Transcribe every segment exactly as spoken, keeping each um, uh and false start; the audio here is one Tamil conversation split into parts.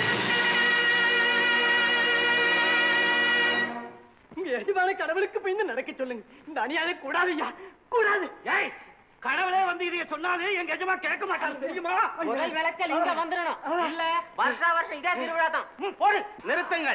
எஜமான கடவுளுக்கு பயந்து நடக்க சொல்லுங்க. இந்த அநியாயம் கூடாது ஐயா, கூடாது. ஏய், கடவுளே வந்து இதைய சொன்னாலே எங்க எஜமா கேட்க மாட்டாங்க தெரியுமா? முதல் விளைச்சல் இங்க வந்துடணும். இல்ல வருஷா வருஷம் இதே திருவிழா தான். போடு. நிறுத்துங்கள்.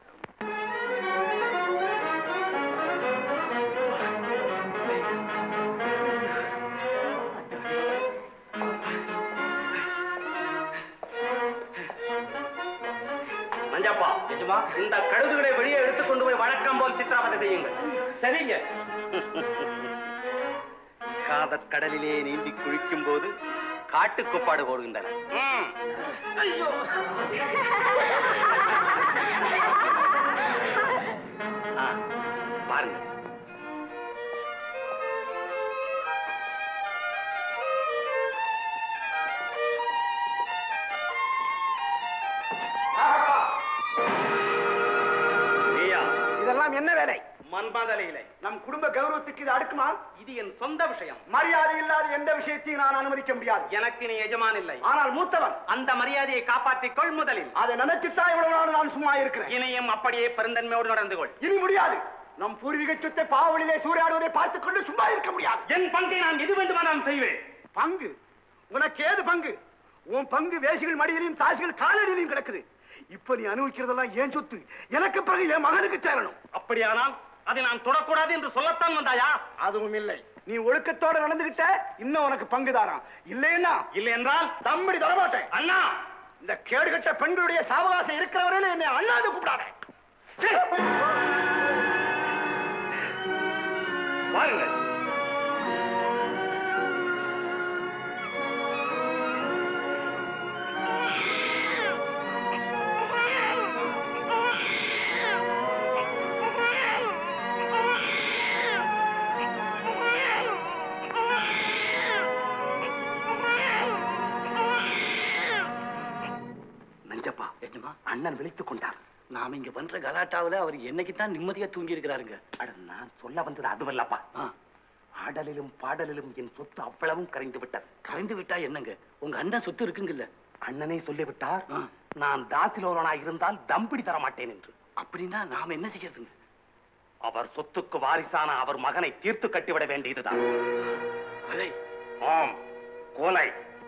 மஞ்சப்பா, எஜமா, இந்த கழுதுகளை வெளியே எடுத்துக் கொண்டு போய் வழக்கம் போல் சித்திரவதை செய்யுங்கள். சரிங்க. காதற் கடலிலே நீந்தி குளிக்கும் போது காட்டுக்குப்பாடு போடுகின்றன. ஐயோ, பாருங்க. இதெல்லாம் என்ன வேலை? மண்பாதலையிலே நம் குடும்ப கௌரவத்துக்கு இது அடுக்குமா? இது என் சொந்த விஷயம். மரியாதை இல்லாத எந்த விஷயத்தையும் நான் அனுமதிக்க முடியாது. எனக்கு நீ எஜமான் இல்லை. ஆனால் மூத்தவன். அந்த மரியாதையை காப்பாற்றிக் கொள் முதலில். அதை நினைச்சுத்தான் இவ்வளவு நாள் நான் சும்மா இருக்கிறேன். இனியும் அப்படியே பெருந்தன்மையோடு நடந்து கொள். இனி முடியாது. நம் பூர்வீக சொத்தை பாவலிலே சூறையாடுவதை பார்த்துக் கொண்டு சும்மா இருக்க முடியாது. என் பங்கை நான் எது வேண்டுமானாலும் செய்வேன். பங்கு? உனக்கு ஏது பங்கு? உன் பங்கு வேசிகள் மடியிலையும் தாசிகள் காலடியிலையும் கிடக்குது. இப்ப நீ அனுபவிக்கிறதெல்லாம் ஏன் சொத்து? எனக்கு பிறகு என் மகனுக்கு சேரணும். அப்படியானால் அதை நான் தொடக்கூடாது என்று சொல்லத்தான் வந்தாயா? அதுவும் இல்லை. நீ ஒழுக்கத்தோட நடந்துகிட்ட இன்னும் உனக்கு பங்குதாராம். இல்லைன்னா இல்லை என்றால் தம்படி தரமாட்டேன். அண்ணா, இந்த கேடுகட்ட பெண்களுடைய சாவகாசம் இருக்கிறவரையில என்னை அண்ணாந்து கூப்பிடாத. வாருங்கள். அண்ணன் விழித்துக் கொண்டார். நாம இங்க பண்ற கலாட்டாவில அவர் என்னைக்குத்தான் நிம்மதியா தூங்கி இருக்கிறாருங்க. அட, நான் சொல்ல வந்தது அதுவல்லப்பா. ஆடலிலும் பாடலிலும் என் சொத்து அவ்வளவும் கரைந்து விட்டது. கரைந்து விட்டா என்னங்க? உங்க அண்ணன் சொத்து இருக்குங்கல்ல. அண்ணனே சொல்லிவிட்டார், நான் தாசிலோரனா இருந்தால் தம்பிடி தர மாட்டேன் என்று. அப்படின்னா நாம என்ன செய்யறதுங்க? அவர் சொத்துக்கு வாரிசான அவர் மகனை தீர்த்து கட்டிவிட வேண்டியதுதான். கொலை? ஆம், கொலை.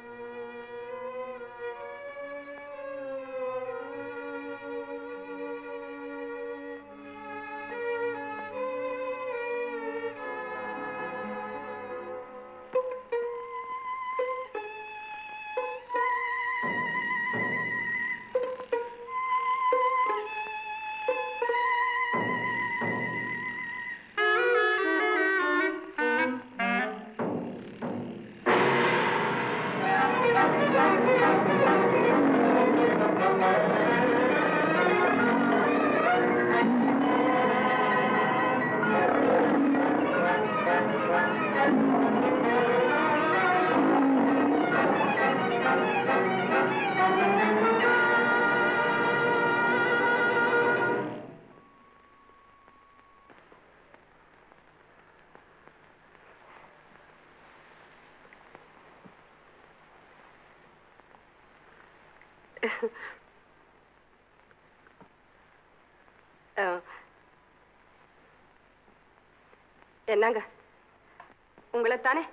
என்னங்க, உங்களை தானே?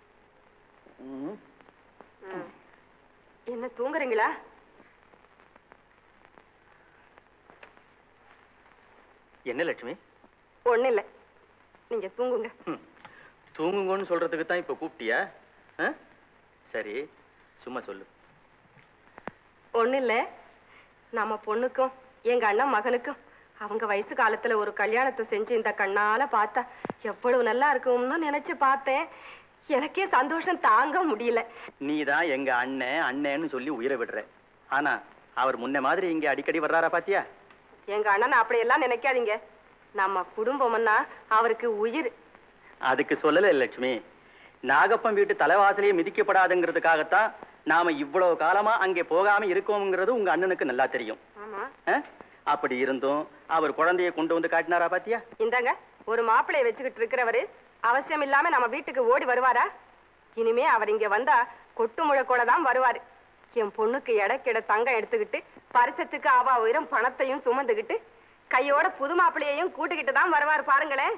என்ன தூங்குறீங்களா? என்ன லட்சுமி? ஒண்ணு இல்ல, நீங்க தூங்குங்க. தூங்குங்கன்னு சொல்றதுக்கு தான் இப்ப கூப்பிட்டியா? சரி, சும்மா சொல்லு. ஒண்ணு இல்ல, நம்ம பொண்ணுக்கும் எங்க அண்ணன் மகனுக்கும் அவங்க வயசு காலத்துல ஒரு கல்யாணத்தை செஞ்சு இந்த கண்ணால பார்த்தா எவ்வளவு நல்லா இருக்கும்னு நினைச்சு பார்த்தேன். எனக்கே சந்தோஷம் தாங்க முடியல. நீதான் எங்க அண்ணன் அண்ணன்னு சொல்லி உயிரை விடுற. ஆனா அவர் முன்ன மாதிரி இங்க அடிக்கடி வர்றாரா பாத்தியா? எங்க அண்ணன் அப்படியெல்லாம் நினைக்காதீங்க. நம்ம குடும்பம்னா அவருக்கு உயிர். அதுக்கு சொல்லல லட்சுமி. நாகப்பன் வீட்டு தலைவாசலையே மிதிக்கப்படாதுங்கிறதுக்காகத்தான் நாம இவ்வளவு காலமா அங்கே போகாம இருக்கோம்ங்கிறது உங்க அண்ணனுக்கு நல்லா தெரியும். அப்படி இருந்தும் அவர் குழந்தைய கொண்டு வந்து காட்டினாரா பாத்தியா? இந்தாங்க, ஒரு மாப்பிள்ளைய வச்சுக்கிட்டு இருக்கிறவரு அவசியம் இல்லாம நம்ம வீட்டுக்கு ஓடி வருவாரா? இனிமே அவர் இங்க வந்தா கொட்டு முழக்கோட தான் வருவாரு. என் பொண்ணுக்கு எடைக்கிட தங்கம் எடுத்துக்கிட்டு பரிசத்துக்கு அவ உயரம் பணத்தையும் சுமந்துகிட்டு கையோட புது மாப்பிள்ளையையும் கூட்டுக்கிட்டு தான் வருவாரு பாருங்களேன்.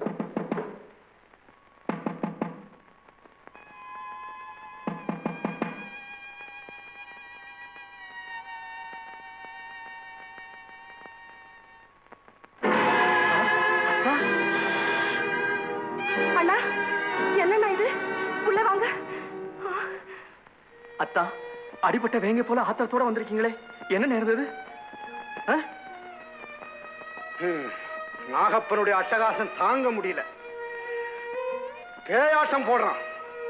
அண்ணா, என்னண்ணா இது? உள்ள வாங்க. அத்தா, அடிபட்ட வேங்க போல ஆத்திரத்தோட வந்திருக்கீங்களே, என்ன நேர்ந்தது? நாகப்பனுடைய அட்டகாசம் தாங்க முடியல, பேயாட்டம் போடுறான்.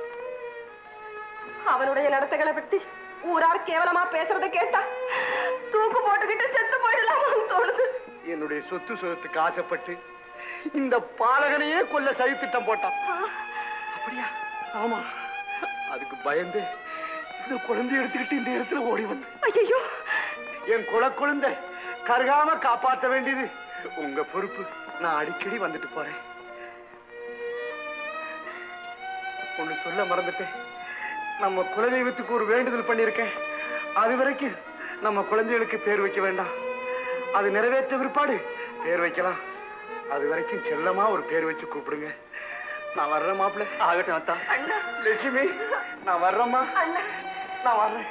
அவனுடைய நடத்தைகளை பத்தி ஊரார் கேவலமா பேசுறத கேட்டா தூக்கு போட்டுக்கிட்டு செத்து போயிடலாமான்னு தோணுது. என்னுடைய சொத்து சொத்துக்கு ஆசைப்பட்டு இந்த பாலகனையே கொல்ல சதி திட்டம் போட்டான். அப்படியா? ஆமா. அதுக்கு பயந்து இந்த குழந்தை எடுத்துக்கிட்டு இந்த இடத்துல ஓடி வந்து, ஐயோ, என் குல குழந்தை கருகாம காப்பாற்ற வேண்டியது உங்க பொறுப்பு. நான் அடிக்கடி வந்துட்டு போறேன். ஒண்ணு சொல்ல மறந்துட்டேன். நம்ம குலதெய்வத்துக்கு ஒரு வேண்டுதல் பண்ணிருக்கேன். அது வரைக்கும் நம்ம குழந்தைகளுக்கு பேர் வைக்க வேண்டாம். அது நிறைவேற்ற பிற்பாடு பேர் வைக்கலாம். அது வரைக்கும் செல்லமா ஒரு பேர் வச்சு கூப்பிடுங்க. நான் வர்றேன் மாப்பிள்ள. ஆகட்டும் அத்தா. லட்சுமி, நான் வர்றேம்மா. நான் வர்றேன்.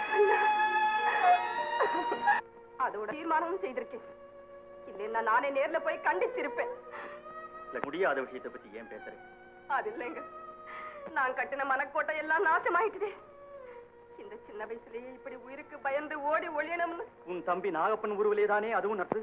அதோட தீர்மானமும் செய்திருக்கேன். இல்லைன்னா நானே நேர்ல போய் கண்டிச்சிருப்பேன். முடியாத விஷயத்தை பத்தி ஏன் பேசுறேன்? அது இல்லைங்க, நான் கட்டின மனக்கோட்டை எல்லாம் நாசமாயிட்டுதே. இந்த சின்ன வயசுலயே இப்படி உயிருக்கு பயந்து ஓடி ஒழியணும்னு. உன் தம்பி நாகப்பன் உருவிலே தானே அதுவும் நட்பு.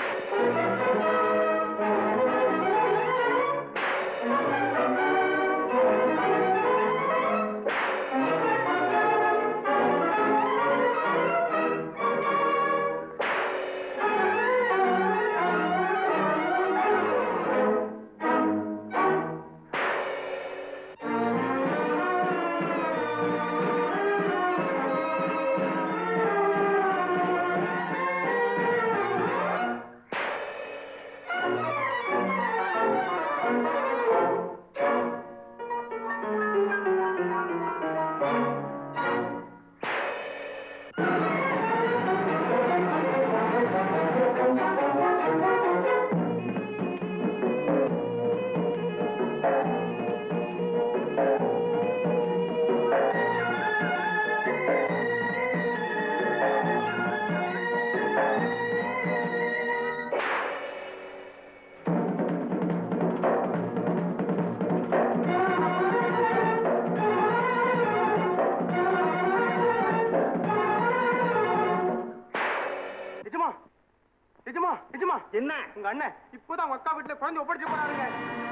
என்ன உங்க அண்ணன் இப்போதான் உங்க அக்கா வீட்டுல குழந்தை ஒப்படைச்சு போறாருங்க.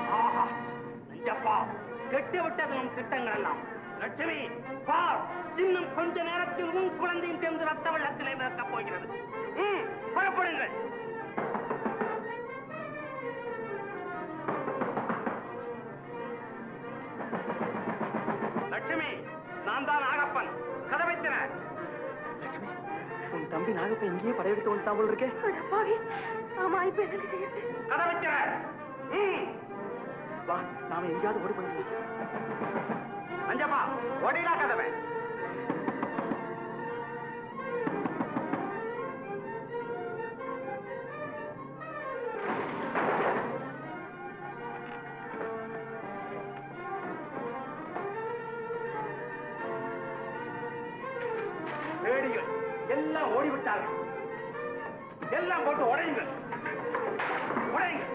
கெட்டு விட்டது நம் திட்டங்கள் எல்லாம். லட்சுமி, பார், இன்னும் கொஞ்ச நேரத்தில் உன் குழந்தையும் சேர்ந்து ரத்த வெள்ளத்திலே மிதக்கப் போகிறது. புறப்படுங்கள். லட்சுமி, நான் தான் நாகப்பன். கதவை திற. லட்சுமி, உன் தம்பி நாகப்பன் இங்கேயே படையெடுத்து வந்துட்டான் போல இருக்கே. ஆமா, இப்ப என்ன செய்யுது? கதவை திற. வா, நாம எங்கேயாவது ஓடி போயிடலாம். அஞ்சப்பா, ஓடிலா கதவை. ரேடிகள் எல்லாம் ஓடிவிட்டார்கள். எல்லாம் போட்டு உடையுங்கள். உடையுங்கள்.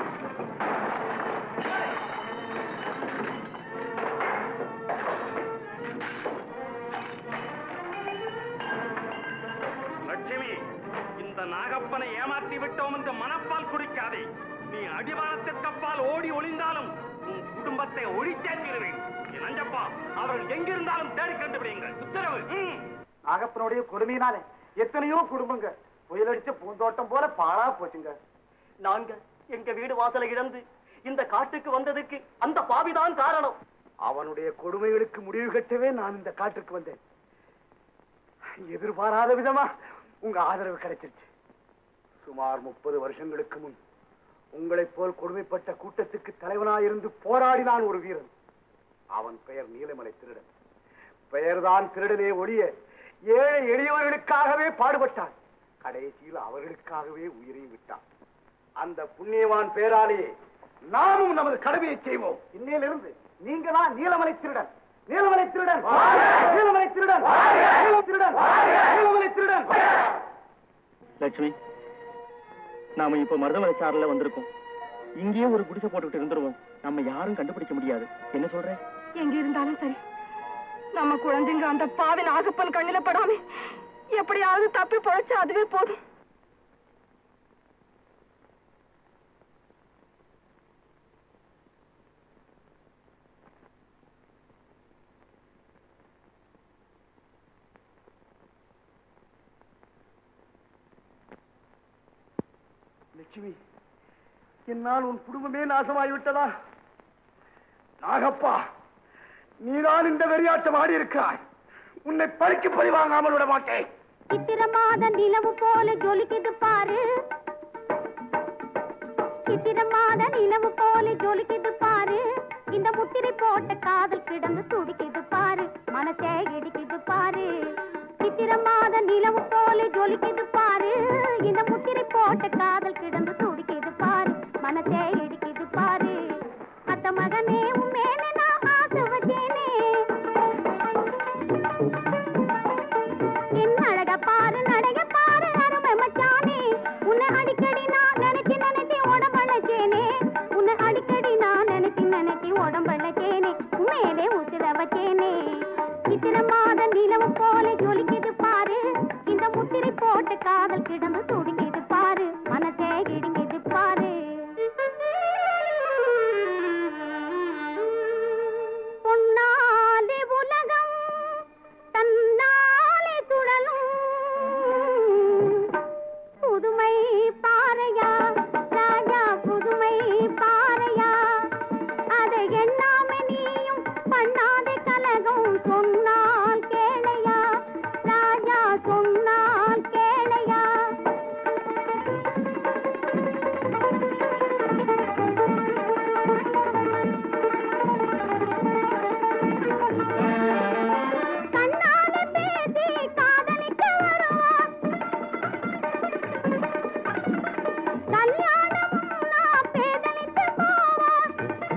லட்சுமி, இந்த நாகப்பனை ஏமாற்றி விட்டோம் என்று மனப்பால் குடிக்காதே. நீ அடிவாரத்திற்கப்பால் ஓடி ஒளிந்தாலும் உன் குடும்பத்தை ஒழித்தேற்றிடுவேன். நஞ்சப்பா, அவர்கள் எங்கிருந்தாலும் தேடி கண்டுபிடிங்கள். உத்தரவு. நாகப்பனுடைய கொடுமையினால எத்தனையோ குடும்பங்க புயலடிச்ச பூந்தோட்டம் போல பாழா போச்சுங்க. நாங்க எங்க வீடு வாசலை இழந்து இந்த காட்டுக்கு வந்ததுக்கு அந்த பாவிதான் காரணம். அவனுடைய கொடுமைகளுக்கு முடிவு கட்டவே நான் இந்த காட்டுக்கு வந்தேன். எதிர்பாராத விதமா உங்க ஆதரவு கிடைச்சிருச்சு. சுமார் முப்பது வருஷங்களுக்கு முன் உங்களை போல் கொடுமைப்பட்ட கூட்டத்துக்கு தலைவனாயிருந்து போராடினான் ஒரு வீரன். அவன் பெயர் நீலமலை திருடன். பெயர்தான் திருடனே ஒழிய ஏழை எளியவர்களுக்காகவே பாடுபட்டான். கடைசியில் அவர்களுக்காகவே உயிரையும் விட்டான். அந்த புண்ணியவான் பேராலேயே நாமும் நமது கடமையை செய்வோம். இன்னையிலிருந்து நீங்க தான் நீலமலை திருடன். நீலமலை திருடன், நீலமலை திருடன், திருடன், நீலமலை திருடன். லட்சுமி, நாம இப்ப மருதமலை சாரல வந்திருக்கோம். இங்கேயே ஒரு குடிசை போட்டுக்கிட்டு இருந்துருவோம். நம்ம யாரும் கண்டுபிடிக்க முடியாது. என்ன சொல்ற? எங்க இருந்தாலும் சரி, நம்ம குழந்தைங்க அந்த பாவின் ஆகப்பன் கண்ணில படாம எப்படியாவது தப்பி பொழைச்சு அதுவே போதும். லட்சுமி, என்னால் உன் குடும்பமே நாசமாகிவிட்டதா? நாகப்பா, நீதான் இந்த வெறியாட்டம் ஆடி இருக்கிறாய். உன்னை பறிக்கு பறி வாங்காமல் விட மாட்டேன். சித்திரமாத நிலவு போல ஜொலிக்குது பாரு, சித்திரமாத நிலவு போல ஜொலிக்குது பாரு. இந்த முத்திரை போட்ட காதல் கிடந்து துடிக்குது பாரு, மனசே இடிக்குது பாரு. சித்திரமாத நிலவு போல ஜொலிக்குது பாரு, இந்த முத்திரை போட்ட காதல் கிடந்து துடிக்குது பாரு, மனசே இடிக்குது பாரு. அத்த மகனே உன் மேலே நான் ஆசை வச்சேனே, என் அழக பாரு நடைய பாரு அருமை மச்சானே. உன்னை அடிக்கடி நான் நினைச்சு நினைச்சு உடம்பழச்சேனே, உன்னை அடிக்கடி நான் நினைச்சு நினைச்சு உடம்பழச்சேனே, மேலே உசிர வச்சேனே. சித்திரமாத நிலவு போல ஜொலிக்குது பாரு, இந்த முத்திரை போட்ட காதல் கிடந்து துடிக்குது பாரு, மனசே இடிக்குது பாரு. பொன்னாலே உலகம் தன்னாலே சுழலும், புதுமை பாறையா ராஜா புதுமை பாறையா. அதை எண்ணாம நீயும் பண்ணாதே கலகம், சொன்னால் கேளையா ராஜா சொன்னால் கேளையா. கண்ணாலே பேசி காதலிக்க வருவான், கல்யாணம் நான் பேதலித்து போவான்.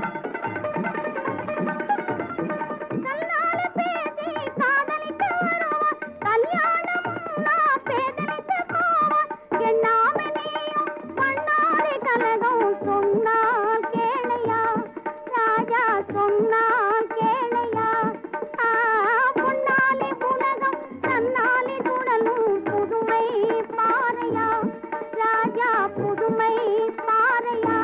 கண்ணாலே பேசி காதலிக்க வருவான், கல்யாணம் நான் பேதலித்து போவான். எண்ணாம நீயும் பண்ணாதே கலகம், சொன்னால் கேளையா ராஜா சொன்னால் கேளையா. ஆ, பொன்னாலே உலகம் தன்னாலே சுழலும், புதுமை பாறையா ராஜா புதுமை பாறையா.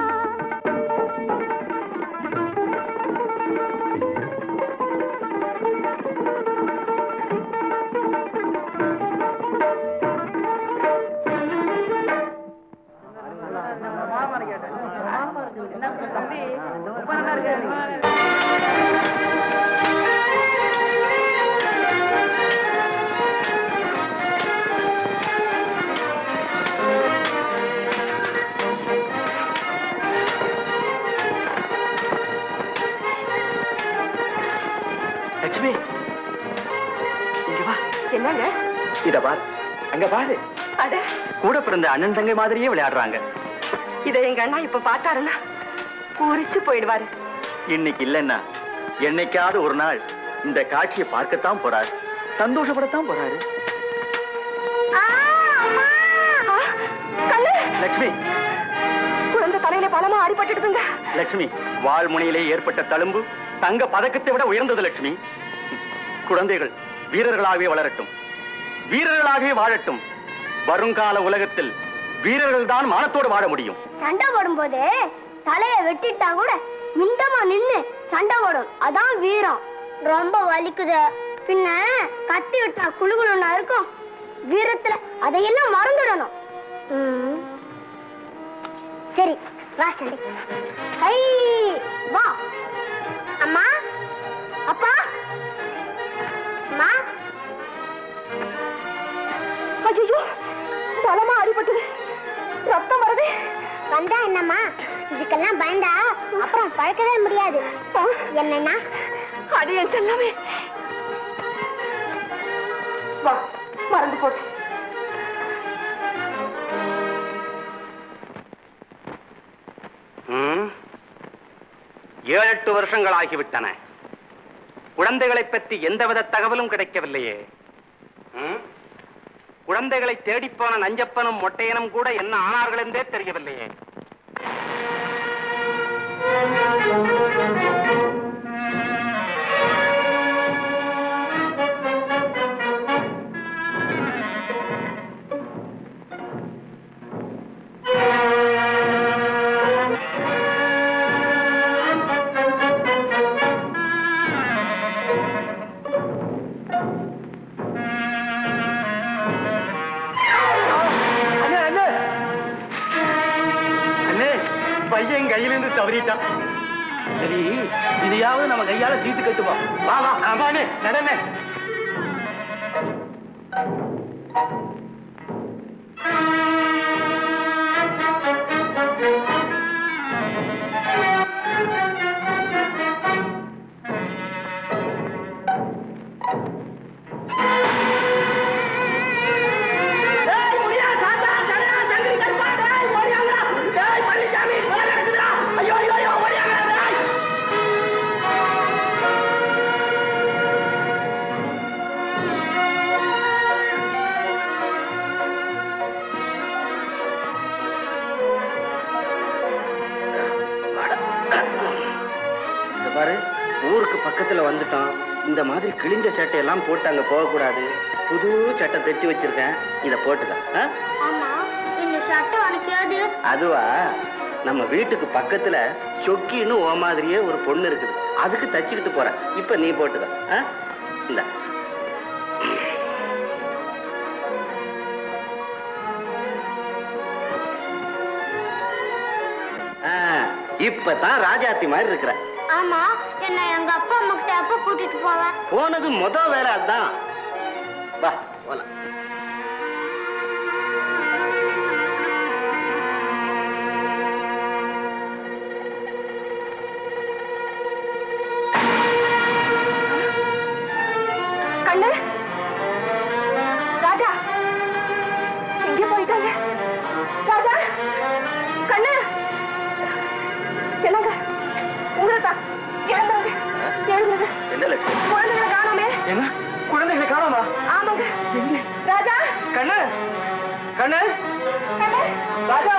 லட்சுமி, இங்க வா. என்னங்க? இத பாரு, அங்க பாரு. அட, கூட பிறந்த அண்ணன் தங்கை மாதிரியே விளையாடுறாங்க. இதை எங்க அண்ணா இப்ப பார்த்தாருன்னா பூரிச்சு போயிடுவாரு. இன்னைக்கு இல்லைன்னா என்னைக்காவது ஒரு நாள் இந்த காட்சியை பார்க்கத்தான் போறாரு, சந்தோஷப்படத்தான் போறாரு. லட்சுமி, குழந்தை தலையில பலமா அடிபட்டுடுதுங்க. லட்சுமி, வாழ்முனையிலே ஏற்பட்ட தழும்பு தங்க பதக்கத்தை விட உயர்ந்தது. லட்சுமி, குழந்தைகள் வீரர்களாகவே வளரட்டும், வீரர்களாகவே வாழட்டும். வருங்கால உலகத்தில் வீரர்கள் தான் மானத்தோடு வாழ முடியும். சண்டை போடும் போது தலைய வெட்டிட்டா கூட மிண்டமா நின்னு சண்டை போடும், அதான் வீரம். ரொம்ப வலிக்குது, பின்ன கத்தி விட்டா குழுகுணும்னா இருக்கும். வீரத்துல அதையெல்லாம் மறந்துடணும். சரி வா சண்டை. ஹை வா. அம்மா, அப்பா, அம்மா. ஐயோ, பலமா அடிபட்டது, ரத்தம் வருது. வந்தா என்னம்மா, இதுக்கெல்லாம் பயந்தா அப்புறம் பழக்கவே முடியாது. என்னன்னா அடியன் செல்லாமே வா, மறந்து போட்டு. ஏழு எட்டு வருஷங்கள் ஆகிவிட்டன. குழந்தைகளை பற்றி எந்தவித தகவலும் கிடைக்கவில்லையே. குழந்தைகளை தேடிப்போன நஞ்சப்பனும் மொட்டையனும் கூட என்ன ஆனார்கள் என்றே தெரியவில்லையே. பையன் கையிலிருந்து தவறிட்டான். சரி, இதையாவது நம்ம கையால தீட்டு கட்டுவோம். வா வா. ஆமாண்ணே, நடனே. ஊருக்கு பக்கத்துல வந்துட்டோம். இந்த மாதிரி கிழிஞ்ச சட்டையெல்லாம் போட்டு அங்க போக கூடாது. புது சட்டை தைச்சு வச்சிருக்கேன், இத போட்டுக்க. அதுவா, நம்ம வீட்டுக்கு பக்கத்துல சொக்கின்னு ஓ மாதிரியே ஒரு பொண்ணு இருக்குது, அதுக்கு தச்சுக்கிட்டு போறேன். இப்ப நீ போட்டுக்க. இந்த இப்பதான் ராஜாத்தி மாதிரி இருக்கிற. ஆமா, என்ன எங்க அப்பா அம்மா கிட்ட அப்பா கூட்டிட்டு போவேன். போனது முத வேலை அதான். வா போலாம். கண்ணு, ராஜா எங்கே போயிட்டாங்க? ராஜா, கண்ணு, என்னங்க உங்களதான் எழுந்துருங்க, எழுந்துருங்க. குழந்தைகளை காணோமே. என்ன குழந்தைகளை காணோமா? ஆமாங்க. ராஜா, கண்ணு, கண்ணு, கண்ணு, ராஜா,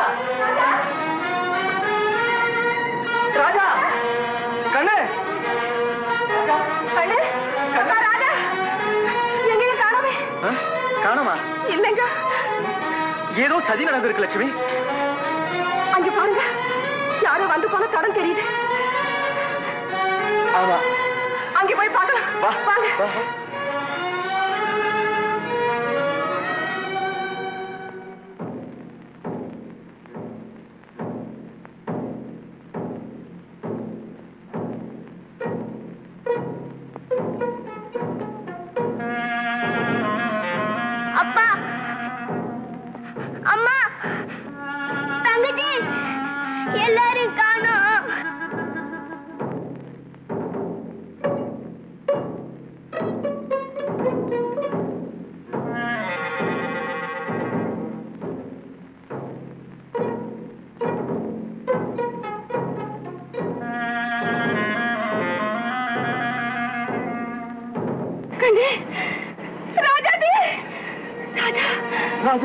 ராஜா, கண்ணு, கண்ணு, ராஜா எங்கேயும் காணோமே. காணோமா? இல்லைங்க, ஏதோ சதி நடந்திருக்கு லட்சுமி. அங்க பாருங்க, யாரோ வந்து போன தடம் தெரியுது. ஆமா, அங்கே போய் பார்க்கலாம். வாங்க. அப்பா, அம்மா, தங்கச்சி எல்லாரும் காணோம். ராஜா,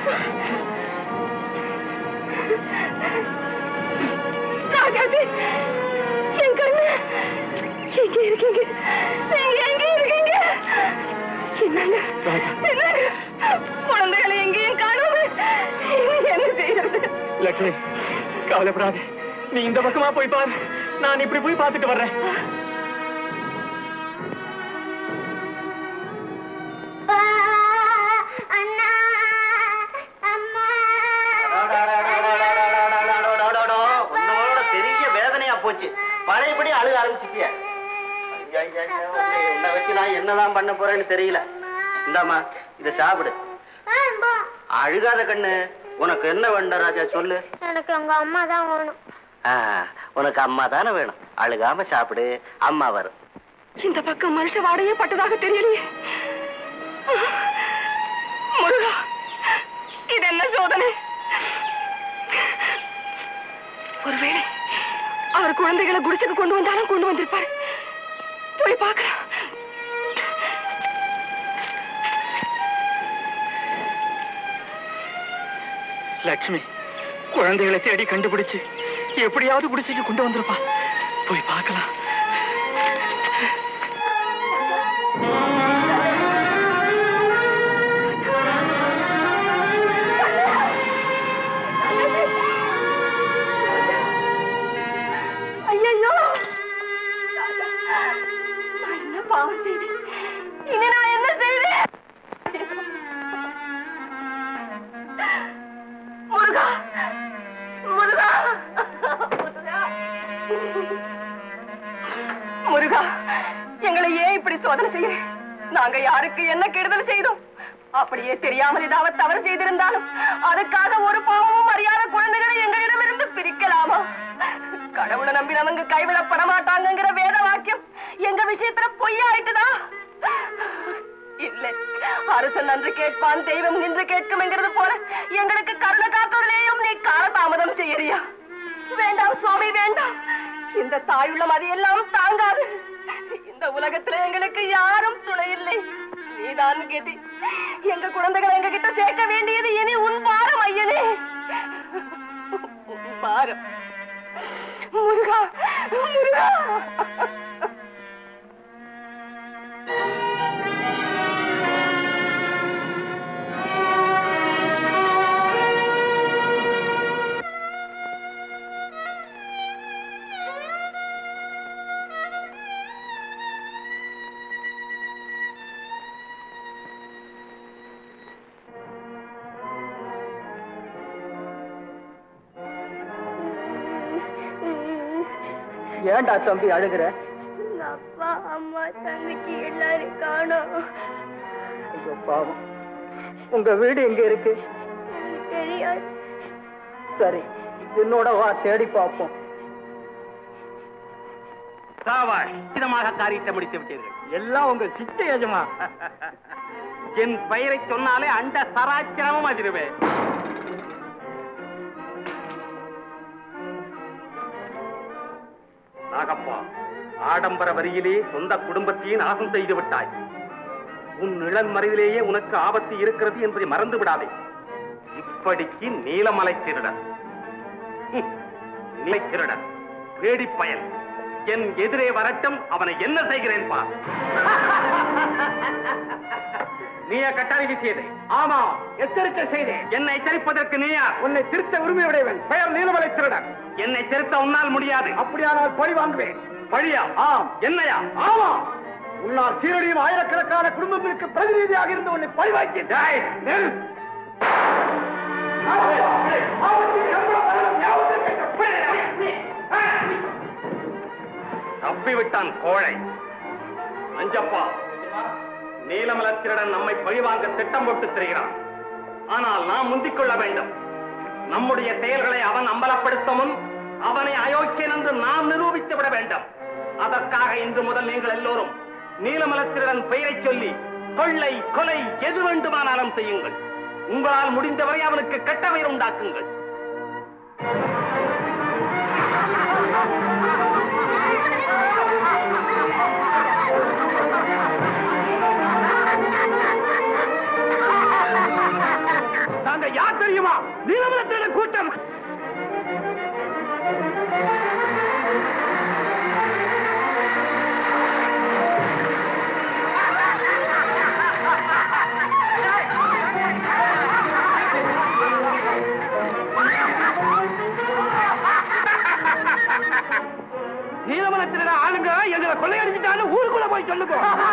ராஜாதி, என் கண்ணு எங்க இருக்கீங்க? நீங்க எங்க இருக்கீங்க? என்னங்க என்னங்க, குழந்தைகளை எங்கேயும் காணோம். என்ன செய்யறது? லட்சுமி, கவலைப்படாது. நீ இந்த பக்கமா போய் பாரு, நான் இப்படி போய் பார்த்துட்டு வர்றேன். பழையபடி அழுக ஆரம்பிச்சுட்டிய. உன்னை வச்சு நான் என்னதான் பண்ண போறேன்னு தெரியல. இந்தாமா, இத சாப்பிடு. அழுகாத கண்ணு. உனக்கு என்ன வேண்டாம் ராஜா, சொல்லு. எனக்கு எங்க அம்மா தான் வேணும். உனக்கு அம்மா தானே வேணும். அழுகாம சாப்பிடு, அம்மா வரும். இந்த பக்கம் மனுஷ வாடையே பட்டதாக தெரியலையே. முருகா, இது என்ன சோதனை? ஒருவேளை அவர் குழந்தைகளை குடிசுக்கு கொண்டு வந்தாலும் கொண்டு வந்திருப்பாரு. போய் பார்க்கலாம். லட்சுமி குழந்தைகளை தேடி கண்டுபிடிச்சு எப்படியாவது குடிசைக்கு கொண்டு வந்திருப்பா. போய் பார்க்கலாம். ஐயோ, நான் என்ன பாவம் செய்தேன்? இனி நான் என்ன செய்தேன்? முருகா, முருகா, முருகா, முருகா, எங்களை ஏன் இப்படி சோதனை செய்யறேன்? நாங்க யாருக்கு என்ன கெடுதல் செய்தோம்? அப்படியே தெரியாமல் ஏதாவது தவறு செய்திருந்தாலும் அதுக்காக ஒரு பாவமும் அறியாத குழந்தைகளை எங்களிடமிருந்து பிரிக்கலாமா? கடவுளை நம்பினவங்க கைவிடப்பட மாட்டாங்கிற வேத வாக்கியம் எங்க விஷயத்துல பொய்யாயிட்டுதா? இல்லை, அரசன் நன்று கேட்பான், தெய்வம் நின்று கேட்கும்ங்கிறது போல எங்களுக்கு கருணை காட்டுவதிலேயும் நீ காலதாமதம் செய்யறியா? வேண்டாம் சுவாமி, வேண்டாம். இந்த தாயுள்ளம் அதையெல்லாம் தாங்காது. இந்த உலகத்துல எங்களுக்கு யாரும் துணை இல்லை. நீதான் கெதி. எங்க குழந்தைகளை எங்க கிட்ட சேர்க்க வேண்டியது இனி உன் பாரம் ஐயனே, உன் பாரம். முருகா, முருகா. ஏண்டா தம்பி அழுகிற? அப்பா அம்மா தங்கச்சி எல்லாரும் காணோம். ஐயோ பாவம். உங்க வீடு எங்க இருக்கு? தெரியாது. சரி, என்னோட வா, தேடி பார்ப்போம். இதமாக காரியத்தை முடித்து விட்டீர்கள். எல்லாம் உங்க சித்த எஜமா. என் பெயரை சொன்னாலே அந்த சராச்சரமும் அதிருவேன். நாகப்பா, ஆடம்பர வரியிலே சொந்த குடும்பத்தையே நாசம் செய்து விட்டாய். உன் நிழல் மறைவிலேயே உனக்கு ஆபத்து இருக்கிறது என்பதை மறந்து விடாதே. இப்படிக்கு நீலமலை திருடன், நிலை திருடன், வேடி பயல் என் எதிரே வரட்டும், அவனை என்ன செய்கிறேன் பார். நீயா கட்டாரி வீசியது? ஆமா, எச்சரிக்கை செய்தேன். என்னை எச்சரிப்பதற்கு நீயா? உன்னை திருத்த உரிமை உடையவன், பெயர் நீலமலை திருடன். என்னை திருத்த உன்னால் முடியாது. அப்படியானால் பழி வாங்குவேன். பழியா? ஆம். என்னையா? ஆமா. உன்னால் சீரடியும் ஆயிரக்கணக்கான குடும்பங்களுக்கு பிரதிநிதியாக இருந்து உன்னை பழி வாங்கிட்டேன். தப்பிவிட்டான் கோழை. அஞ்சப்பா, நீலமலை திருடன் நம்மை பழிவாங்க திட்டம் போட்டு திரிகிறான். ஆனால் நாம் முந்திக் கொள்ள வேண்டும். நம்முடைய செயல்களை அவன் அம்பலப்படுத்த முன் அவனை அயோக்கியன் என்று நாம் நிரூபித்து விட வேண்டும். அதற்காக இன்று முதல் நீங்கள் எல்லோரும் நீலமலை திருடன் பெயரை சொல்லி கொள்ளை, கொலை எது வேண்டுமானாலும் செய்யுங்கள். உங்களால் முடிந்தவரை அவனுக்கு கெட்ட பெயர் உண்டாக்குங்கள். நாங்க யார் தெரியுமா? நீலமலை திருடன் கூட்டம். நீலமலை திருட ஆளுங்க எங்களை கொள்ளையடிச்சுட்டாலும் ஊருக்குள்ள போய் சொல்லுங்க.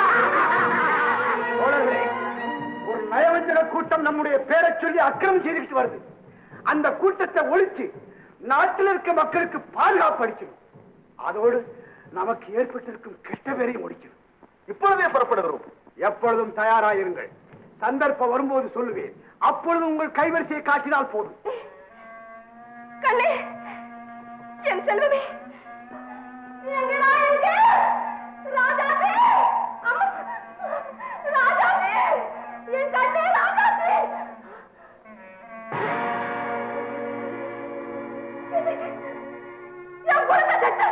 ஒரு நயவஞ்சக கூட்டம் நம்முடைய பேரை சொல்லி அக்கிரமம் செய்துட்டு வருது. அந்த கூட்டத்தை ஒழிச்சு நாட்டில் இருக்க மக்களுக்கு பாதுகாப்பு அளிக்கணும். அதோடு நமக்கு ஏற்பட்டிருக்கும் கெட்ட பேரையும் முடிக்கணும். இப்பொழுதே புறப்படுகிறோம். எப்பொழுதும் தயாராயிருங்கள். சந்தர்ப்பம் வரும்போது சொல்லுவேன். அப்பொழுது உங்கள் கைவரிசையை காட்டினால் போதும். கண்ணே, என் செல்வமே, எங்கடா இருக்க? ராஜாவே, அம்மா, ராஜாவே, என் கண்ணே, ராஜாவே. என் குழந்தை செத்த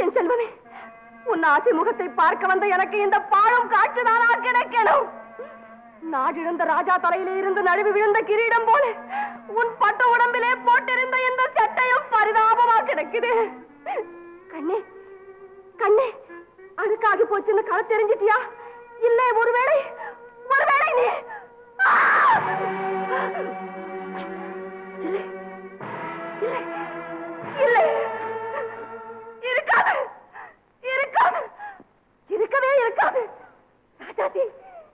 என் செல்வமே, உன் ஆசை முகத்தை பார்க்க வந்த எனக்கு இந்த பாழும் காட்சிதானா கிடைக்கணும்? நாடிழந்த ராஜா தலையிலே இருந்து நழுவி விழுந்த கிரீடம் போல உன் பட்டு உடம்பிலே போட்டிருந்த இந்த சட்டையும் பரிதாபமா கிடக்குது. கண்ணே கண்ணே, அழுக்காகி போச்சுன்னு களை தெரிஞ்சிட்டியா? இல்லை, ஒருவேளை ஒருவேளை நீ இல்லை இல்லை இல்லை, இருக்காது இருக்காது இருக்கவே இருக்காது. ராஜாத்தி,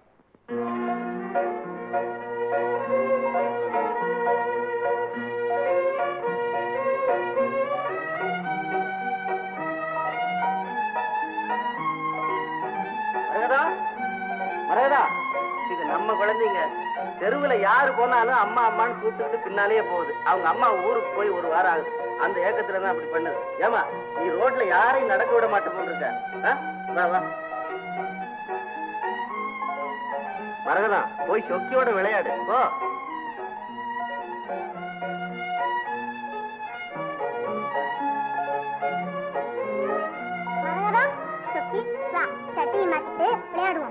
மரகதா, இது நம்ம குழந்தைங்க. தெருவுல யாரு போனாலும் அம்மா அம்மான்னு கூப்பிட்டு பின்னாலேயே போகுது. அவங்க அம்மா ஊருக்கு போய் ஒரு வாரம் ஆகுது. அந்த ஏக்கத்துல தான் அப்படி பண்ணுது. ஏமா, நீ ரோட்ல யாரையும் நடக்க விட மாட்டே போட்டிருக்க. வா வா மரகதா, போய் சொக்கியோட விளையாடு போ. மரகதா, சொக்கி, வா, சட்டையை மாத்திட்டு விளையாடுவோம்.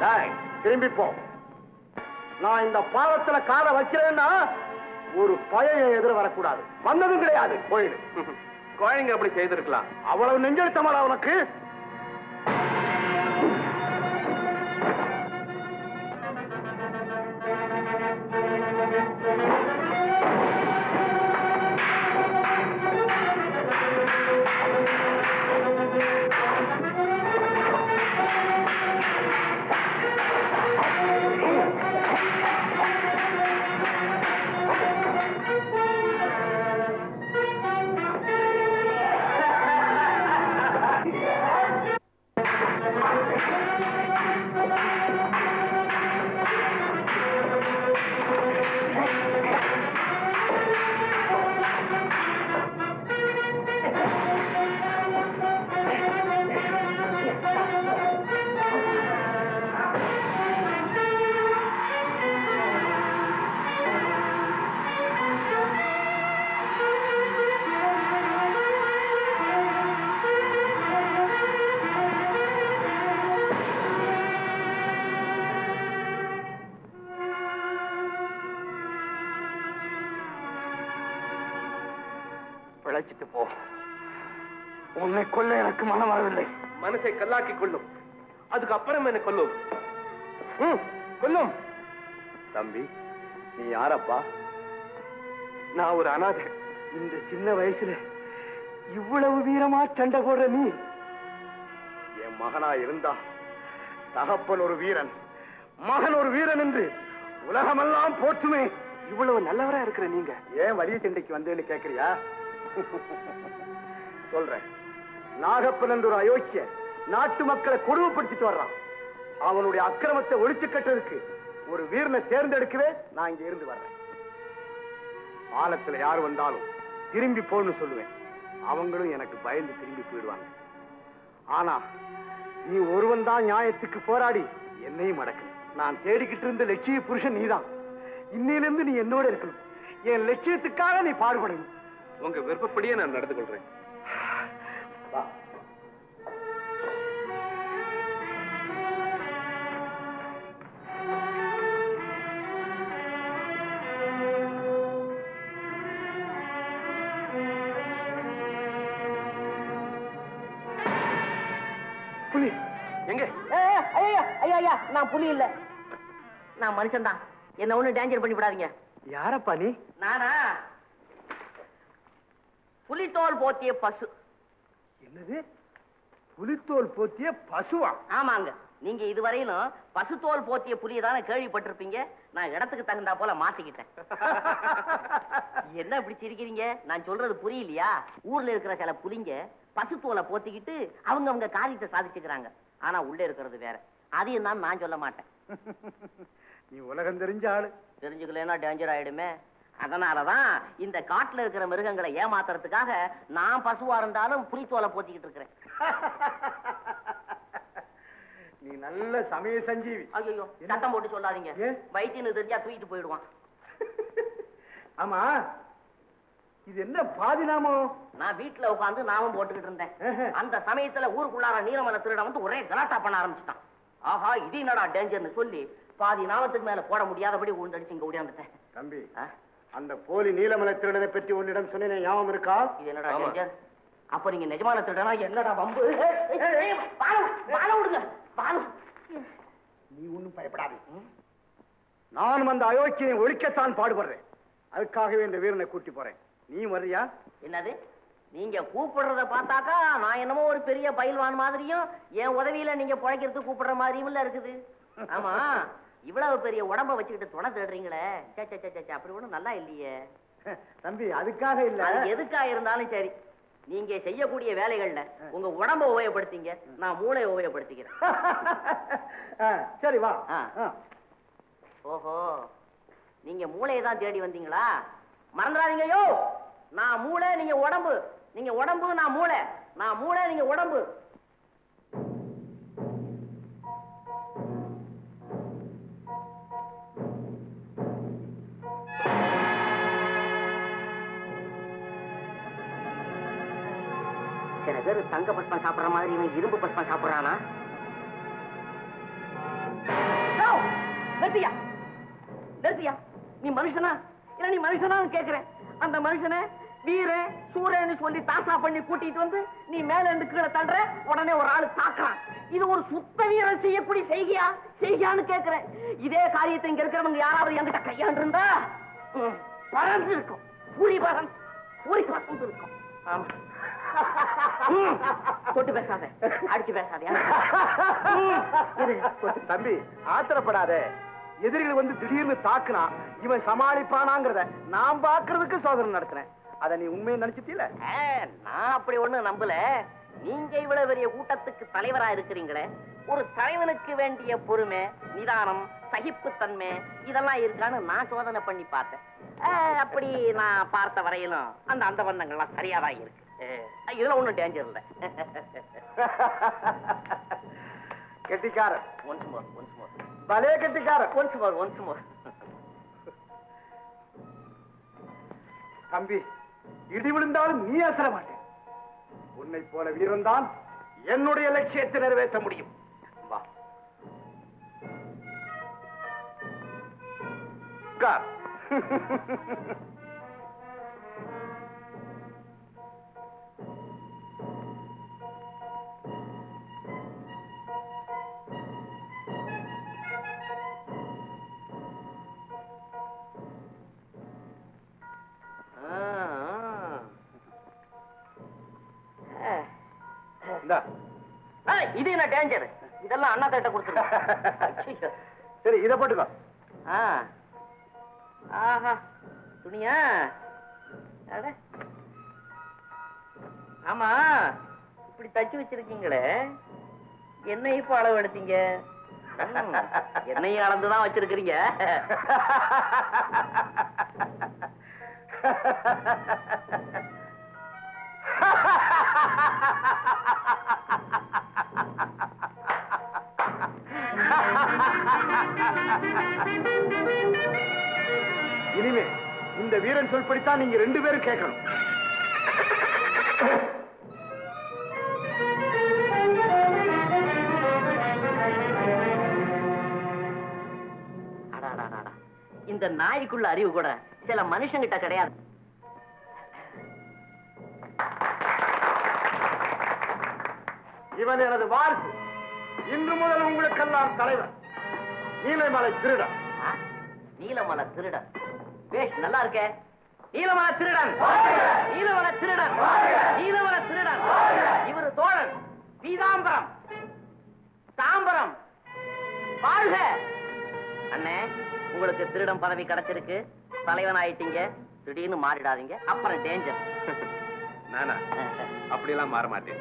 திரும்பி போ. நான் இந்த பாவத்துல காலை வைக்கிறேன்னா ஒரு பழைய எதிர வரக்கூடாது. வந்ததும் கிடையாது. போயிடு. குழந்தைங்க அப்படி செய்திருக்கலாம். அவ்வளவு நெஞ்செழுத்தமாடா உனக்கு? பிழைச்சிட்டு போ. உன்னை கொல்ல எனக்கு மனம் வரவில்லை. மனசை கல்லாக்கி கொள்ளும். அதுக்கு அப்புறம் என்ன கொல்லும். ம், கொல்லும். தம்பி, நீ யாரப்பா? நான் ஒரு அனாதை. இந்த சின்ன வயசுல இவ்வளவு வீரமா சண்டை போடுற நீ என் மகனா இருந்தா தகப்பன் ஒரு வீரன், மகன் ஒரு வீரன் என்று உலகமெல்லாம் போற்றுமே. இவ்வளவு நல்லவரா இருக்கிற நீங்க ஏன் வலிய சண்டைக்கு வந்தேன்னு கேக்குறியா? சொல்றேன். நாகப்பன் என்ற ஒரு அயோக்கிய நாட்டு மக்களை கொடுமைப்படுத்திட்டு வர்றான். அவனுடைய அக்கிரமத்தை ஒழிச்சு கட்டுறதுக்கு ஒரு வீரனை தேர்ந்தெடுக்கவே நான் இங்க இருந்து வர்றேன். ஆலத்துல யார் வந்தாலும் திரும்பி போன்னு சொல்லுவேன். அவங்களும் எனக்கு பயந்து திரும்பி போயிடுவாங்க. ஆனா நீ ஒருவன் தான் நியாயத்துக்கு போராடி என்னையும் அடக்கு. நான் தேடிக்கிட்டு இருந்த லட்சிய புருஷன் நீதான். இன்னையிலிருந்து நீ என்னோட இருக்கணும். என் லட்சியத்துக்காக நீ பாடுபடணும். உங்க விருப்பப்படியே நான் நடந்து கொள்றேன். புலி எங்க? ஐயா ஐயா ஐயா, நான் புலி இல்ல, நான் மனுஷன் தான். என்ன ஒண்ணு டேஞ்சர் பண்ணி விடாதீங்க. யாரப்பா நீ? நானா புலித்தோல் போத்திய பசு. என்னது? புலித்தோல் போத்திய பசுவா? ஆமாங்க. நீங்க இதுவரையிலும் பசுத்தோல் போத்திய புலியை தானே கேள்விப்பட்டிருப்பீங்க. நான் இடத்துக்கு தகுந்தா போல மாத்திக்கிட்டேன். என்ன இப்படி சிரிக்கிறீங்க? நான் சொல்றது புரியலையா? ஊர்ல இருக்கிற சில புலிங்க பசுத்தோலை போத்திக்கிட்டு அவங்க அவங்க காரியத்தை சாதிச்சுக்கிறாங்க. ஆனா உள்ள இருக்கிறது வேற. அதையும் தான் நான் சொல்ல மாட்டேன். நீ உலகம் தெரிஞ்ச ஆளு. தெரிஞ்சுக்கலன்னா டேஞ்சர் ஆயிடுமே. அதனாலதான் இந்த காட்டுல இருக்கிற மிருகங்களை ஏமாத்துறதுக்காக நான் பசுவா இருந்தாலும் புலித்தோலை போத்திக்கிட்டு இருக்கிறேன். நீ நல்ல சமய சஞ்சீவி. ஐயோ, சத்தம் போட்டு சொல்லாதீங்க. வைத்தியன்னு தெரிஞ்சா தூக்கிட்டு போயிடுவான். ஆமா, இது என்ன பாதி நாமம்? நான் வீட்டுல உட்காந்து நாமம் போட்டுக்கிட்டு இருந்தேன். அந்த சமயத்துல ஊருக்குள்ளார நீலமலை திருடன் வந்து ஒரே கலாட்டா பண்ண ஆரம்பிச்சுட்டான். ஆஹா, இது என்னடா டேஞ்சர்னு சொல்லி பாதி நாமத்துக்கு மேல போட முடியாதபடி உண்டடிச்சு இங்க ஓடியாந்துட்டேன். தம்பி, அந்த போலி நீலமலை திருடனை பற்றி உன்னிடம் சொன்னேன், ஞாபகம் இருக்கா? இது என்னடா டேஞ்சர்? அப்ப நீங்க நிஜமான திருடனா? என்னடா வம்பு? வாழ விடுங்க. நீ ஒண்ணும் பயப்படாது. நானும் அந்த அயோக்கியை ஒழிக்கத்தான் பாடுபடுறேன். அதுக்காகவே இந்த வீரனை கூட்டி போறேன். நீ வர்றியா? என்னது? நீங்க கூப்பிடுறத பார்த்தாக்கா நான் என்னமோ ஒரு பெரிய பயில்வான் மாதிரியும் என் உதவியில நீங்க பிழைக்கிறதுக்கு கூப்பிடுற மாதிரியும் இல்ல இருக்குது. ஆமா, இவ்வளவு பெரிய உடம்ப வச்சுக்கிட்டு துணை தேடுறீங்களே, அப்படி ஒண்ணும் நல்லா இல்லையே. தம்பி, அதுக்காக இல்ல. அது எதுக்காக இருந்தாலும் சரி, நீங்க செய்யக்கூடிய வேலைகள்ல உங்க உடம்ப உபயோகப்படுத்திங்க, நான் மூளையை உபயோகப்படுத்திக்கிறேன். சரி வா. ஓஹோ, நீங்க மூளையை தான் தேடி வந்தீங்களா? மறந்துடாதீங்க. யோ, நான் மூளை, நீங்க உடம்பு. நீங்க உடம்பு, நான் மூளை. நான் மூளை, நீங்க உடம்பு. சில பேர் தங்க பஸ்பம் சாப்பிடுற மாதிரி இவன் இரும்பு பஸ்பம் சாப்பிடுறானா? நிறுத்தியா நிறுத்தியா நீ மனுஷனா இல்ல நீ மனுஷனான்னு கேக்குறேன். அந்த மனுஷனை வீர சூரன்னு சொல்லி தாசா பண்ணி கூட்டிட்டு வந்து நீ மேல இருந்து கீழே தள்ளுற, உடனே ஒரு ஆளு தாக்குறான். இது ஒரு சுத்த வீரன் செய்யக்கூடிய செய்கையா செய்யான்னு கேக்குறேன். இதே காரியத்தை இங்க இருக்கிறவங்க யாராவது என்கிட்ட கையாண்டு இருந்தா பறந்து இருக்கும். பூரி பறந்து பூரி பறந்து இருக்கும். ஆமா தொட்டு பேசாத, அடிச்சு பேசாத. தம்பி ஆத்திரப்படாத. எதிரிகள் வந்து திடீர்னு தாக்குனா இவன் சமாளிப்பானாங்கிறத நான் பாக்குறதுக்கு சோதனை நடத்துறேன். அத நீ உண்மையை நினைச்சிட்டீல? நான் அப்படி ஒண்ணு நம்பல. நீங்க இவ்வளவு பெரிய கூட்டத்துக்கு தலைவரா இருக்கிறீங்களே, ஒரு தலைவனுக்கு வேண்டிய பொறுமை, நிதானம், சகிப்புத்தன்மை இதெல்லாம் இருக்கான்னு நான் சோதனை பண்ணி பார்த்தேன். அப்படி நான் பார்த்த வரையிலும் அந்த அந்த வண்ணங்கள்லாம் சரியாதான் இருக்கு. இதுல ஒண்ணும் டேஞ்சர் இல்ல. கெட்டிக்காரன். ஒன்ஸ் மோர் ஒன்ஸ் மோர் பலே கெட்டிக்காரன். ஒன்ஸ் மோர் ஒன்ஸ் மோர் தம்பி, இடி விழுந்தாலும் நீ அசர மாட்டேன். உன்னை போல வீரன் தான் என்னுடைய லட்சியத்தை நிறைவேற்ற முடியும். வா உட்கார். இது என்ன டேஞ்சர்? இதெல்லாம் அண்ணா கிட்ட கொடுத்துருங்க. சரி இதை போட்டுக்கோ. ஆஹா துணியா? ஆமா இப்படி தச்சு வச்சிருக்கீங்களே, என்ன இப்ப அளவு எடுத்தீங்க? என்னையும் அளந்துதான் வச்சிருக்கிறீங்க. இனிமே இந்த வீரன் சொல்படித்தான் நீங்க ரெண்டு பேரும் கேட்கணும். இந்த நாய்க்குள்ள அறிவு கூட சில மனுஷங்கிட்ட கிடையாது. இவன் எனது வாரிசு. இன்று முதல் உங்களுக்கெல்லாம் தலைவர் நீலமலை திருடன். நீலமலை திருடன் பேஷ் நல்லா இருக்கே. நீலமலை திருடன், நீலமலை திருடன், நீலமலை திருடன். இவரு தோழன் பீதாம்பரம் தாம்பரம். வாழ்க அண்ணே, உங்களுக்கு திருடன் பதவி கிடைச்சிருக்கு, தலைவன் ஆயிட்டீங்க. திடீர்னு மாறிடாதீங்க, அப்புறம் டேஞ்சர். நானா அப்படியெல்லாம் மாற மாட்டேன்.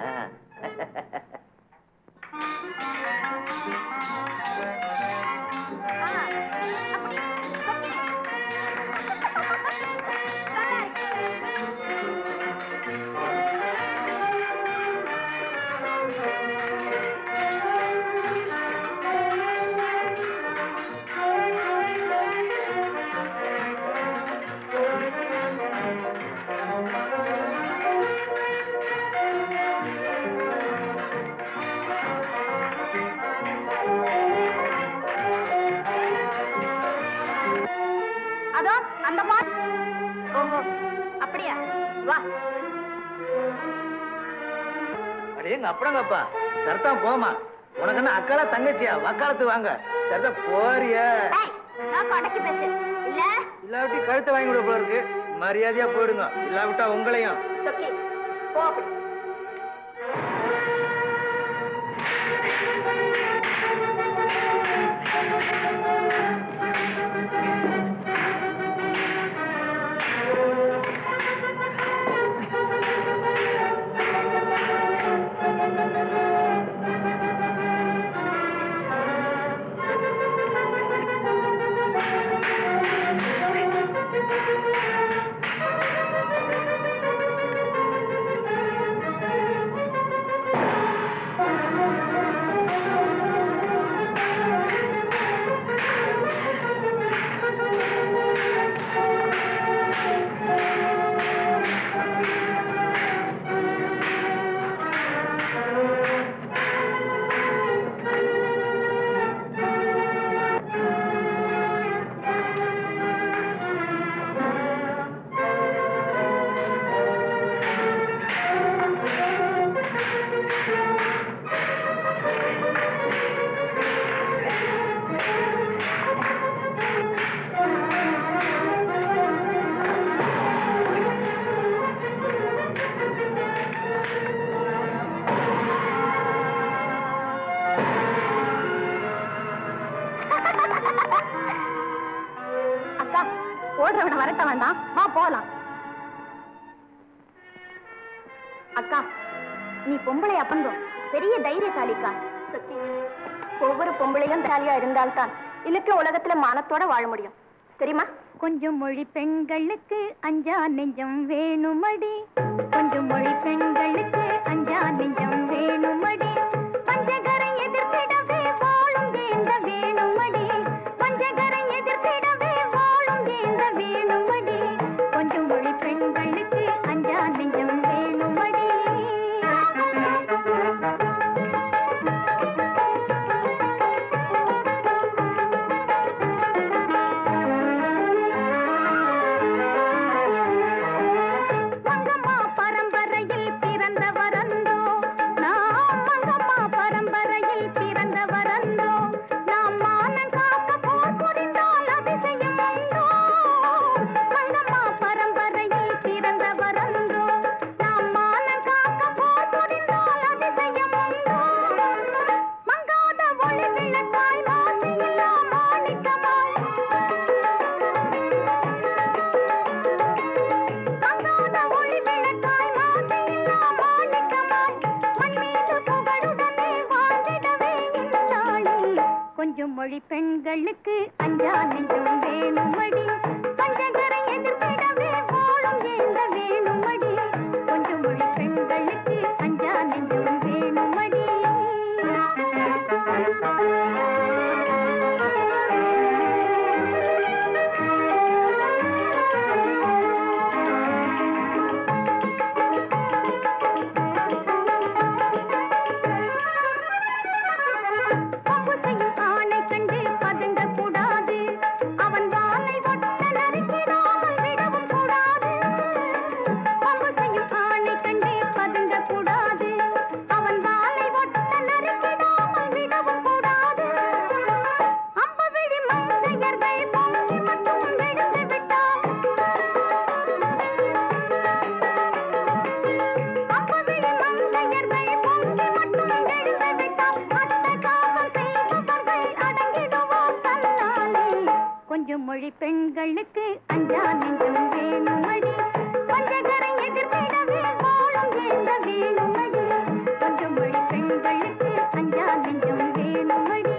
அப்படிங்கப்பா சரத்தா போமா. உனக்கு என்ன அக்காலா தங்கச்சியா? வக்காலத்து வாங்க. சரத்தா போறிய இல்லாவிட்டி கழுத்தை வாங்கி விட போல இருக்கு. மரியாதையா போயிடுங்க, இல்லாவிட்டா உங்களையும். வரட்ட வேண்டாம், வா போலாம். அக்கா, நீ பொம்பளை அப்பந்தோ பெரிய தைரியசாலிக்கா. ஒவ்வொரு பொம்பளையும் தைரியா இருந்தால்தான் இன்னைக்கு உலகத்துல மானத்தோட வாழ முடியும், தெரியுமா? கொஞ்சம் மொழி பெண்களுக்கு அஞ்சா நெஞ்சம் வேணுமடி, கொஞ்சம் மொழி பெண்களுக்கு அஞ்சா நெஞ்சம் வேணுமடி, பஞ்சகரை எதிர்த்திடவே வாழும் ஏந்த வேணுமடி, பஞ்சகரை எதிர்த்திடவே வாழும் ஏந்த வேணுமடி, கொஞ்சம் மொழி பெண்களுக்கு அஞ்சா நெஞ்சம் வேணுமடி. மொழி பெண்களுக்கு அஞ்சா நெஞ்சம் வேணுமடி, பஞ்சகரை எதிர்த்திடவே வாழும் ஏந்த வேணுமடி, கொஞ்சம் மொழி பெண்களுக்கு அஞ்சா நெஞ்சம் வேணுமடி. மொழி பெண்களுக்கு அஞ்சா நெஞ்சம் வேணுமடி, பஞ்சகரை எதிர்த்திடவே வாழும் ஏந்த வேணுமடி, கொஞ்சம் மொழி பெண்களுக்கு அஞ்சா நெஞ்சம் வேணுமடி.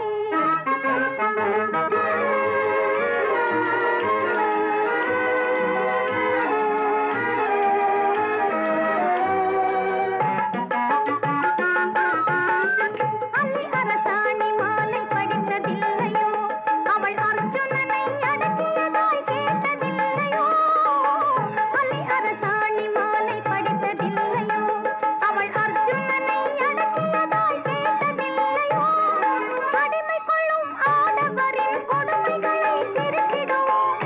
அள்ளி அரசாணி மாலை படித்ததில்லையோ, அவள் அர்ஜுனனை அடக்கியதாய் கேட்டதில்லையோ, அள்ளி அரசாணி மாலை படித்ததில்லையோ, அவள் அர்ஜுனனை அடக்கியதாய் கேட்டதில்லையோ, அடிமை கொள்ளும் ஆடவரின் கொடுமைகளை திருத்திடுவோம்,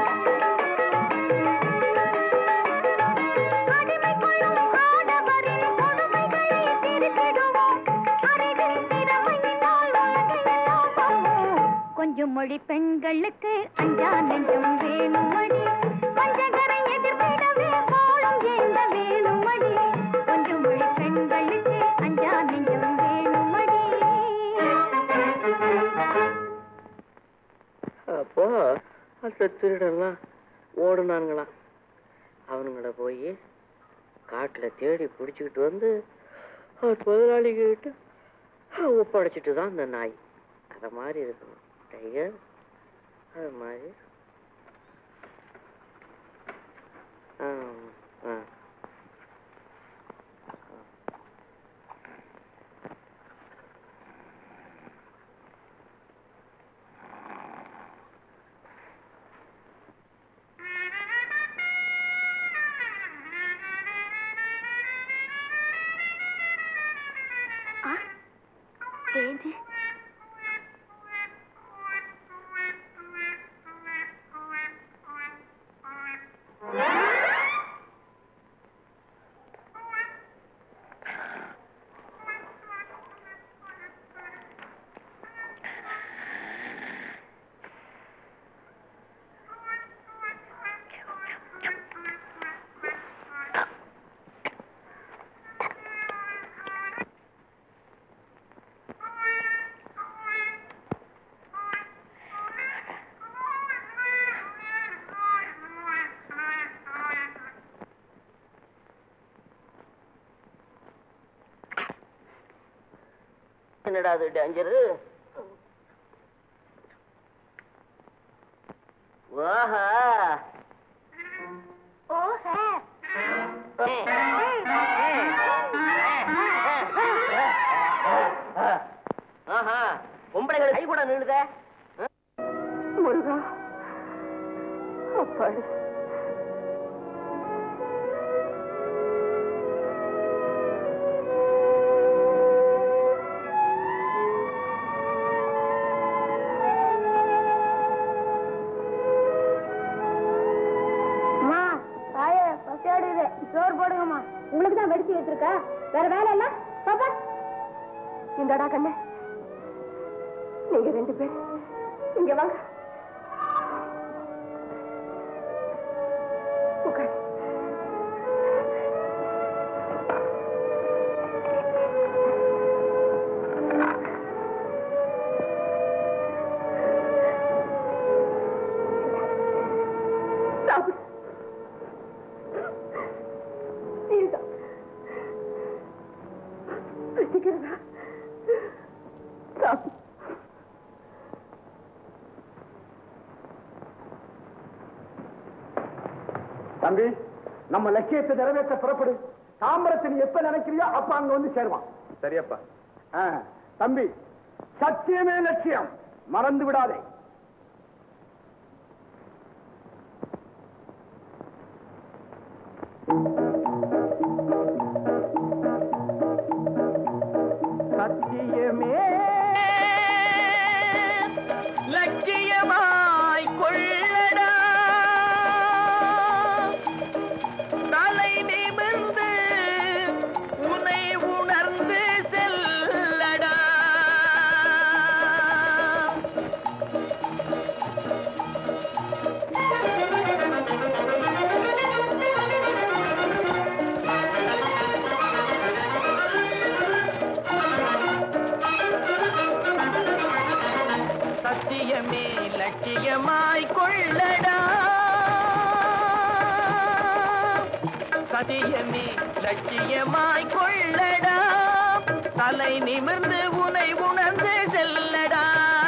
அடிமை கொள்ளும் ஆடவரின் கொடுமைகளை திருத்திடுவோம், அறிவின் திறமையினால் உலகையெல்லாம் போவோம், கொஞ்சம் மொழி பெண்களுக்கு அஞ்சா நெஞ்சம் வேணுமடி, பஞ்சகரை எதிர்த்திடவே வாழும் ஏந்த வேணுமடி, கொஞ்சம் மொழி பெண்களுக்கு அஞ்சா நெஞ்சம் வேணுமடி. அப்போ அந்த திருடெல்லாம் ஓடுனானுங்களாம். அவனுங்கள போய் காட்டில் தேடி பிடிச்சிக்கிட்டு வந்து அவர் முதலாளிகிட்ட ஒப்படைச்சிட்டு தான் அந்த நாய். அதை மாதிரி இருக்கணும் டைகர், அது மாதிரி. ஆ ஆ ஏது என்னடா அது டேஞ்சரு? ஓஹா ஓஹே ஆஹா பொம்பளைகள் கை கூட நின்னுத. முருகா அப்பாடு சோறு போடுங்கம்மா. உங்களுக்கு தான் வெடிச்சு வச்சிருக்கா, வேற வேலை இல்ல? பாப்பா இந்தடா கண்ணு, நீங்க ரெண்டு பேர் இங்க வாங்க. உட்காரு. சாப்பிடு. தம்பி, நம்ம லட்சியத்தை நிறைவேற்ற புறப்படு. தாம்பரத்தை நீ எப்ப நினைக்கிறியோ அப்ப அங்க வந்து சேருவான். சரியப்பா. தம்பி, சத்தியமே லட்சியம், மறந்து விடாதே. சத்தியமே லட்சியமாய் கொள்ளடா, தலை நிமிர்ந்து உன்னை உணர்ந்து செல்லடா. சத்தியமே லட்சியமாய் கொள்ளடா, சத்தியமே லட்சியமாய் கொள்ளடா, தலை நிமிர்ந்து உன்னை உணர்ந்து செல்லடா.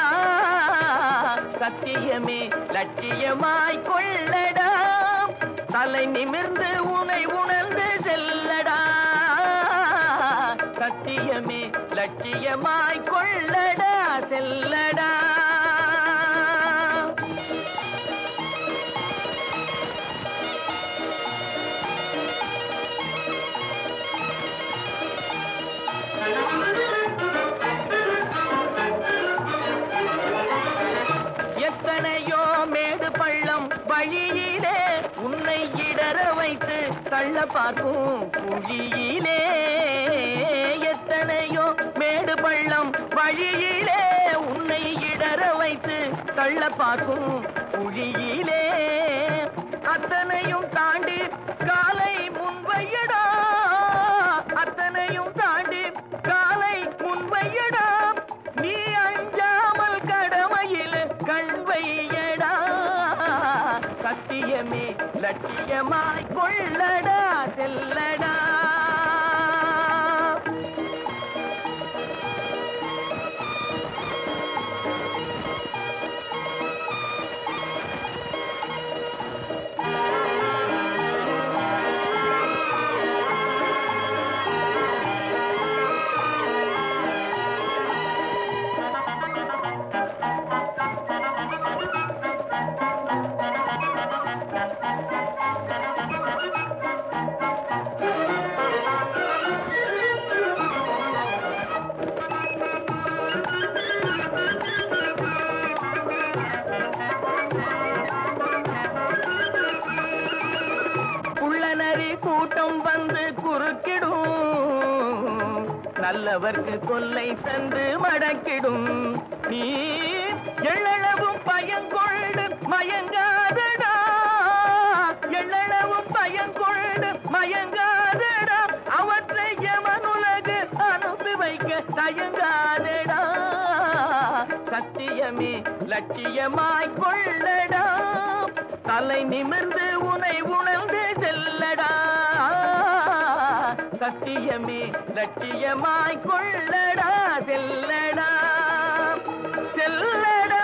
சத்தியமே லட்சியமாய் கொள்ளடா, தலை நிமிர்ந்து உன்னை உணர்ந்து செல்லடா. சத்தியமே லட்சியமாய் கொள்ளடா, செல்லடா. எத்தனையோ மேடு பள்ளம் வழியிலே உன்னை இடற வைத்து தள்ள பார்க்கும் குழியிலே, எத்தனையோ மேடு பள்ளம் வழியிலே உன்னை இடற வைத்து தள்ள பார்க்கும் குழியிலே, அத்தனையும் தாண்டி காலை முன்வையடா, அத்தனையும் தாண்டி காலை முன்வையடா, நீ அஞ்சாமல் கடமையில் கண் வையடா. சத்தியமே லட்சியமாய் கொள்ளடா, செல்லடா. கூட்டம் வந்து குறுக்கிடும், நல்லவர்க்கு கொல்லை தந்து மடக்கிடும். நீ எள்ளளவும் பயங்கொண்டு மயங்காதடா, எள்ளளவும் பயங்கொண்டு மயங்காதடா, அவற்றை எமனுலகு அனுப்பி வைக்க தயங்காதடா. சத்தியமே லட்சியமாய் கொள்ளடா, தலை நிமிர்ந்து உன்னை உணர்ந்து செல்லடா. சத்தியமே லட்சியமாய் கொள்ளடா செல்லடா செல்லடா.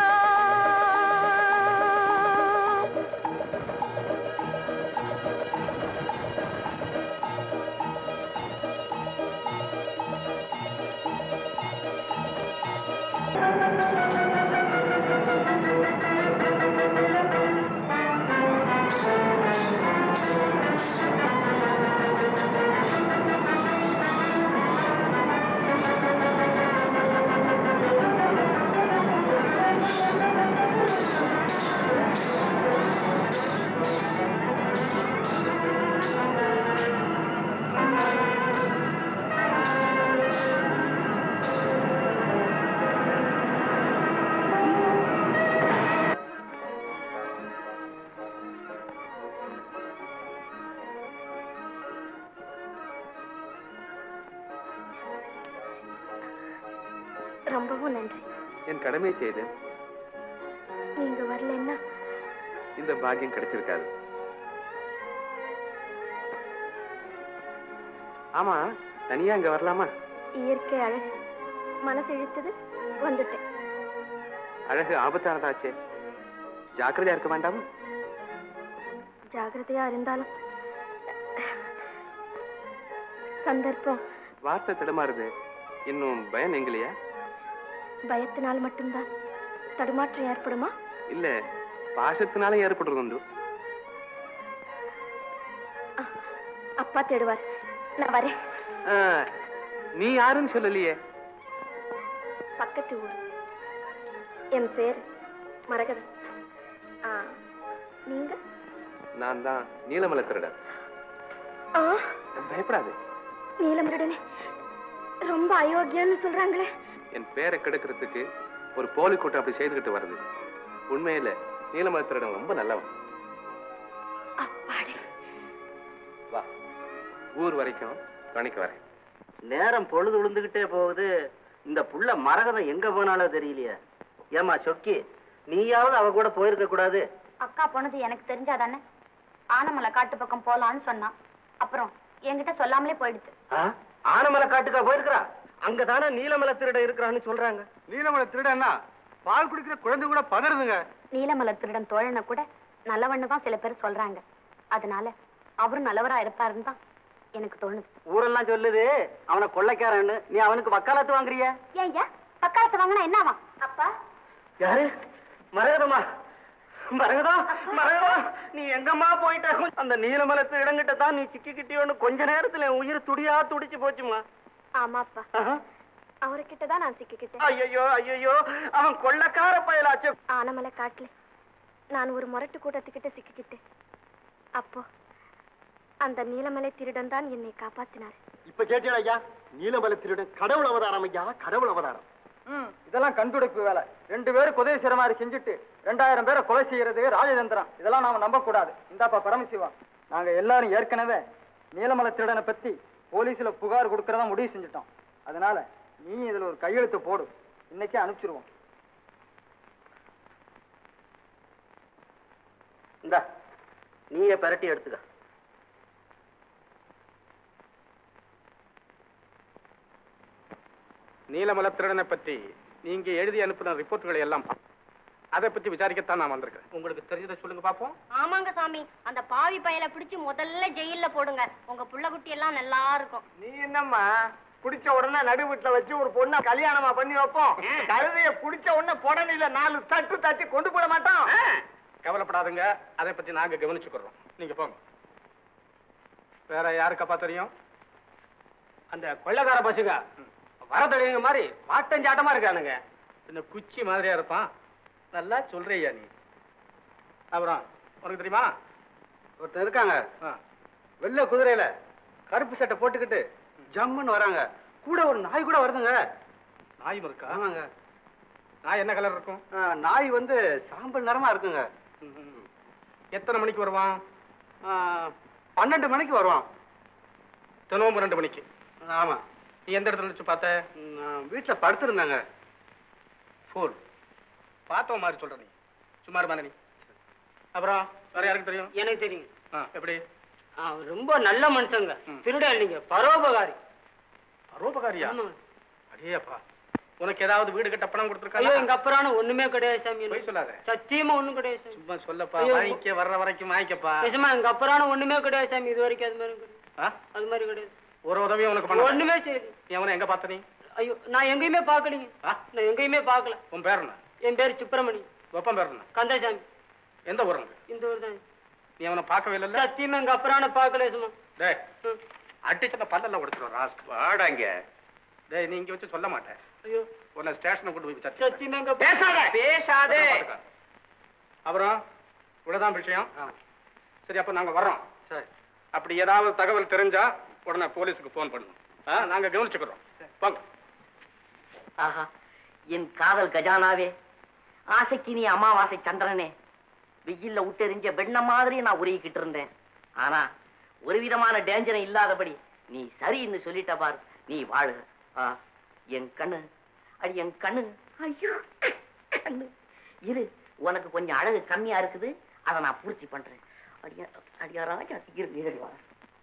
ரொம்பவும் நன்றி. என் கடமை செய்து நீங்க வரலன்னா இந்த பாக்கியம் கிடைச்சிருக்காது. ஆமா, தனியா இங்க வரலாமா? இயற்கை அழகு மனசு இழுத்தது, வந்துட்டேன். அழகு ஆபத்தானதாச்சே, ஜாக்கிரதையா இருக்க வேண்டாமா? ஜாக்கிரதையா இருந்தாலும் சந்தர்ப்பம். வார்த்தை திடமாறுது, இன்னும் பயம் எங்களையா? பயத்தினால் மட்டும்தான் தடுமாற்றம் ஏற்படுமா? இல்ல, பாசத்தினால ஏற்படுறது உண்டு. அப்பா தேடுவார், நான் வரேன். நீ யாருன்னு சொல்லலையே. பக்கத்து ஊர். என் பேர் மரகதன். நீங்க? நான் தான் நீலமலை திருடன். பயப்படாது. நீலமருடனே ரொம்ப அயோக்கியன்னு சொல்றாங்களே. என் பேரை கெடுக்கிறதுக்கு ஒரு போலி கூட்டம் அப்படி செய்துகிட்டு வருது. உண்மையில நீலமலை திருடன் ரொம்ப நல்லவன். வா, ஊர் வரைக்கும் துணைக்கு வரேன். நேரம் பொழுது விழுந்துகிட்டே போகுது. இந்த புள்ள மரகதம் எங்க போனாலும் தெரியலையே. ஏமா சொக்கி, நீயாவது அவ கூட போயிருக்க கூடாது? அக்கா போனது எனக்கு தெரிஞ்சாதானே ஆனமலை காட்டு பக்கம் போலான்னு சொன்னான். அப்புறம் என்கிட்ட சொல்லாமலே போயிடுச்சு. ஆனமலை காட்டுக்கா போயிருக்கிறா? அங்கதானே நீலமலை திருட இருக்கிறான்னு சொல்றாங்க. நீலமலை திருடன்னா பால் குடிக்கிற குழந்தை கூட பதறுதுங்க. நீலமலை திருடன் தோழனை கூட நல்லவன்னு தான் சில பேர் சொல்றாங்க. அதனால அவரும் நல்லவரா இருப்பாருன்னு தான் எனக்கு தோணுது. ஊரெல்லாம் சொல்லுது அவனை கொள்ளைக்காரன்னு. நீ அவனுக்கு வக்காலத்து வாங்குறிய? ஏன் வக்காலத்து வாங்கினா என்னவா? அப்பா யாரு? மரகதமா? மரகதா, மரகதா, நீ எங்கம்மா போயிட்ட? அந்த நீலமலை திருடங்கிட்ட தான் நீ சிக்கிக்கிட்டியோன்னு கொஞ்ச நேரத்துல என் உயிர் துடியா துடிச்சு போச்சுமா. ஆமாப்பா, அவர்கிட்டதான் நான் சிக்கிக்கிட்டேன். ஐயோ ஐயோ, அவன் கொள்ளக்கார பயலாச்சு. ஆனமலை காட்டுல நான் ஒரு முரட்டு கூட்டத்துக்கிட்ட சிக்கிக்கிட்டேன். அப்போ அந்த நீலமலை திருடன் தான் என்னை காப்பாத்தினார். இப்ப கேட்டீங்களா ஐயா? நீலமலை திருடன் கடவுள் அவதாரம் ஐயா, கடவுள் அவதாரம். இதெல்லாம் கண்டுடைப்பு வேலை. ரெண்டு பேரும் உதவி செய்யற மாதிரி செஞ்சுட்டு ரெண்டாயிரம் பேரை கொலை செய்யறது ராஜதந்திரம். இதெல்லாம் நாம நம்ப கூடாது. இந்தாப்பா பரமசிவா, நாங்க எல்லாரும் ஏற்கனவே நீலமலை திருடனை பத்தி போலீஸ்ல புகார் கொடுக்கறதா முடிவு செஞ்சுட்டோம். அதனால நீ இதுல ஒரு கையெழுத்து போடு, இன்னைக்கே அனுப்பிச்சிருவோம். இந்த நீயே பெரட்டி எடுத்துக்க. நீலமலை திருடனை பற்றி நீங்க எழுதி அனுப்பின ரிப்போர்ட்டுகளை எல்லாம் அதை பற்றி விசாரிக்கத்தான் நான் வந்திருக்கேன். உங்களுக்கு தெரிஞ்சதை சொல்லுங்க பாப்போம். ஆமாங்க சாமி, அந்த பாவி பயலை பிடிச்சு முதல்ல ஜெயில போடுங்க. உங்க புள்ள குட்டி எல்லாம் நல்லா இருக்கும். நீ என்னம்மா குடிச்ச உடனே நடு வீட்டுல வச்சு ஒரு பொண்ணை கல்யாணமா பண்ணி வைப்போம். கழுதைய குடிச்ச உடனே புடனையில நாலு தட்டு தட்டி கொண்டு போட மாட்டோம். கவலைப்படாதுங்க, அதை பற்றி நாங்க கவனிச்சுக்கிறோம். நீங்க போங்க. வேற யாருக்கப்பா தெரியும்? அந்த கொள்ளைக்கார பசுங்க வரதடைங்க மாதிரி மாட்டஞ்சாட்டமா இருக்கானுங்க. இந்த குச்சி மாதிரியா இருப்பான். நல்லா சொல்றியா நீ? அப்புறம் உனக்கு தெரியுமா? ஒருத்தர் இருக்காங்க, வெள்ளை குதிரையில கருப்பு சட்டை போட்டுக்கிட்டு ஜம்முன்னு வராங்க. கூட ஒரு நாய் கூட வருதுங்க. நாயும் இருக்கா? ஆமாங்க. நாய் என்ன கலர் இருக்கும்? நாய் வந்து சாம்பல் நிறமா இருக்குங்க. எத்தனை மணிக்கு வருவான்? பன்னெண்டு மணிக்கு வருவான். தினமும் ரெண்டு மணிக்கு? ஆமா. நீ எந்த இடத்துல வச்சு பார்த்த? வீட்டுல படுத்திருந்தாங்க. ஃபோன் பார்த்தவ மாதிரி சொல்ற நீ. சும்மா இருமா நீ. அப்புறம் வேற யாருக்கு தெரியும்? எனக்கு தெரியும். எப்படி? ரொம்ப நல்ல மனுஷங்க. திருட இல்லைங்க, பரோபகாரி. பரோபகாரியா? அடேப்பா, உனக்கு ஏதாவது வீடு கட்ட பணம் கொடுத்துருக்காங்க? ஐயோ, எங்க அப்பறான ஒண்ணுமே கிடையாது சாமி. போய் சொல்லாத. சத்தியமா ஒண்ணும் கிடையாது சாமி. சும்மா சொல்லப்பா, வாங்கிக்க வர்ற வரைக்கும் வாங்கிக்கப்பா. நிஜமா எங்க அப்பறான ஒண்ணுமே கிடையாது சாமி. இது வரைக்கும் அது மாதிரி கிடையாது. அது மாதிரி கிடையாது. ஒரு உதவி உனக்கு பண்ண ஒண்ணுமே செய்யுது. நீ அவனை எங்க பார்த்த? நீ? ஐயோ, நான் எங்கேயுமே பாக்கலீங்க. நான் எங்கேயுமே பாக்கல. உன் பேர் என்ன? என் பேரு சுப்பிரமணி. வெப்பம் பேர் என்ன? கந்தசாமி. எந்த ஊருங்க? இந்த ஊர் தான். நீ அவனை பார்க்கவே இல்லை? சத்தியமா எங்க அப்பறான பாக்கல சும்மா. டேய், அடிச்சத பல்லெல்லாம் உடைச்சிடும் ராஸ்க். வாடாங்க. டேய், நீ இங்க வச்சு சொல்ல மாட்டேன். ஐயோ, உன்னை ஸ்டேஷனை கொண்டு போய் சத்தி. சத்தியமா எங்க பேசாத பேசாதே. அப்புறம் இவ்வளவுதான் விஷயம். சரி, அப்ப நாங்க வர்றோம். சரி, அப்படி ஏதாவது தகவல் தெரிஞ்சா உடனே போலீஸுக்கு போன் பண்ணணும். நாங்க கவனிச்சுக்கிறோம். வாங்க. ஆஹா, என் காதல் கஜானாவே, ஆசைக்கு நீ அமாவாசை சந்திரனே, வெயில்ல விட்டெறிஞ்ச வெண்ண மாதிரி நான் உருகிக்கிட்டு இருந்தேன். ஆனா ஒரு விதமான டேஞ்சரும் இல்லாதபடி நீ சரின்னு சொல்லிட்ட பாரு. நீ வாழு. என் கண்ணு, அடி என் கண்ணு, ஐயோ கண்ணு இரு, உனக்கு கொஞ்சம் அழகு கம்மியா இருக்குது, அதை நான் பூர்த்தி பண்றேன். அடியா அடியா ராஜா, இரு வா.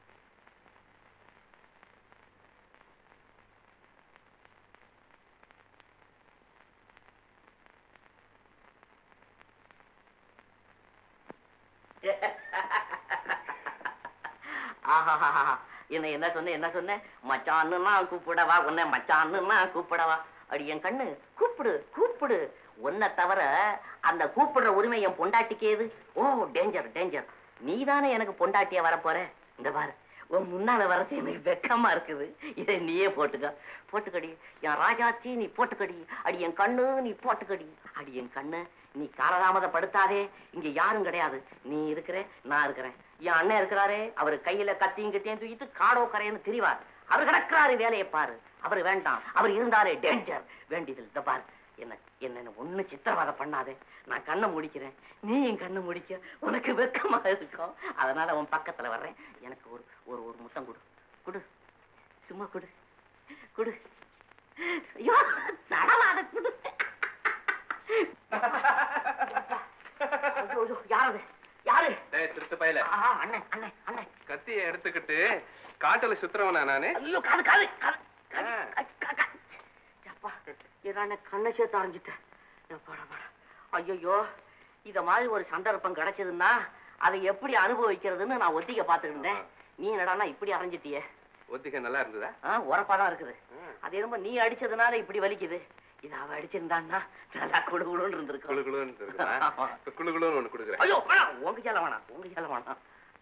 என்ன என்ன சொன்ன என்ன சொன்ன மச்சான்னு கூப்பிடவா, உன்னை மச்சான்னு கூப்பிடவா. அடி என் கண்ணு, கூப்பிடு கூப்பிடு. உன்னை தவிர அந்த கூப்பிடுற உரிமை என் பொண்டாட்டிக்கேது. ஓ டேஞ்சர் டேஞ்சர். நீ தானே எனக்கு பொண்டாட்டியா வரப்போற. இந்த பாரு, உன் முன்னால வரது எனக்கு வெக்கமா இருக்குது. இதை நீயே போட்டுக்க. போட்டுக்கடி என் ராஜாச்சி, நீ போட்டுக்கடி. அடி என் கண்ணு, நீ போட்டுக்கடி. அடி என் கண்ணு, நீ காலதாமதப்படுத்தாதே. இங்க யாரும் கிடையாது. நீ இருக்கிற, நான் இருக்கிறேன். என் அண்ணன் இருக்கிறாரே, அவரு கையில கத்தியும் கத்தியும் தூக்கிட்டு காடோ கரையன்னு திரிவார். அவர் கிடக்கிறாரு, வேலையை பாரு. அவர் வேண்டாம், அவர் இருந்தாரே டேஞ்சர். வேண்டியதில் இந்த பாரு, என்ன என்ன ஒண்ணு சித்திரவதை பண்ணாதே. நான் கண்ணை முடிக்கிறேன், நீ என் கண்ணை முடிக்க. உனக்கு வெக்கமா இருக்கும். அதனால உன் பக்கத்துல வர்றேன். எனக்கு ஒரு ஒரு ஒரு முத்தம் கொடு கொடு, சும்மா கொடு கொடு. ஐயோ நடவாத கொடு. யாரது யாரு? திருட்டு பையல. அண்ணன் அண்ணன் அண்ணன் கத்தியை எடுத்துக்கிட்டு காட்டுல சுத்துறவனா நானு? ஐயோ காது காது காது. கண்ணை சேர்த்து அரைஞ்சிட்டேன். ஐயோ, இத மாதிரி ஒரு சந்தர்ப்பம் கிடைச்சதுன்னா அதை எப்படி அனுபவிக்கிறதுன்னு நான் ஒத்திக்க பாத்துக்கிட்டு இருந்தேன். நீ என்னடானா இப்படி அரைஞ்சிட்டியே. ஒத்திக்க நல்லா இருந்ததா? உரப்பாதான் இருக்குது. அது ரொம்ப நீ அடிச்சதுனால இப்படி வலிக்குது. இது அவ அடிச்சிருந்தான்னா நல்லா குழு குழுன்னு இருந்திருக்கும். குழு குழுன்னு குழு குழுன்னு ஒண்ணு கொடுக்குறேன். ஐயோ வேணாம், உங்க சேல வேணாம், உங்க சேல வேணாம்.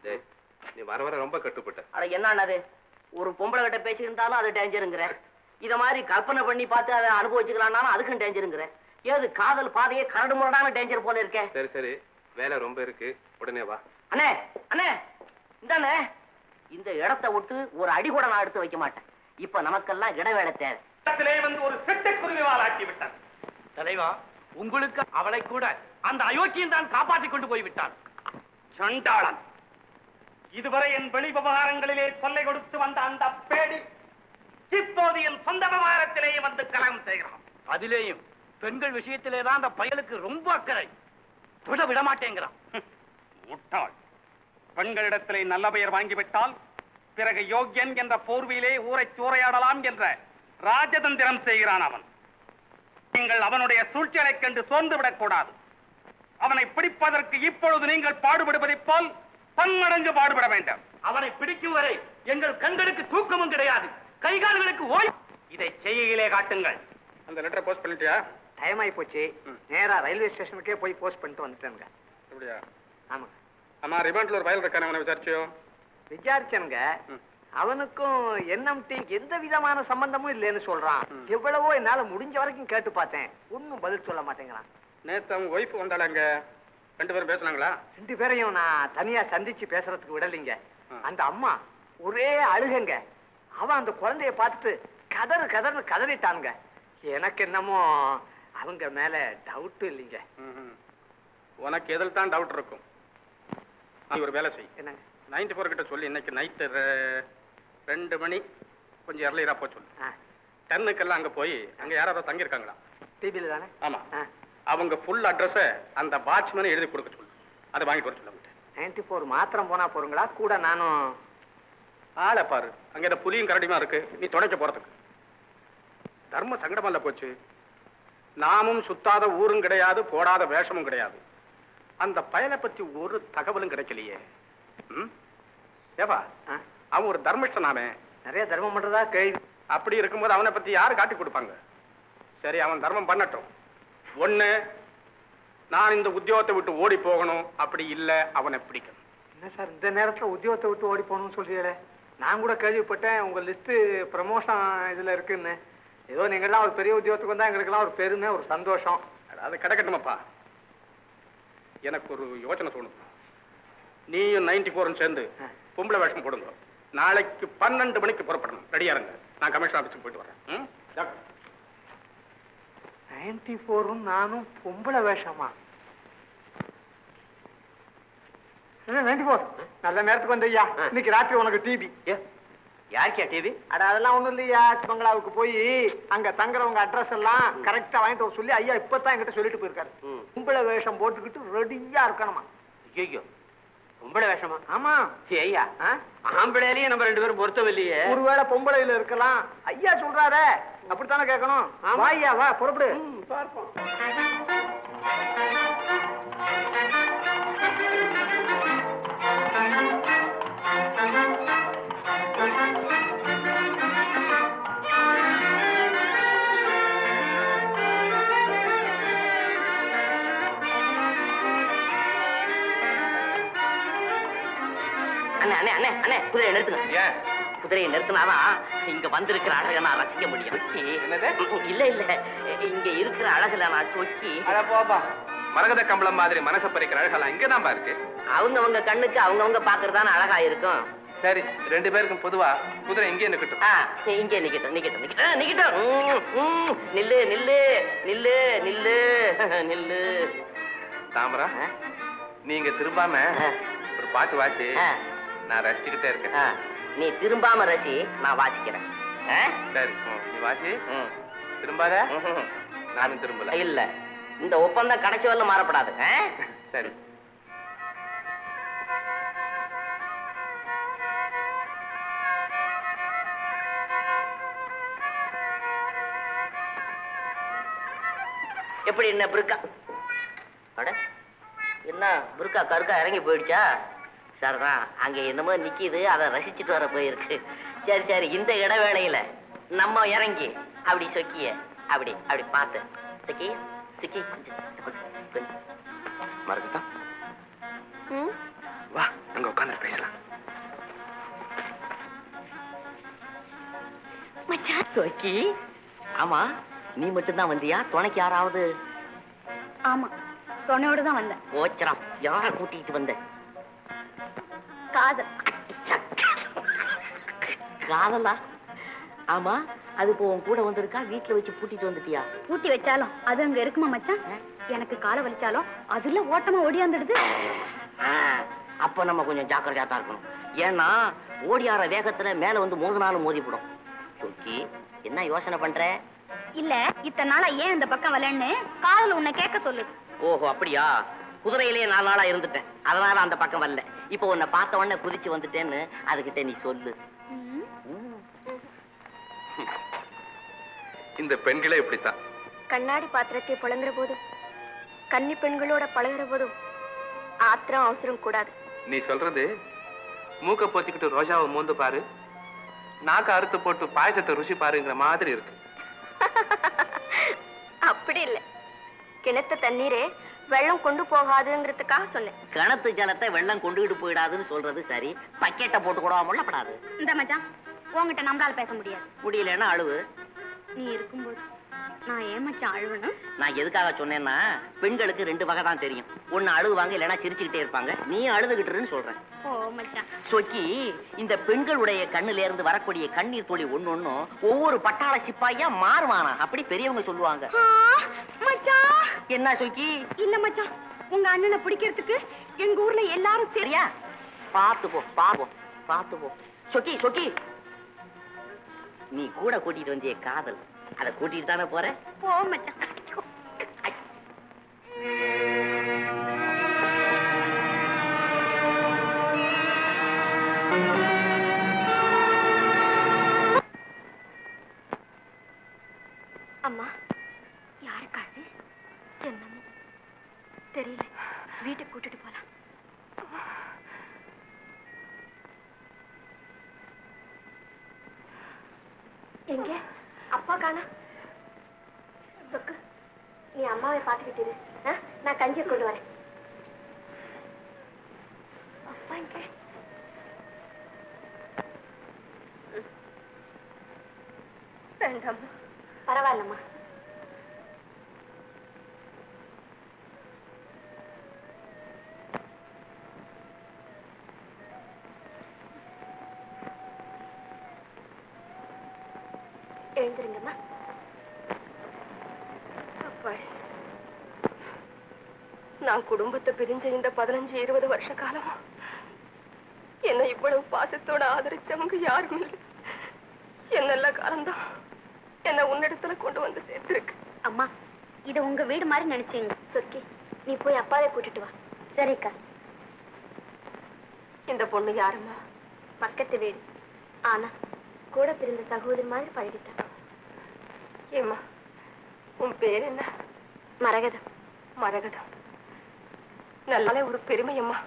நீ வர வர ரொம்ப கட்டுப்பட்ட. அட என்னது, ஒரு பொம்பளை கிட்ட பேசியிருந்தாலும் அது டேஞ்சருங்கிற. இத மாதிரி கற்பனை பண்ணி பார்த்து அதை அனுபவிச்சுக்கலாம்னாலும் அதுக்கும் டேஞ்சருங்கிற. ஏது காதல் பாதையே கரடு முரடான டேஞ்சர் போல இருக்கேன். சரி சரி, வேலை ரொம்ப இருக்கு, உடனே வா. அண்ணே அண்ணே, இந்தானே இந்த இடத்தை விட்டு ஒரு அடி கூட நான் எடுத்து வைக்க மாட்டேன். இப்ப நமக்கெல்லாம் இடவேளை தேவை. வந்து ஒரு சிட்டுக்குருவி வாழாக்கி விட்டார். தலைவா, உங்களுக்கு அவளை கூட அந்த அயோக்கியன் தான் காப்பாற்றிக் கொண்டு போய்விட்டான். சண்டாளன், இதுவரை என் வெளி விவகாரங்களிலே தொல்லை கொடுத்து வந்த அந்த பேடி இப்போது என் சொந்த விவகாரத்திலேயே வந்து கலகம் செய்கிறான். அதிலேயும் பெண்கள் விஷயத்திலே தான் அந்த பயலுக்கு ரொம்ப அக்கறை. தொட விட மாட்டேங்கிறான். முட்டாள். பெண்களிடத்திலே நல்ல பெயர் வாங்கிவிட்டால் பிறகு யோக்கியன் என்ற போர்வையிலே ஊரை சூறையாடலாம் என்ற ராஜதந்திரம் செய்கிறான் அவன். நீங்கள் அவனுடைய சூழ்ச்சிகளை கண்டு சோர்ந்து விடக்கூடாது. அவனை பிடிப்பதற்கு இப்பொழுது நீங்கள் பாடுபடுவதைப் போல் பன்மடங்கு பாடுபட வேண்டும். அவனை பிடிக்கும் வரை எங்கள் கண்களுக்கு தூக்கமும் கிடையாது, கைகால்களுக்கு ஓய். இதை செய்கையிலே காட்டுங்கள். அந்த லெட்டரை போஸ்ட் பண்ணிட்டியா? டைம் ஆகி போச்சு. நேரா ரயில்வே ஸ்டேஷனுக்கே போய் போஸ்ட் பண்ணிட்டு வந்துட்டேங்க. அப்படியா? ஆமா. ஆமா, ரிமாண்ட்ல ஒரு ஃபைல் இருக்கானே, அவனை விசாரிச்சியோ? விசாரிச்சனுங்க. அவனுக்கும் என்எம்டி எந்த விதமான சம்பந்தமும் இல்லைன்னு சொல்றான். எவ்வளவோ என்னால முடிஞ்ச வரைக்கும் கேட்டு பார்த்தேன், ஒன்னும் பதில் சொல்ல மாட்டேங்கிறான். நேத்து அவங்க ஒய்ஃப் வந்தாளாங்க, ரெண்டு பேரும் பேசுனாங்களா? ரெண்டு பேரையும் நான் தனியா சந்திச்சு பேசுறதுக்கு விடலைங்க. அந்த அம்மா ஒரே அழுகங்க. அவன் அந்த குழந்தைய பார்த்துட்டு கதறு கதறு கதறிட்டானுங்க. எனக்கு என்னமோ அவங்க மேல டவுட் இல்லைங்க. உனக்கு எதில் தான் டவுட் இருக்கும். நீ ஒரு வேலை செய். என்னங்க? நைன்டி ஃபோர் கிட்ட சொல்லி இன்னைக்கு நைட்டு ரெண்டு மணி கொஞ்சம் எர்லியரா போய் சொல்லு. டென்னுக்கெல்லாம் அங்க போய் அங்க யாராவது தங்கியிருக்காங்களா? டிபில தானே? ஆமா. அவங்க ஃபுல் அட்ரஸ அந்த வாட்ச்மேன் எழுதி கொடுக்க சொல்லு. அதை வாங்கிட்டு வர சொல்ல. நைன்டி ஃபோர் மாத்திரம் போனா போறீங்களா கூட நானும்? ஆளை பாரு, அங்க இந்த புலியும் கரடியுமா இருக்கு, நீ துடைக்க போறதுக்கு. தர்ம சங்கடமல்ல போச்சு. நாமும் சுத்தாத ஊரும் கிடையாது, போடாத வேஷமும் கிடையாது. அந்த பயலை பத்தி ஒரு தகவலும் கிடைக்கலையே. ம் ஏவா, அவன் ஒரு தர்மிஷ்டனாமே, நிறைய தர்மம் பண்றதா கேள்வி. அப்படி இருக்கும்போது அவனை பத்தி யாரு காட்டி கொடுப்பாங்க? சரி, அவன் தர்மம் பண்ணட்டும். ஒண்ணு, நான் இந்த உத்தியோகத்தை விட்டு ஓடி போகணும், அப்படி இல்ல அவனை பிடிக்கணும். என்ன சார் இந்த நேரத்துல உத்தியோகத்தை விட்டு ஓடி போகணும்னு சொல்றீங்களே? நான் கூட கேள்விப்பட்டேன் உங்க லிஸ்ட் ப்ரமோஷன் இதுல இருக்குன்னு. ஏதோ நீங்கெல்லாம் ஒரு பெரிய உத்தியோகத்துக்கு வந்தா எங்களுக்கெல்லாம் ஒரு பெருமை, ஒரு சந்தோஷம். அது கிடக்கட்டுமாப்பா. எனக்கு ஒரு யோசனை தோணுது. நீயும் நைன்டி ஃபோரும் சேர்ந்து பொம்பளை வேஷம் போடுங்க. நாளைக்கு பன்னெண்டு மணிக்கு புறப்படணும். ரெடியா இருங்க, நான் கமிஷன் ஆபீஸுக்கு போயிட்டு வரேன். நைன்டி ஃபோரும் நானும் பொம்பளை வேஷமா? நைன்டி ஃபோர் நல்ல நேரத்துக்கு வந்தையா. இன்னைக்கு ராத்திரி உனக்கு டிவி. யாருக்கியா டிவி? அட அதெல்லாம் ஒண்ணும் இல்லையா, பங்களாவுக்கு போய் அங்க தங்குறவங்க அட்ரஸ் எல்லாம் கரெக்டா வாங்கிட்டு வர சொல்லி ஐயா இப்பதான் என்கிட்ட சொல்லிட்டு போயிருக்காரு. பொம்பளை வேஷம் போட்டுக்கிட்டு ரெடியா இருக்கணுமா. ஐயோ, பொம்பளை வேஷமா? ஆமா. ஐயா, ஆம்பளையிலயும் நம்ம ரெண்டு பேரும் பொருத்தம் இல்லையே. ஒருவேளை பொம்பளையில இருக்கலாம். ஐயா சொல்றாரு, அப்படித்தானே கேட்கணும். வா ஐயா, வா புறப்படு. பார்ப்போம். அண்ணே அண்ணே அண்ணே அண்ணே குதிரையை நிறுத்துங்க. குதிரையை நிறுத்தினாதான் இங்க வந்திருக்கிற அழகை நான் ரசிக்க முடியும். இல்ல இல்ல, இங்க இருக்கிற அழகுல நான் சொக்கி. போப்பா, மரகத கம்பளம் மாதிரி மனசை பறிக்கிற அழகெல்லாம் இங்கதான்பா இருக்கு. அவங்கவங்க கண்ணுக்கு அவங்கவங்க பாக்குறதான அழகா இருக்கும். சரி, ரெண்டு பேருக்கும் பொதுவா குதிரை இங்கே நிக்கட்டும். இங்கே நிக்கட்டும் நிக்கட்டும் நிக்கட்டும் நிக்கட்டும். நில்லு நில்லு நில்லு நில்லு நில்லு. தாமரா, நீங்க திரும்பாம ஒரு பாட்டு வாசி, நான் ரசிச்சுக்கிட்டே இருக்கேன். நீ திரும்பாம ரசி, நான் வாசிக்கிறேன். சரி, நீ வாசி. திரும்பாத. நானும் திரும்பல. இல்ல, இந்த ஒப்பந்தம் கடைசி வரல மாறப்படாது. சரி. எப்படி என்ன புருக்கா? அட என்ன புருக்கா கருக்கா இறங்கி போயிடுச்சா? சரிதான், அங்க என்னமோ நிக்கிது, அதை ரசிச்சுட்டு வர போயிருக்கு. சரி சரி, இந்த இடைவேளையில நம்ம இறங்கி அப்படி சொக்கிய அப்படி அப்படி பார்த்து சொக்கி சுக்கி மரகதா, வா அங்க உட்காந்து பேசலாம். மச்சான் சொக்கி, ஆமா நீ மட்டும்தான் வந்தியா? துணைக்கு யாராவது? ஆமா, துணையோட தான் வந்தேன். ஓச்சரம், யார கூட்டிட்டு வந்த? காதல். காதலா? ஆமா, அது இப்போ உன் கூட வந்திருக்கா, வீட்டுல வச்சு பூட்டிட்டு வந்துட்டியா? பூட்டி வச்சாலும் அது அங்க இருக்குமா மச்சான்? எனக்கு காலை வலிச்சாலும் அதுல ஓட்டமா ஓடியாந்துடுது. அப்ப நம்ம கொஞ்சம் ஜாக்கிரதையா தான் இருக்கணும். ஏன்னா ஓடியார வேகத்துல மேல வந்து மோதினாலும் மோதிப்படும். சொக்கி, என்ன யோசனை பண்ற? இல்ல, இத்தனை நாளா ஏன் இந்த பக்கம் வரலன்னு காதல் உன்னை கேட்க சொல்லு. ஓஹோ, அப்படியா? குதிரையிலேயே நாலு நாளா இருந்துட்டேன், அதனால அந்த பக்கம் வரல. இப்போ உன்னை பார்த்த உடனே குதிச்சு வந்துட்டேன்னு அதுகிட்ட நீ சொல்லு. இந்த பெண்களே இப்படித்தான். கண்ணாடி பாத்திரத்தை புலங்குற போதும், கன்னி பெண்களோட பழகுற போதும் ஆத்திரம் அவசரம் கூடாது. நீ சொல்றது மூக்க பொத்திக்கிட்டு ரோஜாவை மோந்து பாரு, நாக்க அறுத்து போட்டு பாயசத்தை ருசி பாருங்கிற மாதிரி இருக்கு. அப்படி இல்ல, கிணத்து தண்ணீரே வெள்ளம் கொண்டு போகாதுங்கிறதுக்காக சொன்னேன். கிணத்து ஜலத்தை வெள்ளம் கொண்டுகிட்டு போயிடாதுன்னு சொல்றது சரி, பக்கெட்டை போட்டு கூட முள்ளப்படாது. இந்த மச்சான், உங்ககிட்ட நம்மளால பேச முடியாது. முடியலன்னா அழுவு. நீ இருக்கும்போது நான் ஏன் மச்சான் அழுவணும்? நான் எதுக்காக சொன்னேன்னா, பெண்களுக்கு ரெண்டு வகை தான் தெரியும். ஒன்னு அழுவாங்க, இல்லைன்னா சிரிச்சுக்கிட்டே இருப்பாங்க. நீ அழுதுகிட்டுன்னு சொல்றேன். ஓ மச்சான். சொக்கி, இந்த பெண்களுடைய கண்ணுல இருந்து வரக்கூடிய கண்ணீர் துளி ஒண்ணு ஒண்ணும் ஒவ்வொரு பட்டாள சிப்பாயா மாறுவானா, அப்படி பெரியவங்க சொல்லுவாங்க. மச்சான். என்ன சொக்கி? இல்ல மச்சான், உங்க அண்ணனை பிடிக்கிறதுக்கு எங்க ஊர்ல எல்லாரும் சரியா? பாத்து போ, பாப்போம், பாத்து போ. சொக்கி சொக்கி, நீ கூட கூட்டிட்டு வந்திய காதல், அதை கூட்டிட்டு தானே போற? போ மச்சான். அம்மா யாருக்காது என்னமோ தெரியல, வீட்டுக்கு கூட்டிட்டு போலாம். எங்க அப்பா காணா? சொக்கு, நீ அம்மாவை பார்த்துக்கிட்டு இரு. நான் கஞ்சியை கொண்டு வரேன். அப்பா எங்க? வேண்டாம்மா. பரவாயில்லம்மா. எழுந்துருங்கம்மா. அப்பா, நான் குடும்பத்தை பிரிஞ்ச இந்த பதினஞ்சு இருபது வருஷ காலமா என்னை இவ்வளவு பாசத்தோட ஆதரிச்சவங்க யாரும் இல்லை. என் நல்ல காலம்தான் என்ன உன்னிடத்துல கொண்டு வந்து சேர்த்திருக்கு. அம்மா, இது உங்க வீடு மாதிரி நினைச்சீங்க. சொக்கி, நீ போய் அப்பாவை கூட்டிட்டு வா. சரிக்கா. இந்த பொண்ணு யாருமா? பக்கத்து வீடு. ஆனா கூட பிறந்த சகோதரி மாதிரி பழகிட்டா. ஏம்மா, உன் பேர் என்ன? மரகதம். மரகதம், நல்ல ஒரு பெருமையம்மா.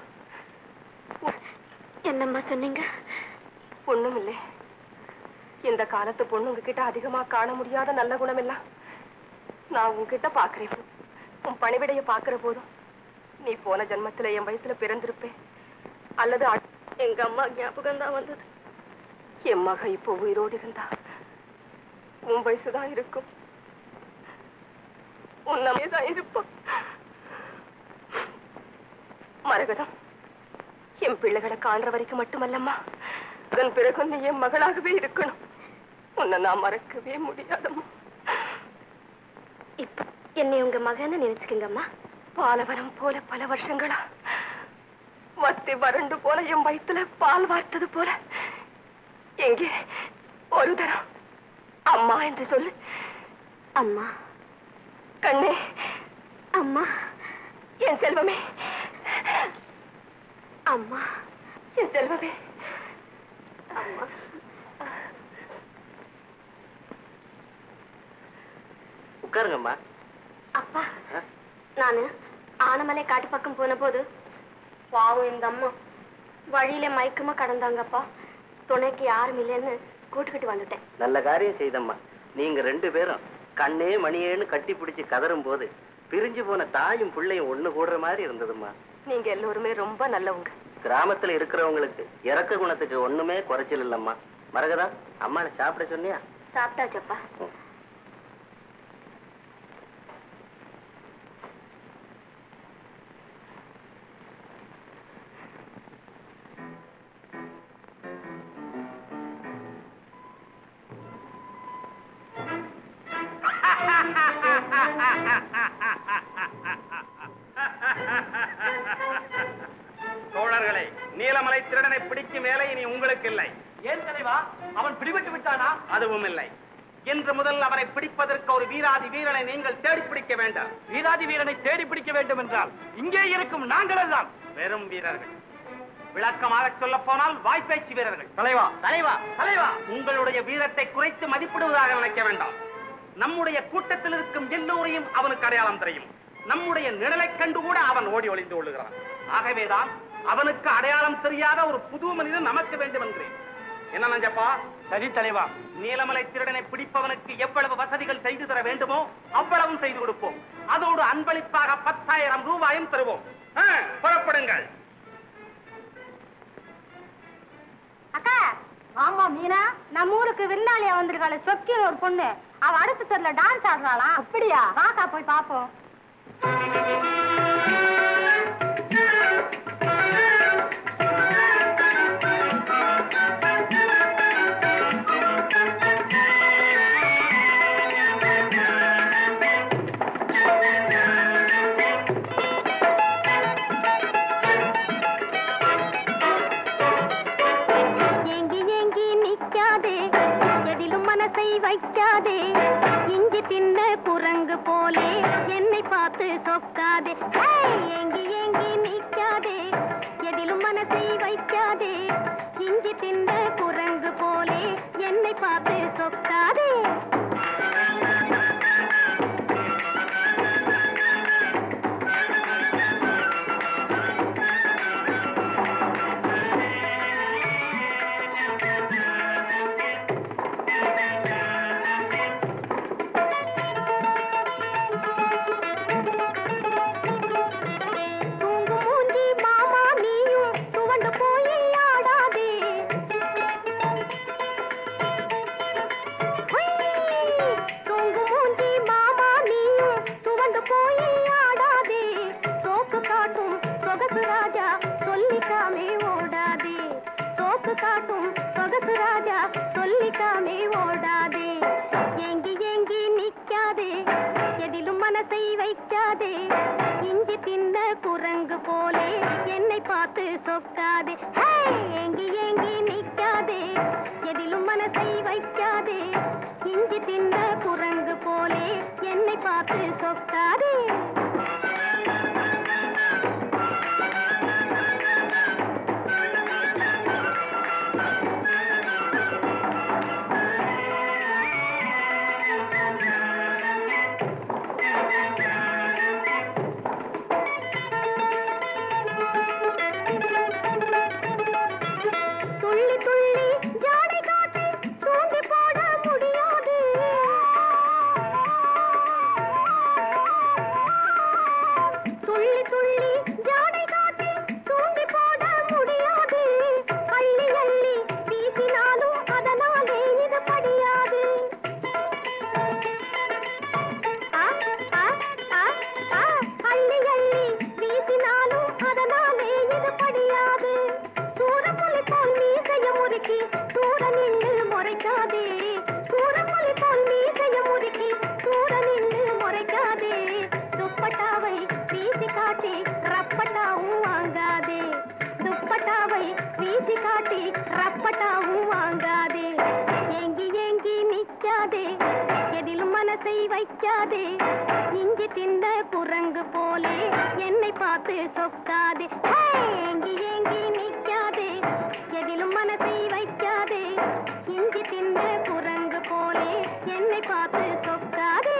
என்னம்மா சொன்னீங்க? ஒண்ணும் இல்லை. இந்த காலத்து பொண்ணுங்க கிட்ட அதிகமா காண முடியாத நல்ல குணம் எல்லாம் நான் உன்கிட்ட பாக்குறேன். உன் பணிவிடைய பாக்குற போதும் நீ போன ஜென்மத்துல என் வயசுல பிறந்திருப்பேன், அல்லது எங்க அம்மா ஞாபகம் தான் வந்தது. என் மக இப்போ உயிரோடு இருந்தா உன் வயசுதான் இருக்கும், உன்னமேதான் இருப்பான். மரகதம், என் பிள்ளைகளை காண்ற வரைக்கும் மட்டுமல்லம்மா, அதன் பிறகு நீ என் மகளாகவே இருக்கணும். உன்னை நான் மறக்கவே முடியாதம்மா. இப்ப என்னை உங்க மகன்னு நினைச்சுக்கங்கம்மா. பாலவனம் போல பல வருஷங்களா வத்தி வறண்டு போல என் வயிற்றுல பால் வார்த்தது போல எங்கே ஒரு தரம் அம்மா என்று சொல்லு. அம்மா. கண்ணே. அம்மா. என் செல்வமே. அம்மா. என் செல்வமே. அம்மா. உட்காருங்கம்மா. அப்பா, நானு ஆனமலை காட்டு பக்கம் போன போது பாவம் இந்த அம்மா வழியில மயக்கமா கடந்தாங்கப்பா. துணைக்கு யாரும் இல்லைன்னு கூட்டுக்கிட்டு வந்துட்டேன். நல்ல காரியம் செய்தம்மா. நீங்க ரெண்டு பேரும் கண்ணே மணியேன்னு கட்டி பிடிச்சு கதறும் போது பிரிஞ்சு போன தாயும் பிள்ளையும் ஒண்ணு கூடுற மாதிரி இருந்ததும்மா. நீங்க எல்லோருமே ரொம்ப நல்லவங்க. கிராமத்துல இருக்கிறவங்களுக்கு இறக்க குணத்துக்கு ஒண்ணுமே குறைச்சல் இல்லம்மா. மரகதா, அம்மாவை சாப்பிட சொன்னியா? சாப்பிட்டாச்சப்பா. தோழர்களே, நீலமலை திருடனை பிடிக்கும் வேலை இனி உங்களுக்கு இல்லை. ஏன் தலைவா, அவன் பிடிபட்டு விட்டானா? அதுவும் இல்லை. இன்று முதல் அவரை பிடிப்பதற்கு ஒரு வீராதி வீரனை நீங்கள் தேடி பிடிக்க வேண்டாம். வீராதி வீரனை தேடி பிடிக்க வேண்டும் என்றால் இங்கே இருக்கும் நாங்கள் தான் வெறும் வீரர்கள். விளக்கமாக சொல்ல போனால் வாய்ப்பேச்சு வீரர்கள். தலைவா, தலைவா, தலைவா, உங்களுடைய வீரத்தை குறைத்து மதிப்பிடுவதாக நினைக்க வேண்டாம். நம்முடைய கூட்டத்தில் இருக்கும் எல்லோரையும் அவனுக்கு அடையாளம் தெரியும். நம்முடைய நிழலை கண்டு கூட அவன் ஓடி ஒளிந்து கொள்ளுகிறான். ஆகவேதான் அவனுக்கு அடையாளம் தெரியாத ஒரு புது மனிதன் நமக்கு வேண்டும் என்கிறேன். என்ன நஞ்சப்பா? சரி தலைவா. நீலமலை திருடனை பிடிப்பவனுக்கு எவ்வளவு வசதிகள் செய்து தர வேண்டுமோ அவ்வளவும் செய்து கொடுப்போம். அதோடு அன்பளிப்பாக பத்தாயிரம் ரூபாயும் தருவோம். புறப்படுங்கள். அக்கா. ஆமா மீனா, நம்ம ஊருக்கு விருந்தாளியா வந்திருக்காள சொக்கின்னு ஒரு பொண்ணு. அவ அடுத்த தெருல டான்ஸ் ஆடுறாளா? அப்படியா? வாக்கா போய் பாப்போம். வைக்காதே, இஞ்சி தின்ன குரங்கு போலே என்னை பார்த்து சொக்காதே. ஏங்கி ஏங்கி நிக்காதே, எதிலும் மனசை வைக்காதே, இஞ்சி தின்ன குரங்கு போலே என்னை பார்த்து சொக்காதே. காட்டும் சொகசு ராஜா சொல்லிக்காமே ஓடாதே. ஏங்கி ஏங்கி நிக்காதே, எதிலும் மனசை வைக்காதே. இஞ்சி தின்ன குரங்கு போலே என்னை பார்த்து சொக்காதே. ஏங்கி ஏங்கி நிக்காதே, எதிலும் மனசை வைக்காதே. இஞ்சி தின்ன குரங்கு போலே என்னை பார்த்து சொக்காதே. வைக்காதே, இஞ்சி திந்த குரங்கு போலே என்னை பார்த்து சொக்காதே. ஏங்கி ஏங்கி நிக்காதே, எதிலும் மனசை வைக்காதே. இஞ்சி திந்த குரங்கு போலே என்னை பார்த்து சொக்காதே.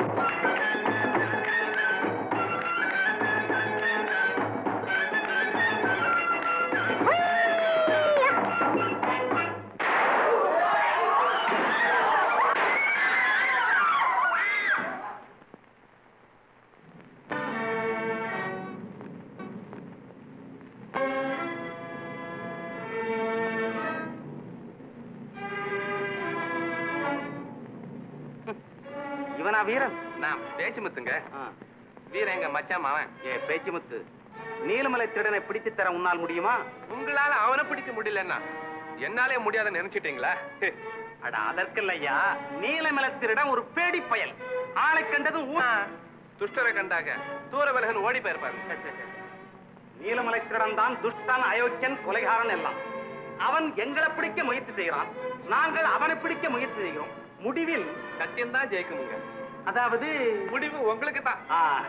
வீரன் நான் பேச்சு முத்துங்க. வீரன் எங்க மச்சான் அவன். ஏ பேச்சு முத்து, நீலமலை திருடனை பிடித்து தர உன்னால் முடியுமா? உங்களால அவனை பிடிக்க முடியலன்னா என்னாலே முடியாதுன்னு நினைச்சிட்டீங்களா? அட அதற்கில்லையா, நீலமலை திருடன் ஒரு பேடி பயல். ஆளை கண்டதும் துஷ்டரை கண்டாக தூர விலகன் ஓடி போயிருப்பாரு. நீலமலை திருடன் தான் துஷ்டன், அயோக்கியன், கொலைகாரன் எல்லாம். அவன் எங்களை பிடிக்க முயற்சி செய்கிறான், நாங்கள் அவனை பிடிக்க முயற்சி செய்கிறோம். முடிவில் சத்தியம் தான் ஜெயிக்குமுங்க. அதாவது முடிவு உங்களுக்கு தான்.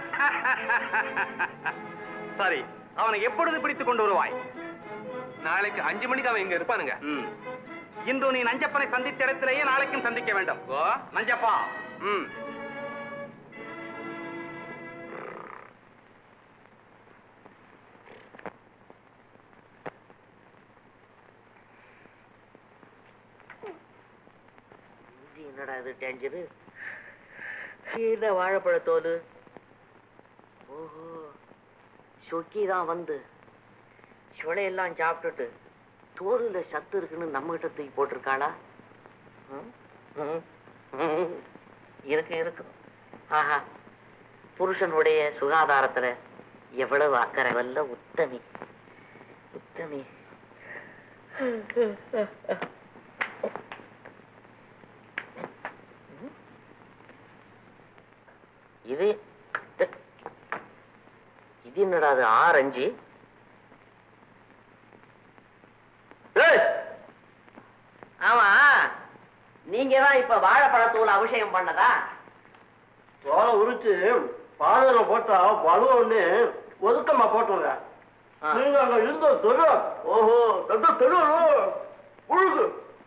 சரி, அவனை எப்பொழுது பிடித்துக் கொண்டு வருவாய்? நாளைக்கு அஞ்சு மணிக்கு அவன் இங்க இருப்பானுங்க. இன்று நீ நஞ்சப்பனை சந்தித்த இடத்திலேயே நாளைக்கும் சந்திக்க வேண்டும். நஞ்சப்பா. ம் என்னடா இது டேஞ்சரு? கீழே வாழைப்பழத்தோல். ஓஹோ, சொக்கி தான் வந்து சுளையெல்லாம் சாப்பிட்டுட்டு தோலுல சத்து இருக்குன்னு நம்ம கிட்ட தூக்கி போட்டிருக்காளா? இருக்கு இருக்கு. ஆஹா, புருஷனுடைய சுகாதாரத்துல எவ்வளவு அக்கறை. வல்ல உத்தமி உத்தமி. இது இது என்னடா அது? ஆரஞ்சு. ஆமா, நீங்க தான் இப்ப வாழைப்பழத்தூள் அபிஷேகம் பண்ணதா? தோலை உரிச்சு பாதல போட்டா பலுவன்னு ஒதுக்கமா போட்டுங்க. நீங்க அங்க இருந்த தொழு. ஓஹோ, தொழு உழுகு.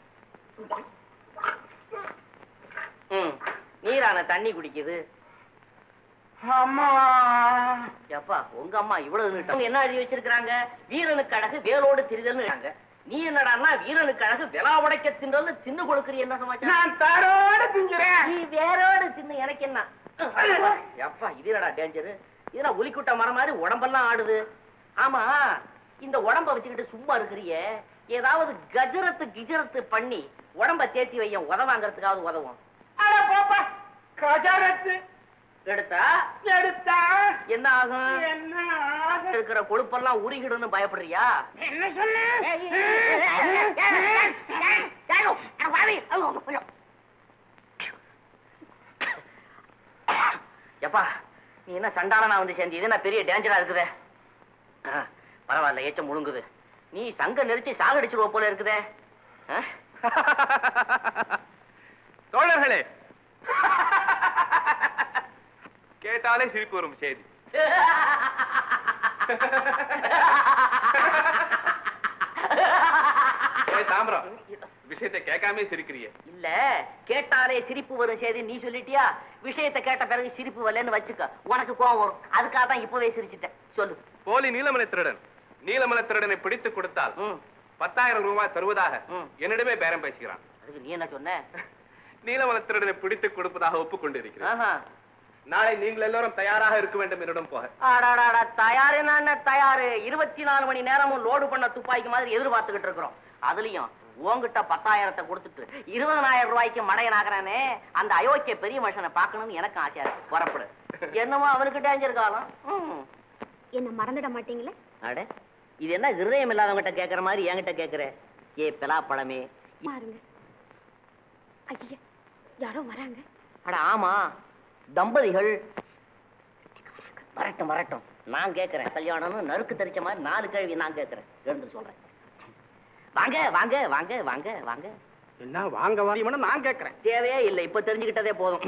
ம், நீரான தண்ணி குடிக்குது. அம்மா, எப்பா உங்க அம்மா இவ்வளவு நீட்டம் என்ன எழுதி வச்சிருக்காங்க? வீரனுக்கு அழகு வேலோடு திரிதல்னு. நீ என்னடான்னா வீரனுக்கு அழகு வெலா உடைக்க தின்றல்னு தின்னு கொடுக்குறீ. என்ன சமாச்சாரம்? நான் தாரோட திங்குறேன். நீ வேரோடு தின்னு எனக்கு என்ன? எப்பா இது என்னடா டேஞ்சரு? இதெல்லாம் உலிக்குட்ட மரம் மாதிரி உடம்பெல்லாம் ஆடுது. ஆமா, இந்த உடம்ப வச்சுக்கிட்டு சும்மா இருக்கிறிய, ஏதாவது கஜரத்து கிஜரத்து பண்ணி உடம்ப தேத்தி வைய உதவாங்கிறதுக்காவது உதவும். அட போப்பா, கஜரத்து எடுத்தா எடுத்தா என்ன ஆகும்? என்ன இருக்கிற கொழுப்பெல்லாம் உருகிடுன்னு பயப்படுறியா? என்ன சொல்லு? எப்பா நீ என்ன சண்டாளனா வந்து சேர்ந்து இது என்ன பெரிய டேஞ்சரா இருக்குதே. பரவாயில்ல, ஏச்சம் முழுங்குது. நீ சங்க நெரிச்சு சாகடிச்சிருவ போல இருக்குதே. தோழர்களே, கேட்டாலே சிரிப்பு வரும் செய்தி. தாம்பரம், விஷயத்தை கேட்காம சிரிக்கிறிய? இல்ல, கேட்டாலே சிரிப்பு வரும் செய்தி நீ சொல்லிட்டியா? விஷயத்தை கேட்ட பிறகு சிரிப்பு வரலன்னு வச்சுக்க, உனக்கு கோவம் வரும். அதுக்காக தான் இப்பவே சிரிச்சுட்டேன். சொல்லு. போலி நீலமலை திருடன் நீலமலை திருடனை பிடித்து கொடுத்தால் பத்தாயிரம் ரூபாய் தருவதாக என்னிடமே பேரம் பேசுகிறான். அதுக்கு நீ என்ன சொன்ன? நீலமலை திருடனை பிடித்து கொடுப்பதாக ஒப்புக்கொண்டிருக்கிறேன். நாளை நீங்கள் எல்லாரும் தயாராக இருக்க வேண்டும் என்னிடம் போக. தயாரு நான் தயாரு. இருபத்தி நாலு மணி நேரமும் லோடு பண்ண துப்பாக்கி மாதிரி எதிர்பார்த்துக்கிட்டு இருக்கிறோம். அதுலயும் உங்ககிட்ட பத்தாயிரத்தை கொடுத்துட்டு இருபதனாயிரம் ரூபாய்க்கு மடையனாகிறானே அந்த அயோக்கிய பெரிய மனுஷனை பார்க்கணும்னு எனக்கு ஆசையா இருக்கு. புறப்படு. என்னமோ அவனுக்கு டேஞ்சர் காலம். என்ன மறந்துட மாட்டீங்களே? அட, இது என்ன ஹிருதயம் இல்லாதவங்கிட்ட கேட்கற மாதிரி என்கிட்ட கேட்கிற? ஏ பிலா பழமே பாருங்க. ஐயா, யாரோ வராங்க. அட ஆமா, தம்பதிகள். வரட்டும் வரட்டும், நான் கேட்கிறேன். கல்யாணம்னு நறுக்கு தெரிச்ச மாதிரி நாலு கேள்வி நான் கேட்கிறேன். எழுந்து சொல்றேன். வாங்க வாங்க வாங்க வாங்க வாங்க. என்ன வாங்க வாங்க நான் கேட்கிறேன். தேவையே இல்லை, இப்ப தெரிஞ்சுக்கிட்டதே போதும்.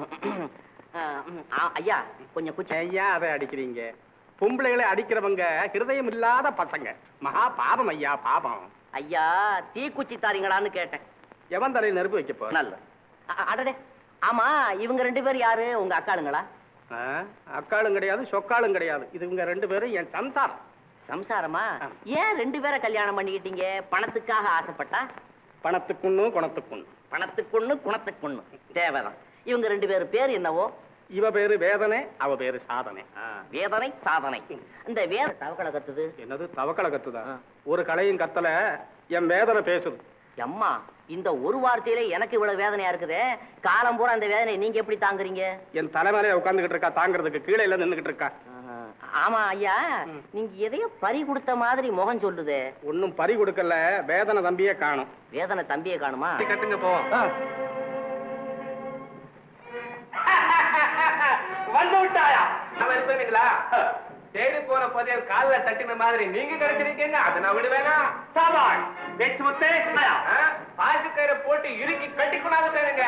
ஐயா கொஞ்சம் குச்சி. ஐயா அதை அடிக்கிறீங்க. பொம்பளைகளை அடிக்கிறவங்க ஹிருதயம் இல்லாத பசங்க. மகா பாபம் ஐயா, பாபம். ஐயா தீக்குச்சி தாரீங்களான்னு கேட்டேன். எவன் தலையில் நெருப்பு வைக்க போ? நல்ல. அடடே, ஆமா இவங்க ரெண்டு பேரும் யாரு? உங்க அக்காளுங்களா? அக்காளும் கிடையாது, சொக்காளும் கிடையாது. இது இவங்க ரெண்டு பேரும் என் சம்சாரம். சம்சாரமா? ஏன் ரெண்டு பேரை கல்யாணம் பண்ணிக்கிட்டீங்க? பணத்துக்காக ஆசைப்பட்டா? பணத்துக்குன்னு குணத்துக்குன்னு. பணத்துக்குன்னு குணத்துக்குன்னு தேவைதான். இவங்க ரெண்டு பேரும் பேர் என்னவோ? இவ பேரு வேதனை, அவ பேரு சாதனை. வேதனை சாதனை. இந்த வேத தவக்கலை கத்துது. என்னது தவக்கலை கத்துதா? ஒரு கலையும் கத்தல, என் வேதனை பேசுது. அம்மா, இந்த ஒரு வார்த்தையில எனக்கு இவ்வளவு வேதனையா இருக்குதே. காலம் பூரா அந்த வேதனை நீங்க எப்படி தாங்குறீங்க? என் தலைமையில உட்கார்ந்துகிட்டு இருக்கா, தாங்கிறதுக்கு கீழே இல்ல நின்னுகிட்டு இருக்கா. ஆமா ஐயா, நீங்க எதையோ பறி கொடுத்த மாதிரி முகம் சொல்லுது. ஒன்னும் பறி கொடுக்கல, வேதனை தம்பியே காணும். வேதனை தம்பியே காணுமா? கட்டுங்க போவோம். வந்து விட்டாயா? நம்ம இருப்பீங்களா? தேடி போன பதியல் கால்ல தட்டின மாதிரி நீங்க கிடைச்சிருக்கீங்க. அதை நான் விடுவேனா? சாபாஷ். வெச்சு முத்தே பாசு கயிறை போட்டு இறுக்கி கட்டி கொண்டாந்துட்டேனுங்க.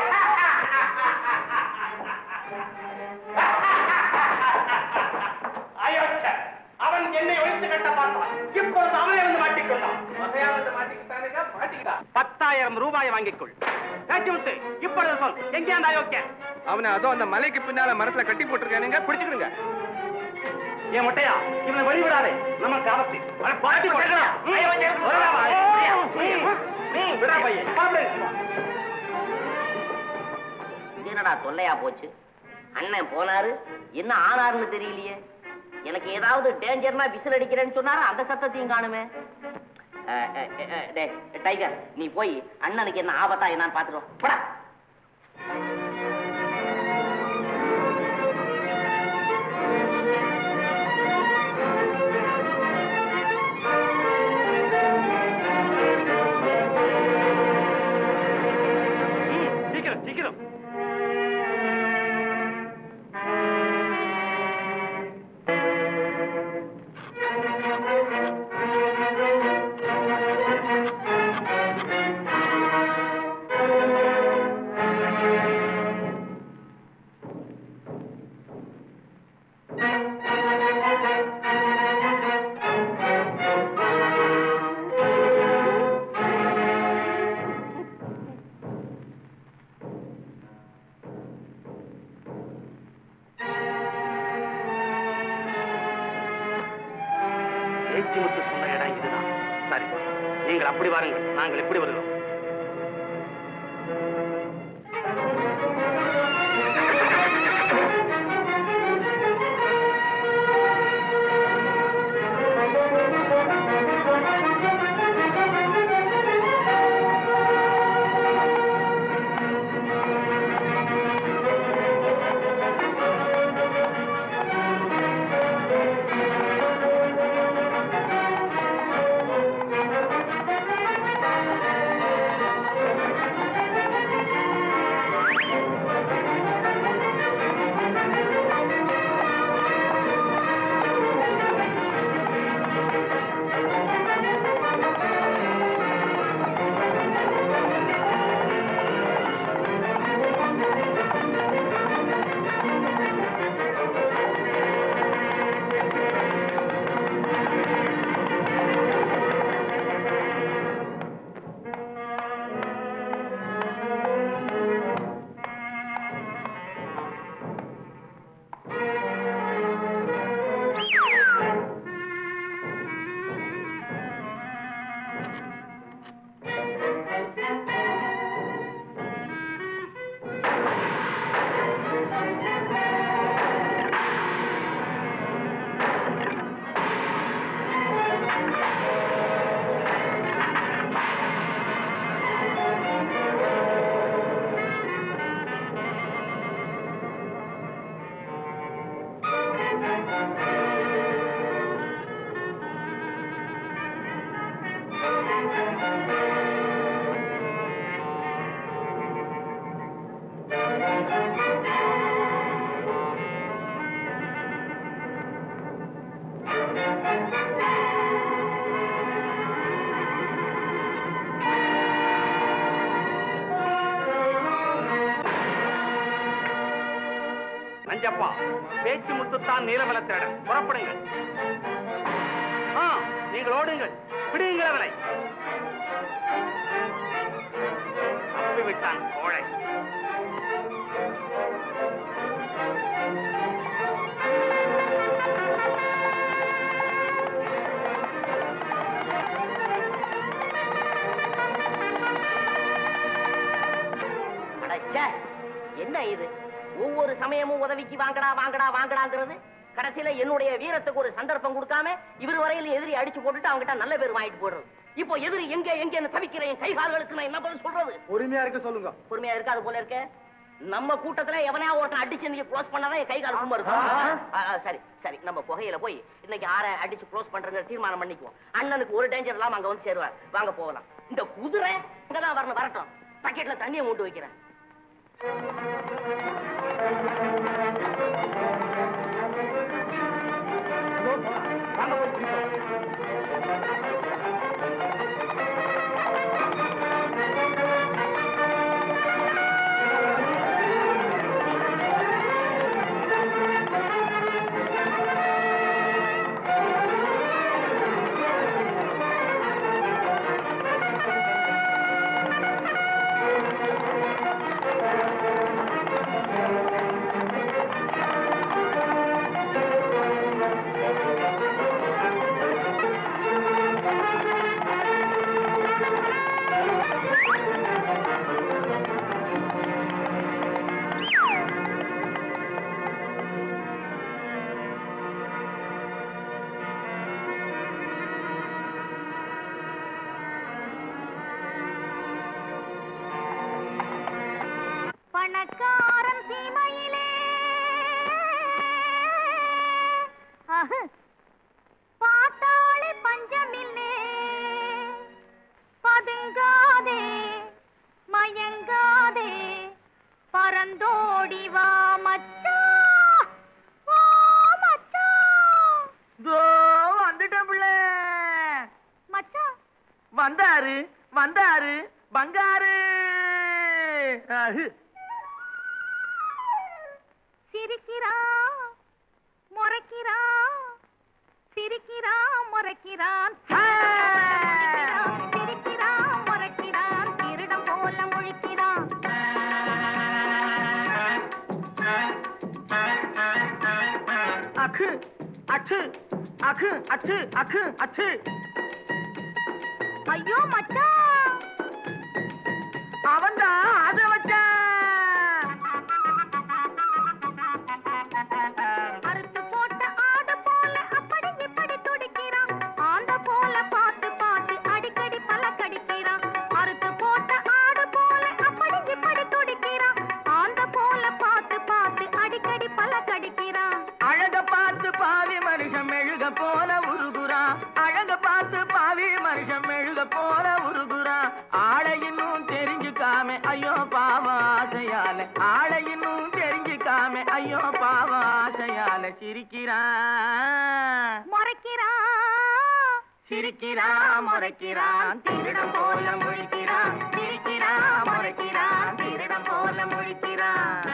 அவன் என்னை ஒழித்து கட்ட பார்த்தான். இப்பொழுது அவனை வந்து மாட்டிக்கொண்டான். மாட்டிக்கிட்டானுங்க, மாட்டிக்கிட்டான். பத்தாயிரம் ரூபாயை வாங்கிக்கொள். முத்து, இப்பொழுது சொல், எங்கே அந்த அயோக்கியன்? அவனை அதோ அந்த மலைக்கு பின்னால மரத்துல கட்டி போட்டிருக்கானுங்க, பிடிச்சுக்கிடுங்க. ஏன் முட்டையா, இவனை வழிவிடாதே. நம்ம காலத்து பாட்டி என்னடா தொல்லையா போச்சு? அண்ணன் போனாரு, என்ன ஆனாருன்னு தெரியலையே. எனக்கு ஏதாவது டேஞ்சர்னா விசில் அடிக்கிறேன்னு சொன்னாரு, அந்த சத்தத்தையும் காணுமே. டைகர், நீ போய் அண்ணனுக்கு என்ன ஆபத்தா என்னன்னு பாத்துருவோம். போடா. சீக்கிரம் சீக்கிரம். சொன்ன இடம் இதுதான். சரி, நீங்கள் அப்படி வாருங்கள், நாங்கள் எப்படி வருகிறோம்? நஞ்சப்பா, பேச்சு முத்துத்தான் நீலமலை திருடன். புறப்படுங்கள். ஆ, நீங்கள் ஓடுங்கள். பிடியுங்கள் அவனை. தப்பிவிட்டான் கோழை. என்ன இது? ஒவ்வொரு சமயமும் உதவிக்கு வாங்கடா வாங்கடா வாங்கடாங்கிறது. கடைசியில என்னுடைய வீரத்துக்கு ஒரு சந்தர்ப்பம் கொடுக்காம இவர் வரையிலும் எதிரி அடிச்சு போட்டுட்டு அவங்ககிட்ட நல்ல பேர் வாங்கிட்டு போடுறது. இப்போ எதிரி எங்க எங்க தவிக்கிறேன் கை கால்களுக்கு நான் என்ன பதில் சொல்றது? பொறுமையா இருக்க சொல்லுங்க. பொறுமையா இருக்காது போல இருக்க. நம்ம கூட்டத்துல எவனையா ஒருத்தன் அடிச்சு நீங்க க்ளோஸ் பண்ணாதான் என் கை கால் சும்மா இருக்கும். சரி சரி, நம்ம புகையில போய் இன்னைக்கு ஆற அடிச்சு க்ளோஸ் பண்றதுங்கிற தீர்மானம் பண்ணிக்குவோம். அண்ணனுக்கு ஒரு டேஞ்சர் இல்லாம அங்க வந்து சேருவார். வாங்க போகலாம். இந்த குதிரை இங்கதான் வரணும். வரட்டும். பக்கெட்ல தண்ணியை மூட்டு வைக்கிறேன். பணக்காரன் சீமையிலே பாத்தாளி பஞ்சமில்லே, பதுங்காதே மயங்காதே பரந்தோடி வா மச்சா, வா மச்சா. தோ வந்துட்டேன் பிள்ளை. மச்சா வந்தாரு வந்தாரு பங்காரு. சிரிக்கிறா முறைக்கிறா, சிரிக்கிறா முறைக்கிறான், சிரிக்கிறா முறைக்கிறான், திருடம் போல முழிக்கிறான். அக்கு அச்சு அக்கு அச்சு அக்கு அச்சு. ஐயோ மச்சா, அவன்தான் அத வச்சா. அறுத்து போட்ட ஆடு போல அப்படி இப்படி துடிக்கிறான், ஆண்ட போல பார்த்து பார்த்து அடிக்கடி பல கடிக்கிறான். அறுத்து போட்ட ஆடு போல அப்படி இப்படி துடிக்கிறான், ஆண்ட போல பார்த்து பார்த்து அடிக்கடி பல கடிக்கிறான். அழக பார்த்து பாவி மனுஷன் மெழுக போல உருகுறா, அழக பார்த்து பாவி மனுஷன் மெழுக போல உருகுறா. ஆளை இன்னும் தெரிஞ்சுக்காம ஐயோ பாவம் ஆசையால, ஆளை இன்னும் தெரிஞ்சுக்காம ஐயோ பாவம் ஆசையால சிரிக்கிறான் முறைக்கிறான், சிரிக்கிறான் முறைக்கிறான், திருடம் போல முழிக்கிறான், சிரிக்கிறான் முறைக்கிறான், திருடம் போல முழிக்கிறான்.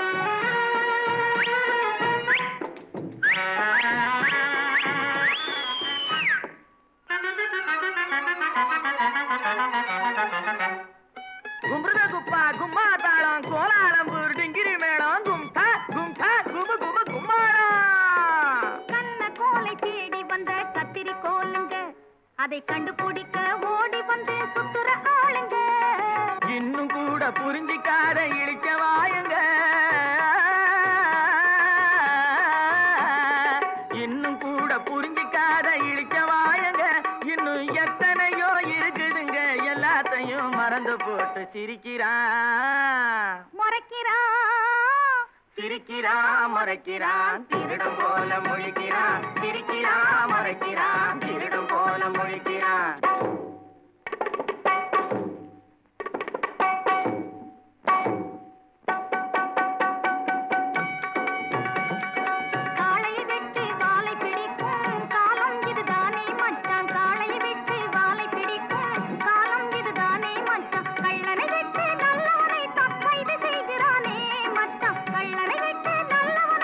கும்பிடுத குப்பா கும்மா தாளம் கோலாலம்பூர் டிங்கிரி மேளம் கும்டா கும்டா குபு குபு கும்மாளம். கண்ண கோலை தேடி வந்த கத்திரி கோலுங்க, அதை கண்டுபிடிக்க ஓடி வந்து சுத்துற ஆளுங்க. இன்னும் கூட புரிஞ்சிக்காத இழிச்ச வாயுங்க, இன்னும் கூட புரிஞ்சிக்காத இழிச்ச வாயுங்க. இன்னும் எத்தனையோ இருக்குதுங்க, எல்லாத்தையும் மறந்து போட்டு சிரிக்கிறான் முறைக்கிறான், சிரிக்கிறான் முறைக்கிறான், திருடம் போல முழிக்கிறான், சிரிக்கிறான் முறைக்கிறான், திருடம் போல முழிக்கிறான். காளையை வெட்டு வாளை பிடிக்கும் காலம் இதுதானே மச்சான், காளையை வெட்டு வாளை பிடிக்கும் காலம் இதுதானே மச்சான். கள்ளனை வெட்டு நல்லவரை தற்கைது செய்கிறானே மச்சான், கள்ளனை வெட்டு நல்லவரை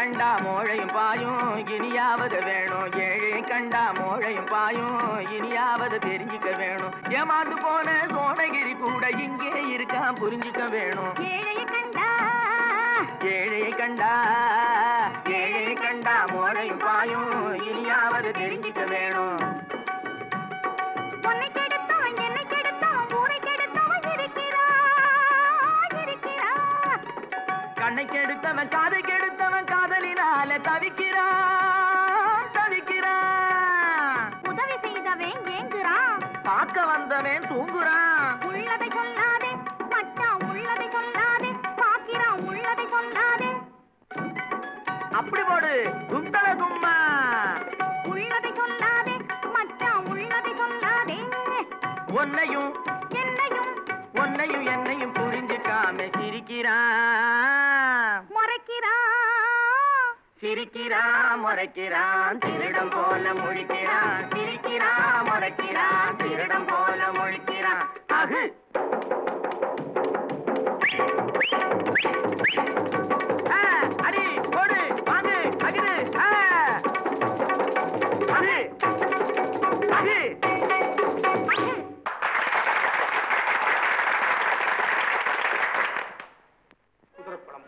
கண்டா மோழையும் பாயும் இனியாவது வேணும். ஏழையை கண்டா மோழையும் பாயும் இனியாவது தெரிஞ்சுக்க வேணும். ஏமாந்து போன சோனகிரி கூட இங்கே இருக்கான் புரிஞ்சுக்க வேணும். ஏழையை கண்டா ஏழையை கண்டா ஏழையை கண்டா மோழையும் பாயும் இனியாவது தெரிஞ்சுக்க வேணும். உன்னை கெடுத்தவன் என்னை கெடுத்தவன் ஊரை கெடுத்தவன் இருக்கிறான் இருக்கிறான். கண்ணை கெடுத்தவன் காதை கெடுத்தவன் காதலினால தவிக்கிறான் தவிக்கிறான். உதவி செய்தவன் ஏங்குறான். பார்க்க வந்தவன் தூங்குறான். உள்ளதை சொல்லாதே மச்சான் உள்ளதை சொல்லாதே. பாக்கிறான் உள்ளதை சொல்லாதே. அப்படி போடு குந்தல கும்மா. உள்ளதை சொல்லாதே மச்சான் உள்ளதை சொல்லாதே. உன்னையும் என்னையும் உன்னையும் என்னையும் புரிஞ்சுக்காம சிரிக்கிறான் முறைக்கிறான். சிரிக்கிறான் முறைக்கிறான் திருடம் போல முழிக்கிறான். சிரிக்கிறான் முறைக்கிறான் திருடம் போல முழிக்கிறான். அகு அடி போடு வாங்கு அகிடு அகு அகு குதிரைப்படம்.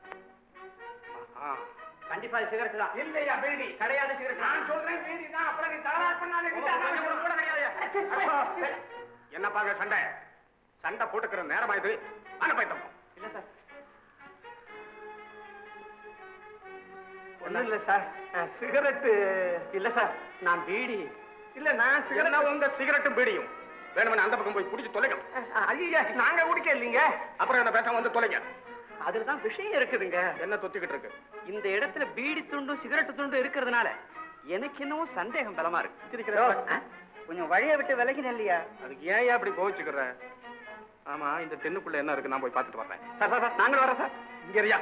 கண்டிப்பா சிகரெட் தான். இல்லையா பீடி? கிடையாது சிகரெட். நான் சொல்றேன் பீடி தான். அப்புறம் நீ தகராறு பண்ணாலே கூட கிடையாது. என்ன பாங்க சண்டை சண்டை போட்டுக்கிற நேரமா இது? அனுப்பைத்தம் இல்ல சார். ஒண்ணும் இல்ல சார். சிகரெட் இல்ல சார். நான் பீடி. இல்ல நான் சிகரெட். உங்க சிகரெட்டும் பீடியும் வேணும்னு அந்த பக்கம் போய் குடிச்சு தொலைங்க. ஐயா நாங்க குடிக்க இல்லீங்க. அப்புறம் என்ன பேசாம வந்து தொலைங்க. அதுலதான் விஷயம் இருக்குதுங்க. என்ன தொத்திக்கிட்டு இருக்கு? இந்த இடத்துல பீடி துண்டும் சிகரெட் துண்டும் இருக்கிறதுனால எனக்கு என்னவோ சந்தேகம் பலமா இருக்கு. கொஞ்சம் வழியை விட்டு விலகின இல்லையா? அதுக்கு ஏன் அப்படி கோவிச்சுக்கிற? ஆமா இந்த தென்னுக்குள்ள என்ன இருக்கு? நான் போய் பார்த்துட்டு வரேன். சார் சார் சார் நாங்களும் வரோம் சார். இங்க இருயா.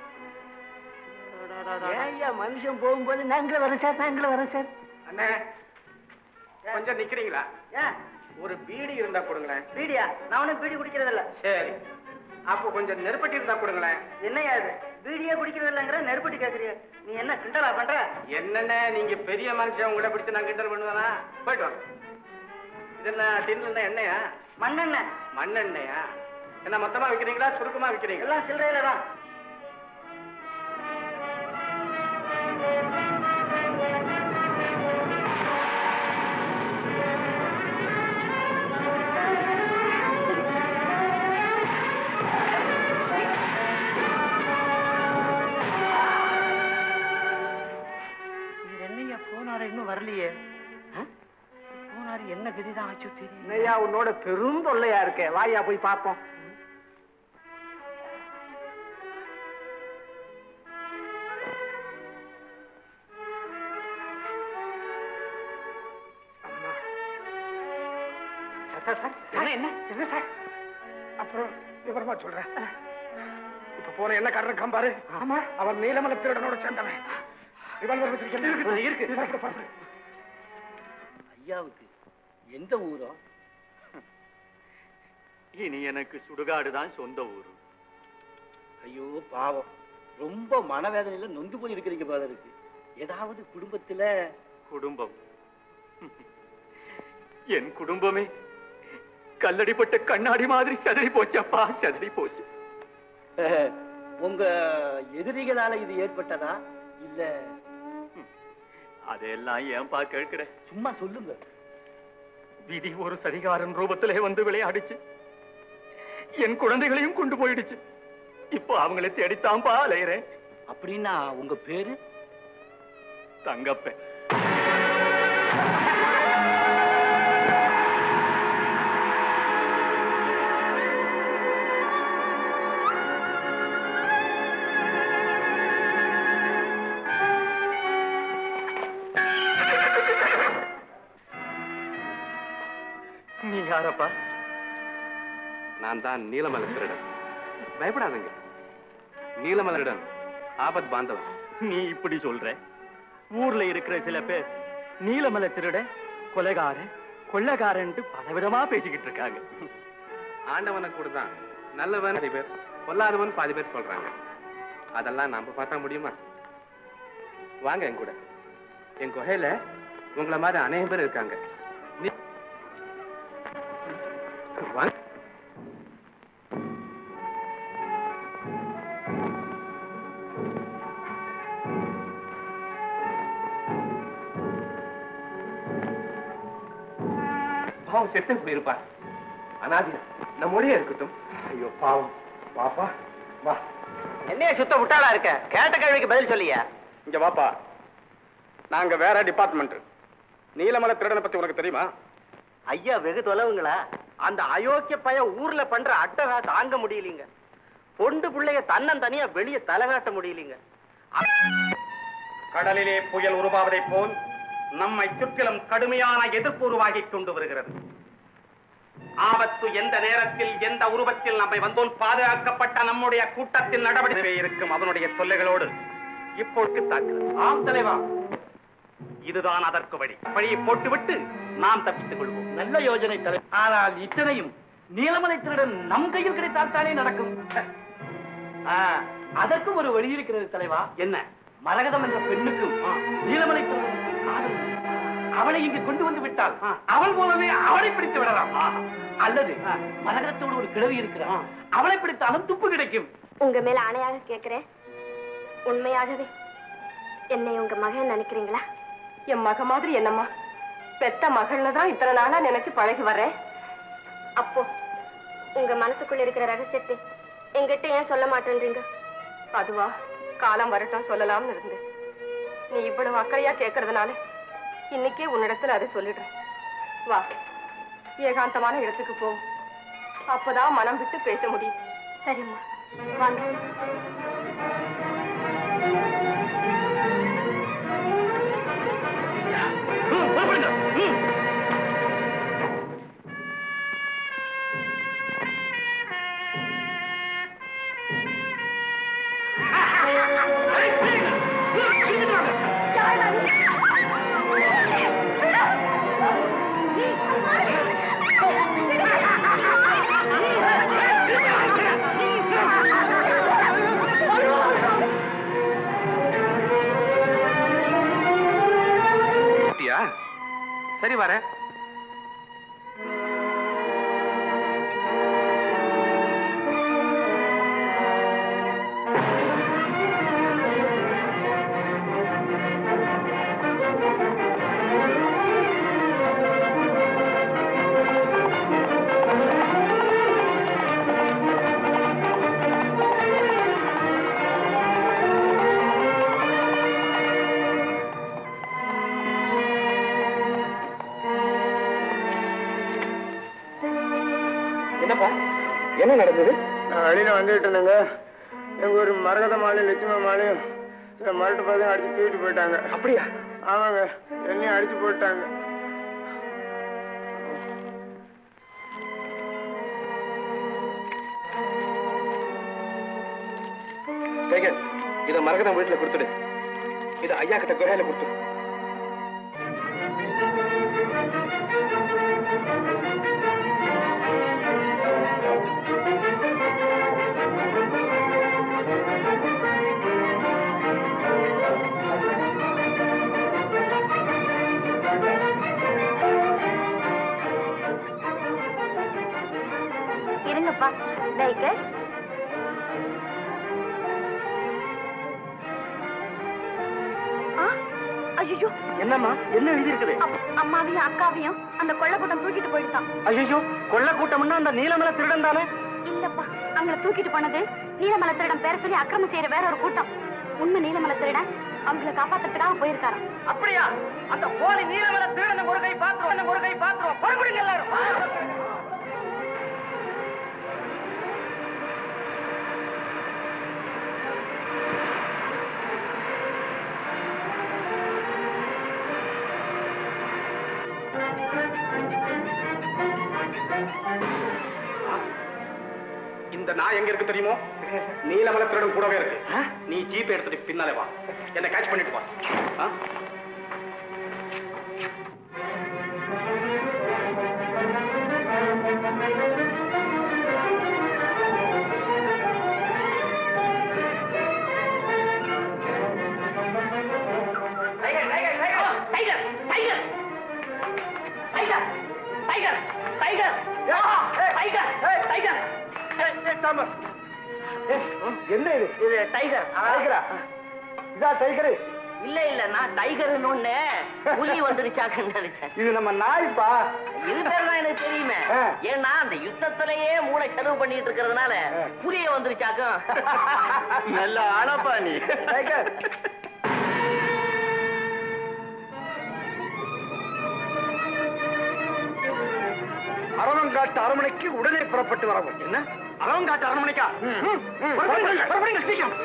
ஏய்யா மனுஷன் போகும்போது நாங்களும் வரோம் சார் நாங்களும் வரோம் சார். அண்ணே கொஞ்சம் நிக்கிறீங்களா? ஒரு பீடி இருந்தா கொடுங்களேன். பீடியா? நான் உனக்கு பீடி குடிக்கிறது இல்ல. சரி அப்போ கொஞ்சம் நெருப்பட்டி இருந்தா கொடுங்களேன். என்னையா இது? பீடியே குடிக்கிறது இல்லங்கிற நெருப்பட்டி கேக்குறிய? நீ என்ன கிண்டலா பண்ற? என்னென்ன நீங்க பெரிய மனுஷன் உங்களை பிடிச்சு நான் கிண்டல் பண்ணுவேனா? போயிட்டு வாங்க. இதெல்லாம் டின்ல எண்ணெயா? மண்ணெண்ணெய். மண்ணெண்ணெயா? என்ன மொத்தமா விக்கிறீங்களா சுருக்கமா விக்கிறீங்களா? எல்லாம் சில்லறையில தான். இன்னும் வரலையே. போனாரு என்ன கதிதான் ஆச்சு தெரியும். என்னையா உன்னோட பெரும் தொல்லையா இருக்கே. வாயா போய் பாப்போம். என்ன என்ன சார்? அப்புறம் விவரமா சொல்றேன். இப்ப போன என்ன காரணம் காம்பாரு? ஆமா அவன் நீலமலை திருடனோட சேர்ந்தவன். ரிவால்வர் வச்சிருக்கேன். இருக்கு. ஐயாவுக்கு எந்த ஊரோ? இனி எனக்கு சுடுகாடுதான் சொந்த ஊரு. ஐயோ பாவம், ரொம்ப மனவேதனையில நொந்து போய் இருக்கிறீங்க போல இருக்கு. ஏதாவது குடும்பத்துல? குடும்பம்? என் குடும்பமே கல்லடிப்பட்ட கண்ணாடி மாதிரி சதறி போச்சப்பா, சதறி போச்சு. உங்க எதிரிகளால இது ஏற்பட்டதா இல்ல? அதெல்லாம் ஏன்பா கேட்கிற? சும்மா சொல்லுங்க. விதி ஒரு சதிகாரன் ரூபத்திலே வந்து விளையாடிச்சு. என் குழந்தைகளையும் கொண்டு போயிடுச்சு. இப்போ அவங்களை தேடித்தான்பா அலையிறேன். அப்படின்னா உங்க பேரு? தங்கப்பன். நீ யாரப்பா? நான் தான் நீலமலை திருடன். பயப்படாதங்க. நீலமலை திருடன் ஆபத் பாந்தவன். நீ இப்படி சொல்ற? ஊர்ல இருக்கிற சில பேர் நீலமலை திருட கொலைகார கொள்ளக்காரன் பலவிதமா பேசிக்கிட்டு இருக்காங்க. ஆண்டவனை கூட தான் நல்லவன் பாதி பேர், பொல்லாதவன் பாதி பேர் சொல்றாங்க. அதெல்லாம் நாம பார்த்தா முடியுமா? வாங்க என் கூட. என் குகையில உங்களை மாதிரி அநேக பேர் இருக்காங்க. வாங்க. பாவம் செத்து போயிருப்பார். அனாதி நம்மோடய இருக்கட்டும். ஐயோ பாவம். பாப்பா வா. என்னைய சுத்த விட்டாளா இருக்க? கேட்ட கேள்விக்கு பதில் சொல்லியா? இங்க வாப்பா. நாங்க வேற டிபார்ட்மெண்ட். நீலமலை திருடனை பத்தி உனக்கு தெரியுமா? ஐயா வெகு தொலைவுங்களா? அந்த அயோக்கிய பைய ஊர்ல பண்ற அட்டகா தாங்க முடியலீங்க. பொண்டு பிள்ளைய தன்னன் தனியா வெளியே தலைகாட்ட முடியலீங்க. கடலிலே புயல் உருவாவதை போல் நம்மை சுற்றிலும் கடுமையான எதிர்ப்பு உருவாகி கொண்டு வருகிறது. ஆபத்து எந்த நேரத்தில் எந்த உருவத்தில் நம்மை வந்தோல் பாதுகாக்கப்பட்ட நம்முடைய கூட்டத்தின் நடவடிக்கை இருக்கும் அவனுடைய தொல்லைகளோடு இப்போது தாக்குகிறது. ஆம் தலைவா, இதுதான் அதற்கு வழி. வழியை போட்டுவிட்டு நாம் தப்பித்துக் கொள்வோம். நல்ல யோஜனை தலை. ஆனால் இத்தனையும் நீலமலை திருடன் நம் கையில் கிடைத்தால் தானே நடக்கும். அதற்கும் ஒரு வழி இருக்கிறது தலைவா. என்ன? மரகதம் என்ற பெண்ணுக்கும் நீலமலை திருடனுக்கும் காதல். அவளை இங்கு கொண்டு வந்து விட்டால் அவள் மூலமே அவளை பிடித்து விடலாம். அல்லது மரகதத்தோடு ஒரு கிழவி இருக்கிறான், அவளை பிடித்தாலும் துப்பு கிடைக்கும். உங்க மேல ஆணையாக கேட்கிறேன், உண்மையாகவே என்னை உங்க மகன் நினைக்கிறீங்களா? என் மக மாதிரி என்னம்மா, பெத்த மகள்னு தான் இத்தனை நாளா நினைச்சு பழகி வர்றேன். அப்போ உங்க மனசுக்குள்ள இருக்கிற ரகசியத்தை எங்கிட்ட ஏன் சொல்ல மாட்டேன்றீங்க? அதுவா, காலம் வரட்டும் சொல்லலாம்னு இருந்தேன். நீ இவ்வளவு அக்கறையா கேட்கறதுனால இன்னைக்கே உன்னிடத்துல அதை சொல்லிடுறேன். வா, ஏகாந்தமான இடத்துக்கு போ. அப்பதான் மனம் விட்டு பேச முடியும். சரிம்மா, வாங்க. சரி வர. என்ன நடந்தது? நான் வெளியில வந்துட்டேனுங்க. எங்க ஒரு மரகத மாலையும் லட்சுமி மாலையும் மரட்டு பார்த்து அடிச்சு தூக்கிட்டு போயிட்டாங்க. அப்படியா? ஆமாங்க, என்னையும் அடிச்சு போட்டாங்க. இத மரகதம் வீட்டுல கொடுத்துடு. இத ஐயா கிட்ட குகையில கொடுத்துடு. இருங்கப்பா, லைக்கு ஐயோ. என்னம்மா, என்ன எழுதி இருக்குது? அம்மாவையும் அக்காவையும் அந்த கொள்ள கூட்டம் தூக்கிட்டு போயிட்டான். ஐயோ, கொள்ள கூட்டம்னா அந்த நீலமலை திருடன் தானே? இல்லப்பா, அவங்கள தூக்கிட்டு போனது நீலமலை திருடன் பேர சொல்லி அக்கிரமம் செய்யற வேற ஒரு கூட்டம். உண்மை நீலமலை திருடன் அவங்களை காப்பாத்துறதுக்காக போயிருக்காராம். அப்படியா? அந்த போலி நீலமலை திருடன் ஒரு கை பாத்துருவோம், ஒரு கை பாத்துருவோம். பொறுப்படுங்க எல்லாரும். இந்த நாய் எங்க இருக்கு தெரியுமோ? நீலமலை திருடன் கூடவே இருக்கு. நீ ஜீப் எடுத்துட்டு பின்னாலே வா, என்ன கேட்ச் பண்ணிட்டு வா. டைகர் டைகர் என்ன இது? இது டைகர். டைகரா? இதா டைகரு? இல்ல இல்ல, நான் டைகர்னு ஒண்ணு புலி வந்துருச்சாக்குன்னு நினைச்சேன். இது நம்ம நாய்ப்பா. இது பேர் தான் எனக்கு தெரியுமே. ஏன்னா அந்த யுத்தத்திலேயே மூளை செலவு பண்ணிட்டு இருக்கிறதுனால புலிய வந்துருச்சாக்கும். நல்ல ஆளப்பா நீ. டைகர் அரவங்காட்டு அரண்மனைக்கு உடனே புறப்பட்டு வரவும். என்ன அரவங்காட்டு அரண்மனைக்கா? சீக்கிரம்.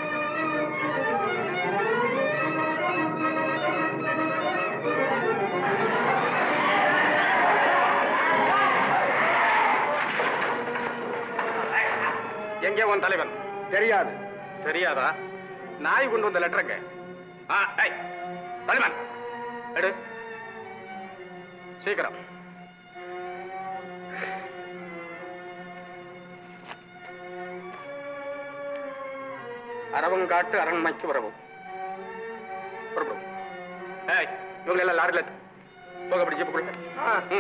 எங்கே உன் தலைவன்? தெரியாது. தெரியாதா? நாய் கொண்டு வந்த லெட்டருங்க. தலைவன் எடு சீக்கிரம். அரவங்காட்டு அரண்மனைக்கு வரவும். இவங்க எல்லாம் லாரில போக அப்படி ஜீப்பு கொடுக்க.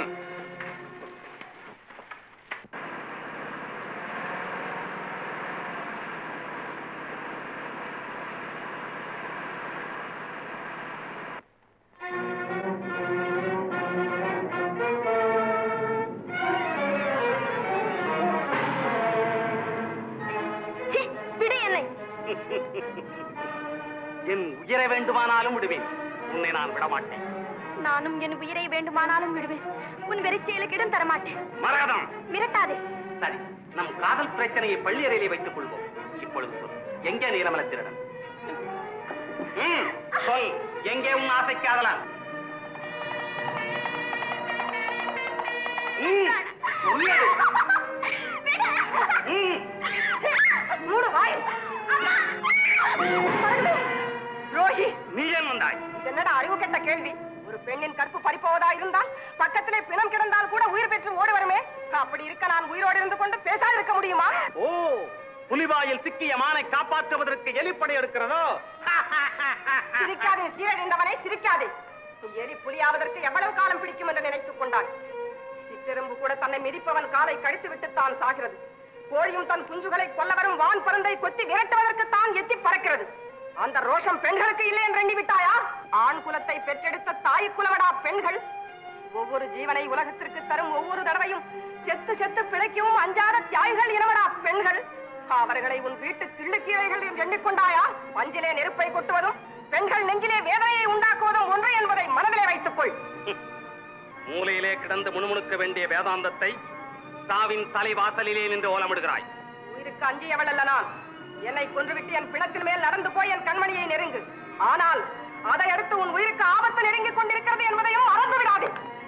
என் உயிரை வேண்டுமானாலும் விடுவேன், உன்னை நான் விடமாட்டேன். நானும் என் உயிரை வேண்டுமானாலும் விடுவேன், உன் வெறிச்செயலுக்கு இடம் தரமாட்டேன். மரகதம், மிரட்டாதே. சரி, நம் காதல் பிரச்சனையை பள்ளி அறையிலே வைத்துக் கொள்வோம். இப்பொழுது சொல், எங்கே நீலமலை திருடன்? சொல், எங்கே உன் ஆசை காதலன்? மூடு வாய். ரோஹி, நீ ஏன் வந்தாய்? என்னடா அறிவு கெட்ட கேள்வி. ஒரு பெண்ணின் கற்பு பறிப்போவதா இருந்தால் பக்கத்திலே பிணம் கிடந்தால் கூட உயிர் பெற்று ஓடி வருமே. அப்படி இருக்க நான் உயிரோடு இருந்து கொண்டு பேசாது இருக்க முடியுமா? ஓ, புலிவாயில் சிக்கிய மானை காப்பாற்றுவதற்கு எலிப்படை எடுக்கிறதோ? சிரிக்காதே சீரழிந்தவனை, சிரிக்காதே. எலி புலியாவதற்கு எவ்வளவு காலம் பிடிக்கும் என்று நினைத்துக் கொண்டாய். சிற்றெரும்பு கூட தன்னை மிதிப்பவன் காலை கழித்து விட்டு தான் சாகிறது. கோழியும் தன் குஞ்சுகளை கொல்ல வரும் வான் பருந்தை கொத்தி விரட்டுவதற்கு தான் எத்தி பறக்கிறது. அந்த ரோஷம் பெண்களுக்கு இல்லை என்று எண்ணி விட்டாயா? ஆண் குலத்தை பெற்றெடுத்த தாய் குலவடா பெண்கள். ஒவ்வொரு ஜீவனை உலகத்திற்கு தரும் ஒவ்வொரு தடவையும் செத்து செத்து பிழைக்கவும் அஞ்சாத தியாகிகள் இனவடா பெண்கள். அவர்களை உன் வீட்டு கிள்ளுக்கீரைகள் எண்ணிக்கொண்டாயா? பஞ்சிலே நெருப்பை கொட்டுவதும் பெண்கள் நெஞ்சிலே வேதனையை உண்டாக்குவதும் ஒன்று என்பதை மனதிலே வைத்துக் கொள். மூலையிலே கிடந்து முணுமுணுக்க வேண்டிய வேதாந்தத்தை சாவின் தலைவாசலிலே நின்று ஓலமிடுகிறாய். உயிருக்கு அஞ்சியவள் அல்ல நான். என்னை கொன்றுவிட்டு என் பிணத்தின் மேல் நடந்து போய் என் கண்மணியை நெருங்கு. ஆனால் அதை அடுத்து உன் உயிருக்கு ஆபத்து நெருங்கிக் கொண்டிருக்கிறது என்பதையும் மறந்து விடாதே.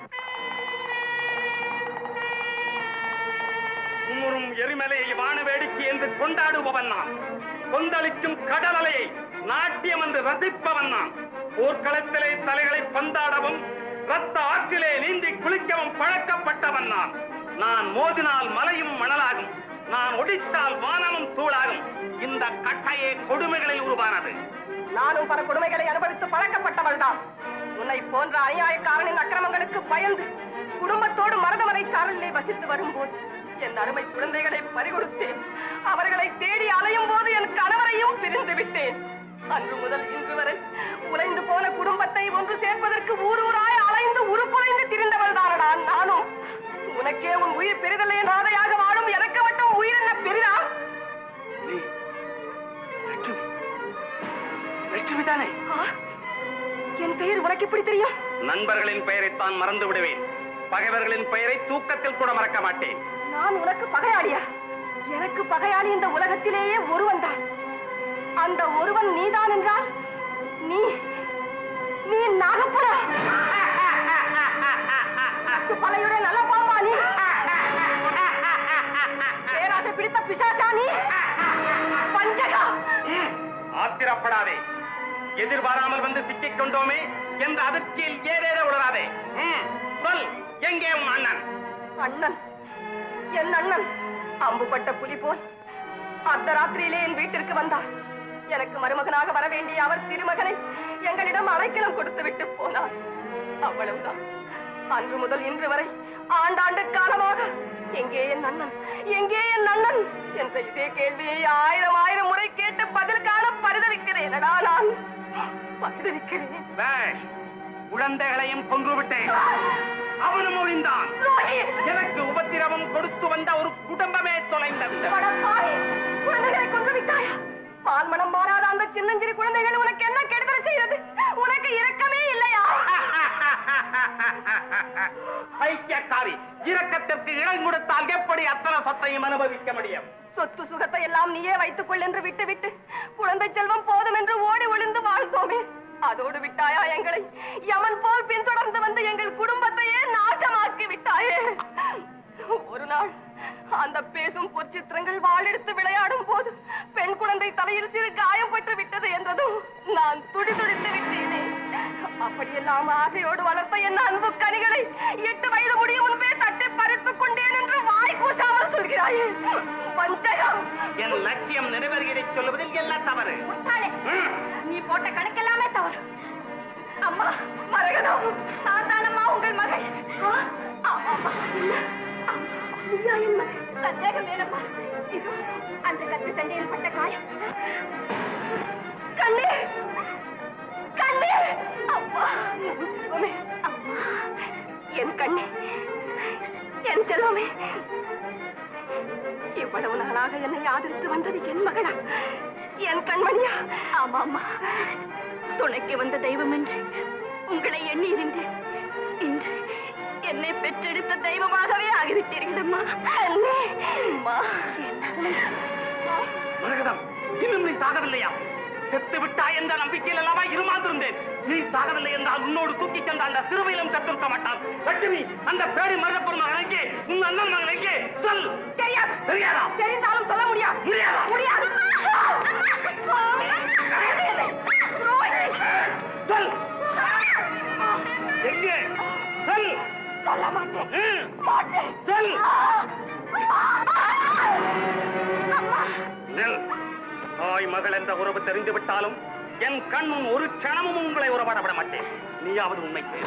குமுறும் எரிமலையை வான வேடிக்கை என்று கொண்டாடுபவன் நான். கொந்தளிக்கும் கடல் அலையை நாட்டியம் என்று ரசிப்பவன் நான். போர்க்களத்திலே தலைகளை பந்தாடவும் ரத்த ஆற்றிலே நீந்தி குளிக்கவும் பழக்கப்பட்டவன் நான். நான் மோதினால் மலையும் மணலாகும், நான் ஒடித்தால் வானமும் தூளாகும். இந்த கட்டையே கொடுமைகளில் உருவானது. நானும் பல கொடுமைகளை அனுபவித்து பழக்கப்பட்டவள் தான். உன்னை போன்ற அநியாயக்காரனின் அக்கிரமங்களுக்கு பயந்து குடும்பத்தோடு மருதமலை சாரலிலே வசித்து வரும்போது என் அருமை குழந்தைகளை பறிகொடுத்தேன். அவர்களை தேடி அலையும் போது என் கணவரையும் பிரிந்து விட்டேன். அன்று முதல் இன்று வரை உலைந்து போன குடும்பத்தை ஒன்று சேர்ப்பதற்கு ஊர் ஊராய் அலைந்து உருக்குலைந்து திரிந்தவள் தானடா நானும். உனக்கே உன் உயிர் பெரிதலே நாதையாக வாழும் எனக்கு மட்டும் உயிர் என்ன பெரிதா? லட்சுமிதானே? என் பெயர் உனக்கு எப்படி தெரியும்? நண்பர்களின் பெயரைத்தான் மறந்து விடுவேன், பகைவர்களின் பெயரை தூக்கத்தில் கூட மறக்க மாட்டேன். நான் உனக்கு பகையாளியா? எனக்கு பகையாளி இந்த உலகத்திலேயே ஒருவன் தான். அந்த ஒருவன் நீதான் என்றால் நீ நீ நாகப்புற பழையுடைய நல்ல பாம்பா நீ? பேராசை பிடித்த பிசாசா நீ? பஞ்சகா! ஆத்திரப்படாதே. எதிர்பாராமல் வந்து சிக்கிக் கொண்டோமே என்ற அதிர்ச்சியில் ஏதேதோ உளராதே. சொல், எங்கே உன் அண்ணன்? அண்ணன்? என் அண்ணன் அம்புப்பட்ட புலி போல் அர்த்தராத்திரியிலே என் வீட்டிற்கு வந்தார். எனக்கு மருமகனாக வர வேண்டிய அவர் திருமகனை எங்களிடம் அடைக்கலம் கொடுத்து விட்டு போனார். அவ்வளவுதான். அன்று முதல் இன்று வரை ஆண்டாண்டு காலமாக எங்கே என் அண்ணன் எங்கே என் அண்ணன் என்ற இதே கேள்வியை ஆயிரம் ஆயிரம் முறை கேட்டு பதில் காண பரிதவிக்கிறேனடா நான் பரிதவிக்கிறேன். குழந்தைகளையும் கொன்று விட்டேன், அவனும் ஒழிந்தான். எனக்கு உபத்திரவம் கொடுத்து வந்த ஒரு குடும்பமே தொலைந்தது. குழந்தைகளை கொன்று விட்டாயா? பால் மனம் மாறாத அந்த சின்னஞ்சிறு குழந்தைகள் உனக்கு என்ன கெடுதல் செய்யறது? உனக்கு இரக்கமே இல்லையா? ஐக்கியக்காரி, இரக்கத்திற்கு இடம் கொடுத்தால் எப்படி அத்தனை சொத்தையும் அனுபவிக்க முடியும்? சொத்து சுகத்தை எல்லாம் நீயே வைத்துக் கொள் என்று விட்டு விட்டு குழந்தை செல்வம் போதும் என்று ஓடி ஒளிந்து வாழ்ந்தோமே, அதோடு விட்டாயா எங்களை? யமன் போல் பின்தொடர்ந்து வந்து எங்கள் குடும்பத்தையே நாசமாக்கி விட்டாயே. ஒரு நாள் அந்த பேசும் பொற்சித்திரங்கள் வாளெடுத்து விளையாடும் போது பெண் குழந்தை தலையில் சிறு காயம் பட்டு விட்டது என்றதும் நான் துடி துடித்து விட்டேனே. அப்படியெல்லாம் ஆசையோடு வளர்த்த என் அன்பு கனிகளை எட்டு வயது முடியும் முன்பே தட்டி பறித்துக் கொண்டேன் என்று வாய் கூசாமல் சொல்கிறாயே வஞ்சகா. என் லட்சியம் நிறைவேறுகிறதை சொல்லுவதில் எல்லாம் தவறு. நீ போட்ட கணக்கெல்லாமே தவறு. அம்மா மரகதம், நான் தானம்மா உங்கள் மகள். சந்தேகம் வேணம்மா. இது அந்த கத்து சண்டையில் பட்ட காயம். கண்ணே கண்ணே, அம்மா செல்வமே, அம்மா என் கண்ணே, என் செல்வமே. இவ்வளவு நாளாக என்னை ஆதரித்து வந்தது என் மகளா, என் கண்மணியா? ஆமாம்மா, துணைக்கு வந்த தெய்வம் என்று உங்களை எண்ணி இருந்தேன். இன்று என்னை பெற்றெடுத்த தெய்வமாகவே ஆகிவிட்டீர்கள் அம்மா. மரகதம், இன்னும் நீ சாகவில்லையா? செத்து விட்டாய் என்ற நம்பிக்கையில் அல்லவா இருமாந்திருந்தேன். நீ சாகவில்லை என்றால் உன்னோடு தூக்கி சென்ற அந்த சிறுவையிலும் செத்திருக்க மாட்டான். லட்சுமி, அந்த பேடி மருதப்பொருள் மகன் எங்கே? உன் அண்ணன் மகன் எங்கே? சொல். தெரியாது. தெரியாதா? தெரிந்தாலும் சொல்ல முடியாது. முடியாதா? முடியாது. சொல். எங்கே? சொல். சொல்ல மாட்டேன். மாட்டேன். சொல். நெல். தாய் மகள் என்ற உறவு தெரிந்து விட்டாலும் என் கண்ணும் ஒரு க்ஷணமும் உங்களை உறவாட விட மாட்டேன். நீயாவது உண்மைக்கு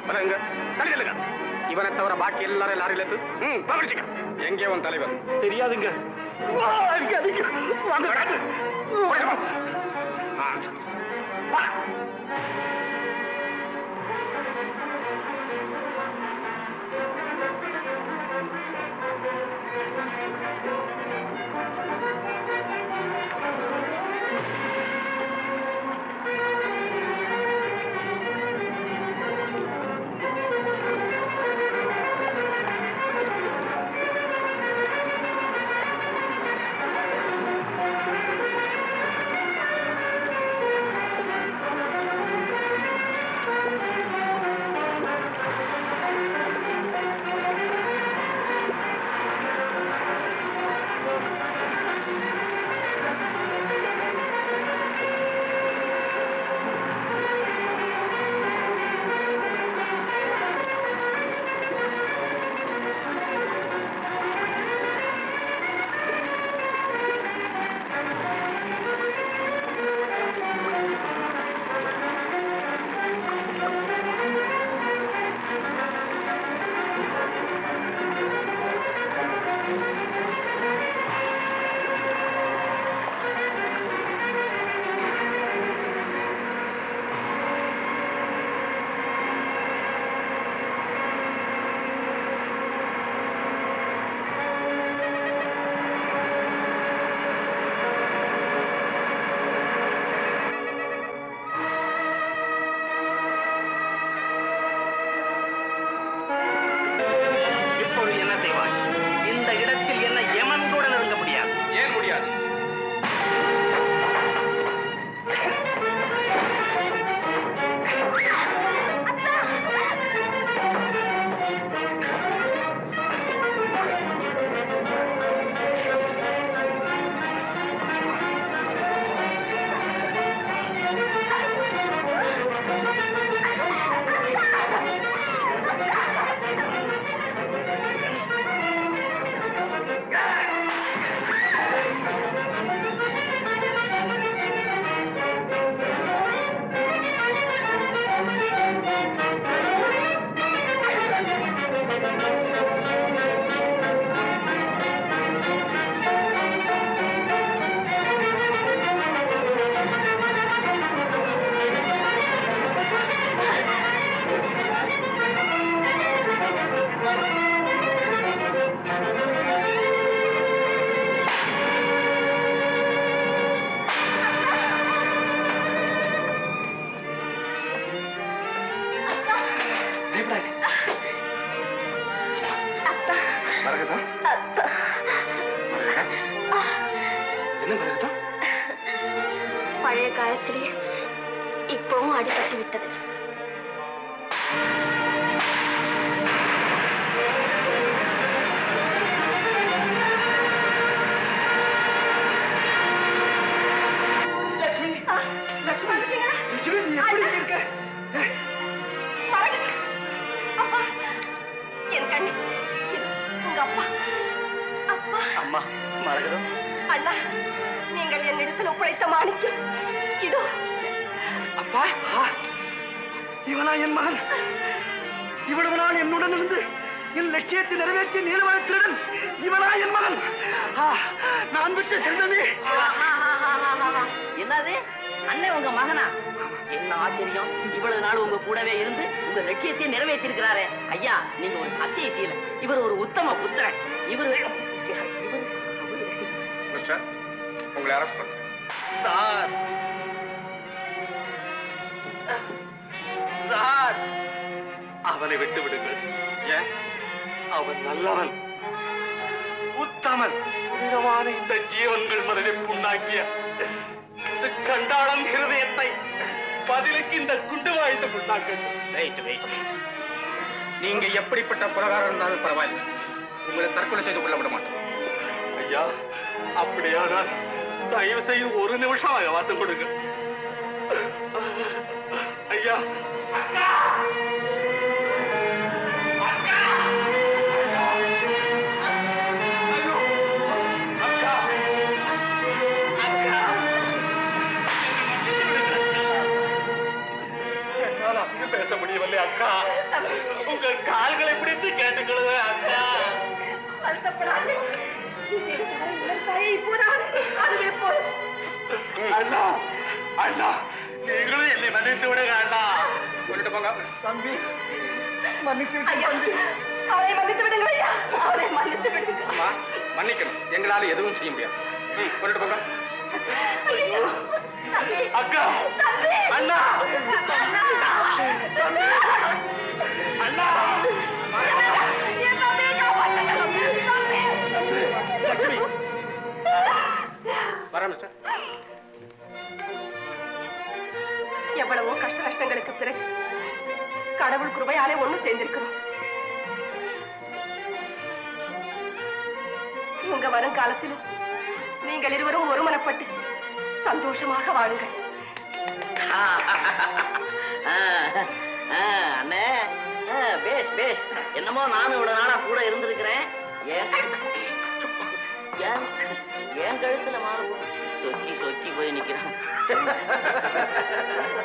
இவனை தவிர பாக்கி எல்லாரும் லாரியில எங்கே உன் தலைவர் தெரியாதுங்க. பழைய காலத்திலே இப்பவும் அடிபட்டு விட்டது. என் கண்ணு உங்க அப்பா அப்பா அம்மா மரகதம் அண்ணா, நீங்கள் என்னிடத்தில் ஒப்படைத்த மாணிக்கம் இதோ. அப்பா, இவனா என் மகன்? இவ்வளவு நாள் என்னுடன் இருந்து என் லட்சியத்தை நிறைவேற்றிய நீலமலை திருடன் இவனா என் மகன்? நான் விட்டு செல்வமே. என்னது அண்ணன் உங்க மகனா? என்ன ஆச்சரியம்! இவ்வளவு நாள் உங்க கூடவே இருந்து உங்க லட்சியத்தை நிறைவேற்றி இருக்கிறாரே. ஐயா, நீங்க ஒரு சத்தியசீலன். இவர் ஒரு உத்தம புத்திரன். இவர் உங்களை அரெஸ்ட் பண்றேன் சார். சார், அவனை விட்டு விடுங்கள். ஏன்? அவன் நல்லவன், உத்தமன். புனிதமான இந்த ஜீவன்கள் மனதை புண்ணாக்கிய இந்த சண்டாளன் ஹிருதயத்தை பதிலுக்கு இந்த குண்டு வாய்த்து புண்ணாக்க. வெயிட் வெயிட் நீங்க எப்படிப்பட்ட பிரகாரம் இருந்தாலும் பரவாயில்லை, உங்களை தற்கொலை செய்து கொள்ள விட மாட்டோம். ஐயா, அப்படியானால் தயவு செய்து ஒரு நிமிஷம் வாசம் கொடுங்க. ஐயா, அக்கா பேச முடியவில்லை வருத்தப்படாதே அக்கா. உங்க கால்களை பிடித்து கேட்டுக்கொள்ளுங்க அக்கா. வருத்தப்படாதே. இப்போதான் அதுவே போதும். அண்ணா அண்ணா நீங்களும் என்னை மன்னித்து விடுங்க அண்ணா. கொண்டுட்டு போங்க தம்பி. மன்னித்து விட்டு அவரை மன்னித்து விடுங்க ஐயா. அவரை மன்னித்து விடுங்க. அம்மா மன்னிக்கணும், எங்களால எதுவும் செய்ய முடியாது. ம் கொண்டுட்டு போங்க. அக்கா அண்ணா அண்ணா லட்சுமி வர மிஸ்டர். எவ்வளவோ கஷ்ட நஷ்டங்களுக்கு பிறகு கடவுள் கிருபையாலே ஒண்ணு சேர்ந்திருக்கிறோம். உங்க வருங்காலத்திலும் நீங்கள் இருவரும் ஒருமனப்பட்டு சந்தோஷமாக வாழுங்கள். அண்ணே பேஷ் பேஷ். என்னமோ நானும் இவ்வளவு நாளா கூட இருந்திருக்கிறேன். என் கழுத்துல மாறு சொக்கி சொக்கி போய் நிக்கிறேன்.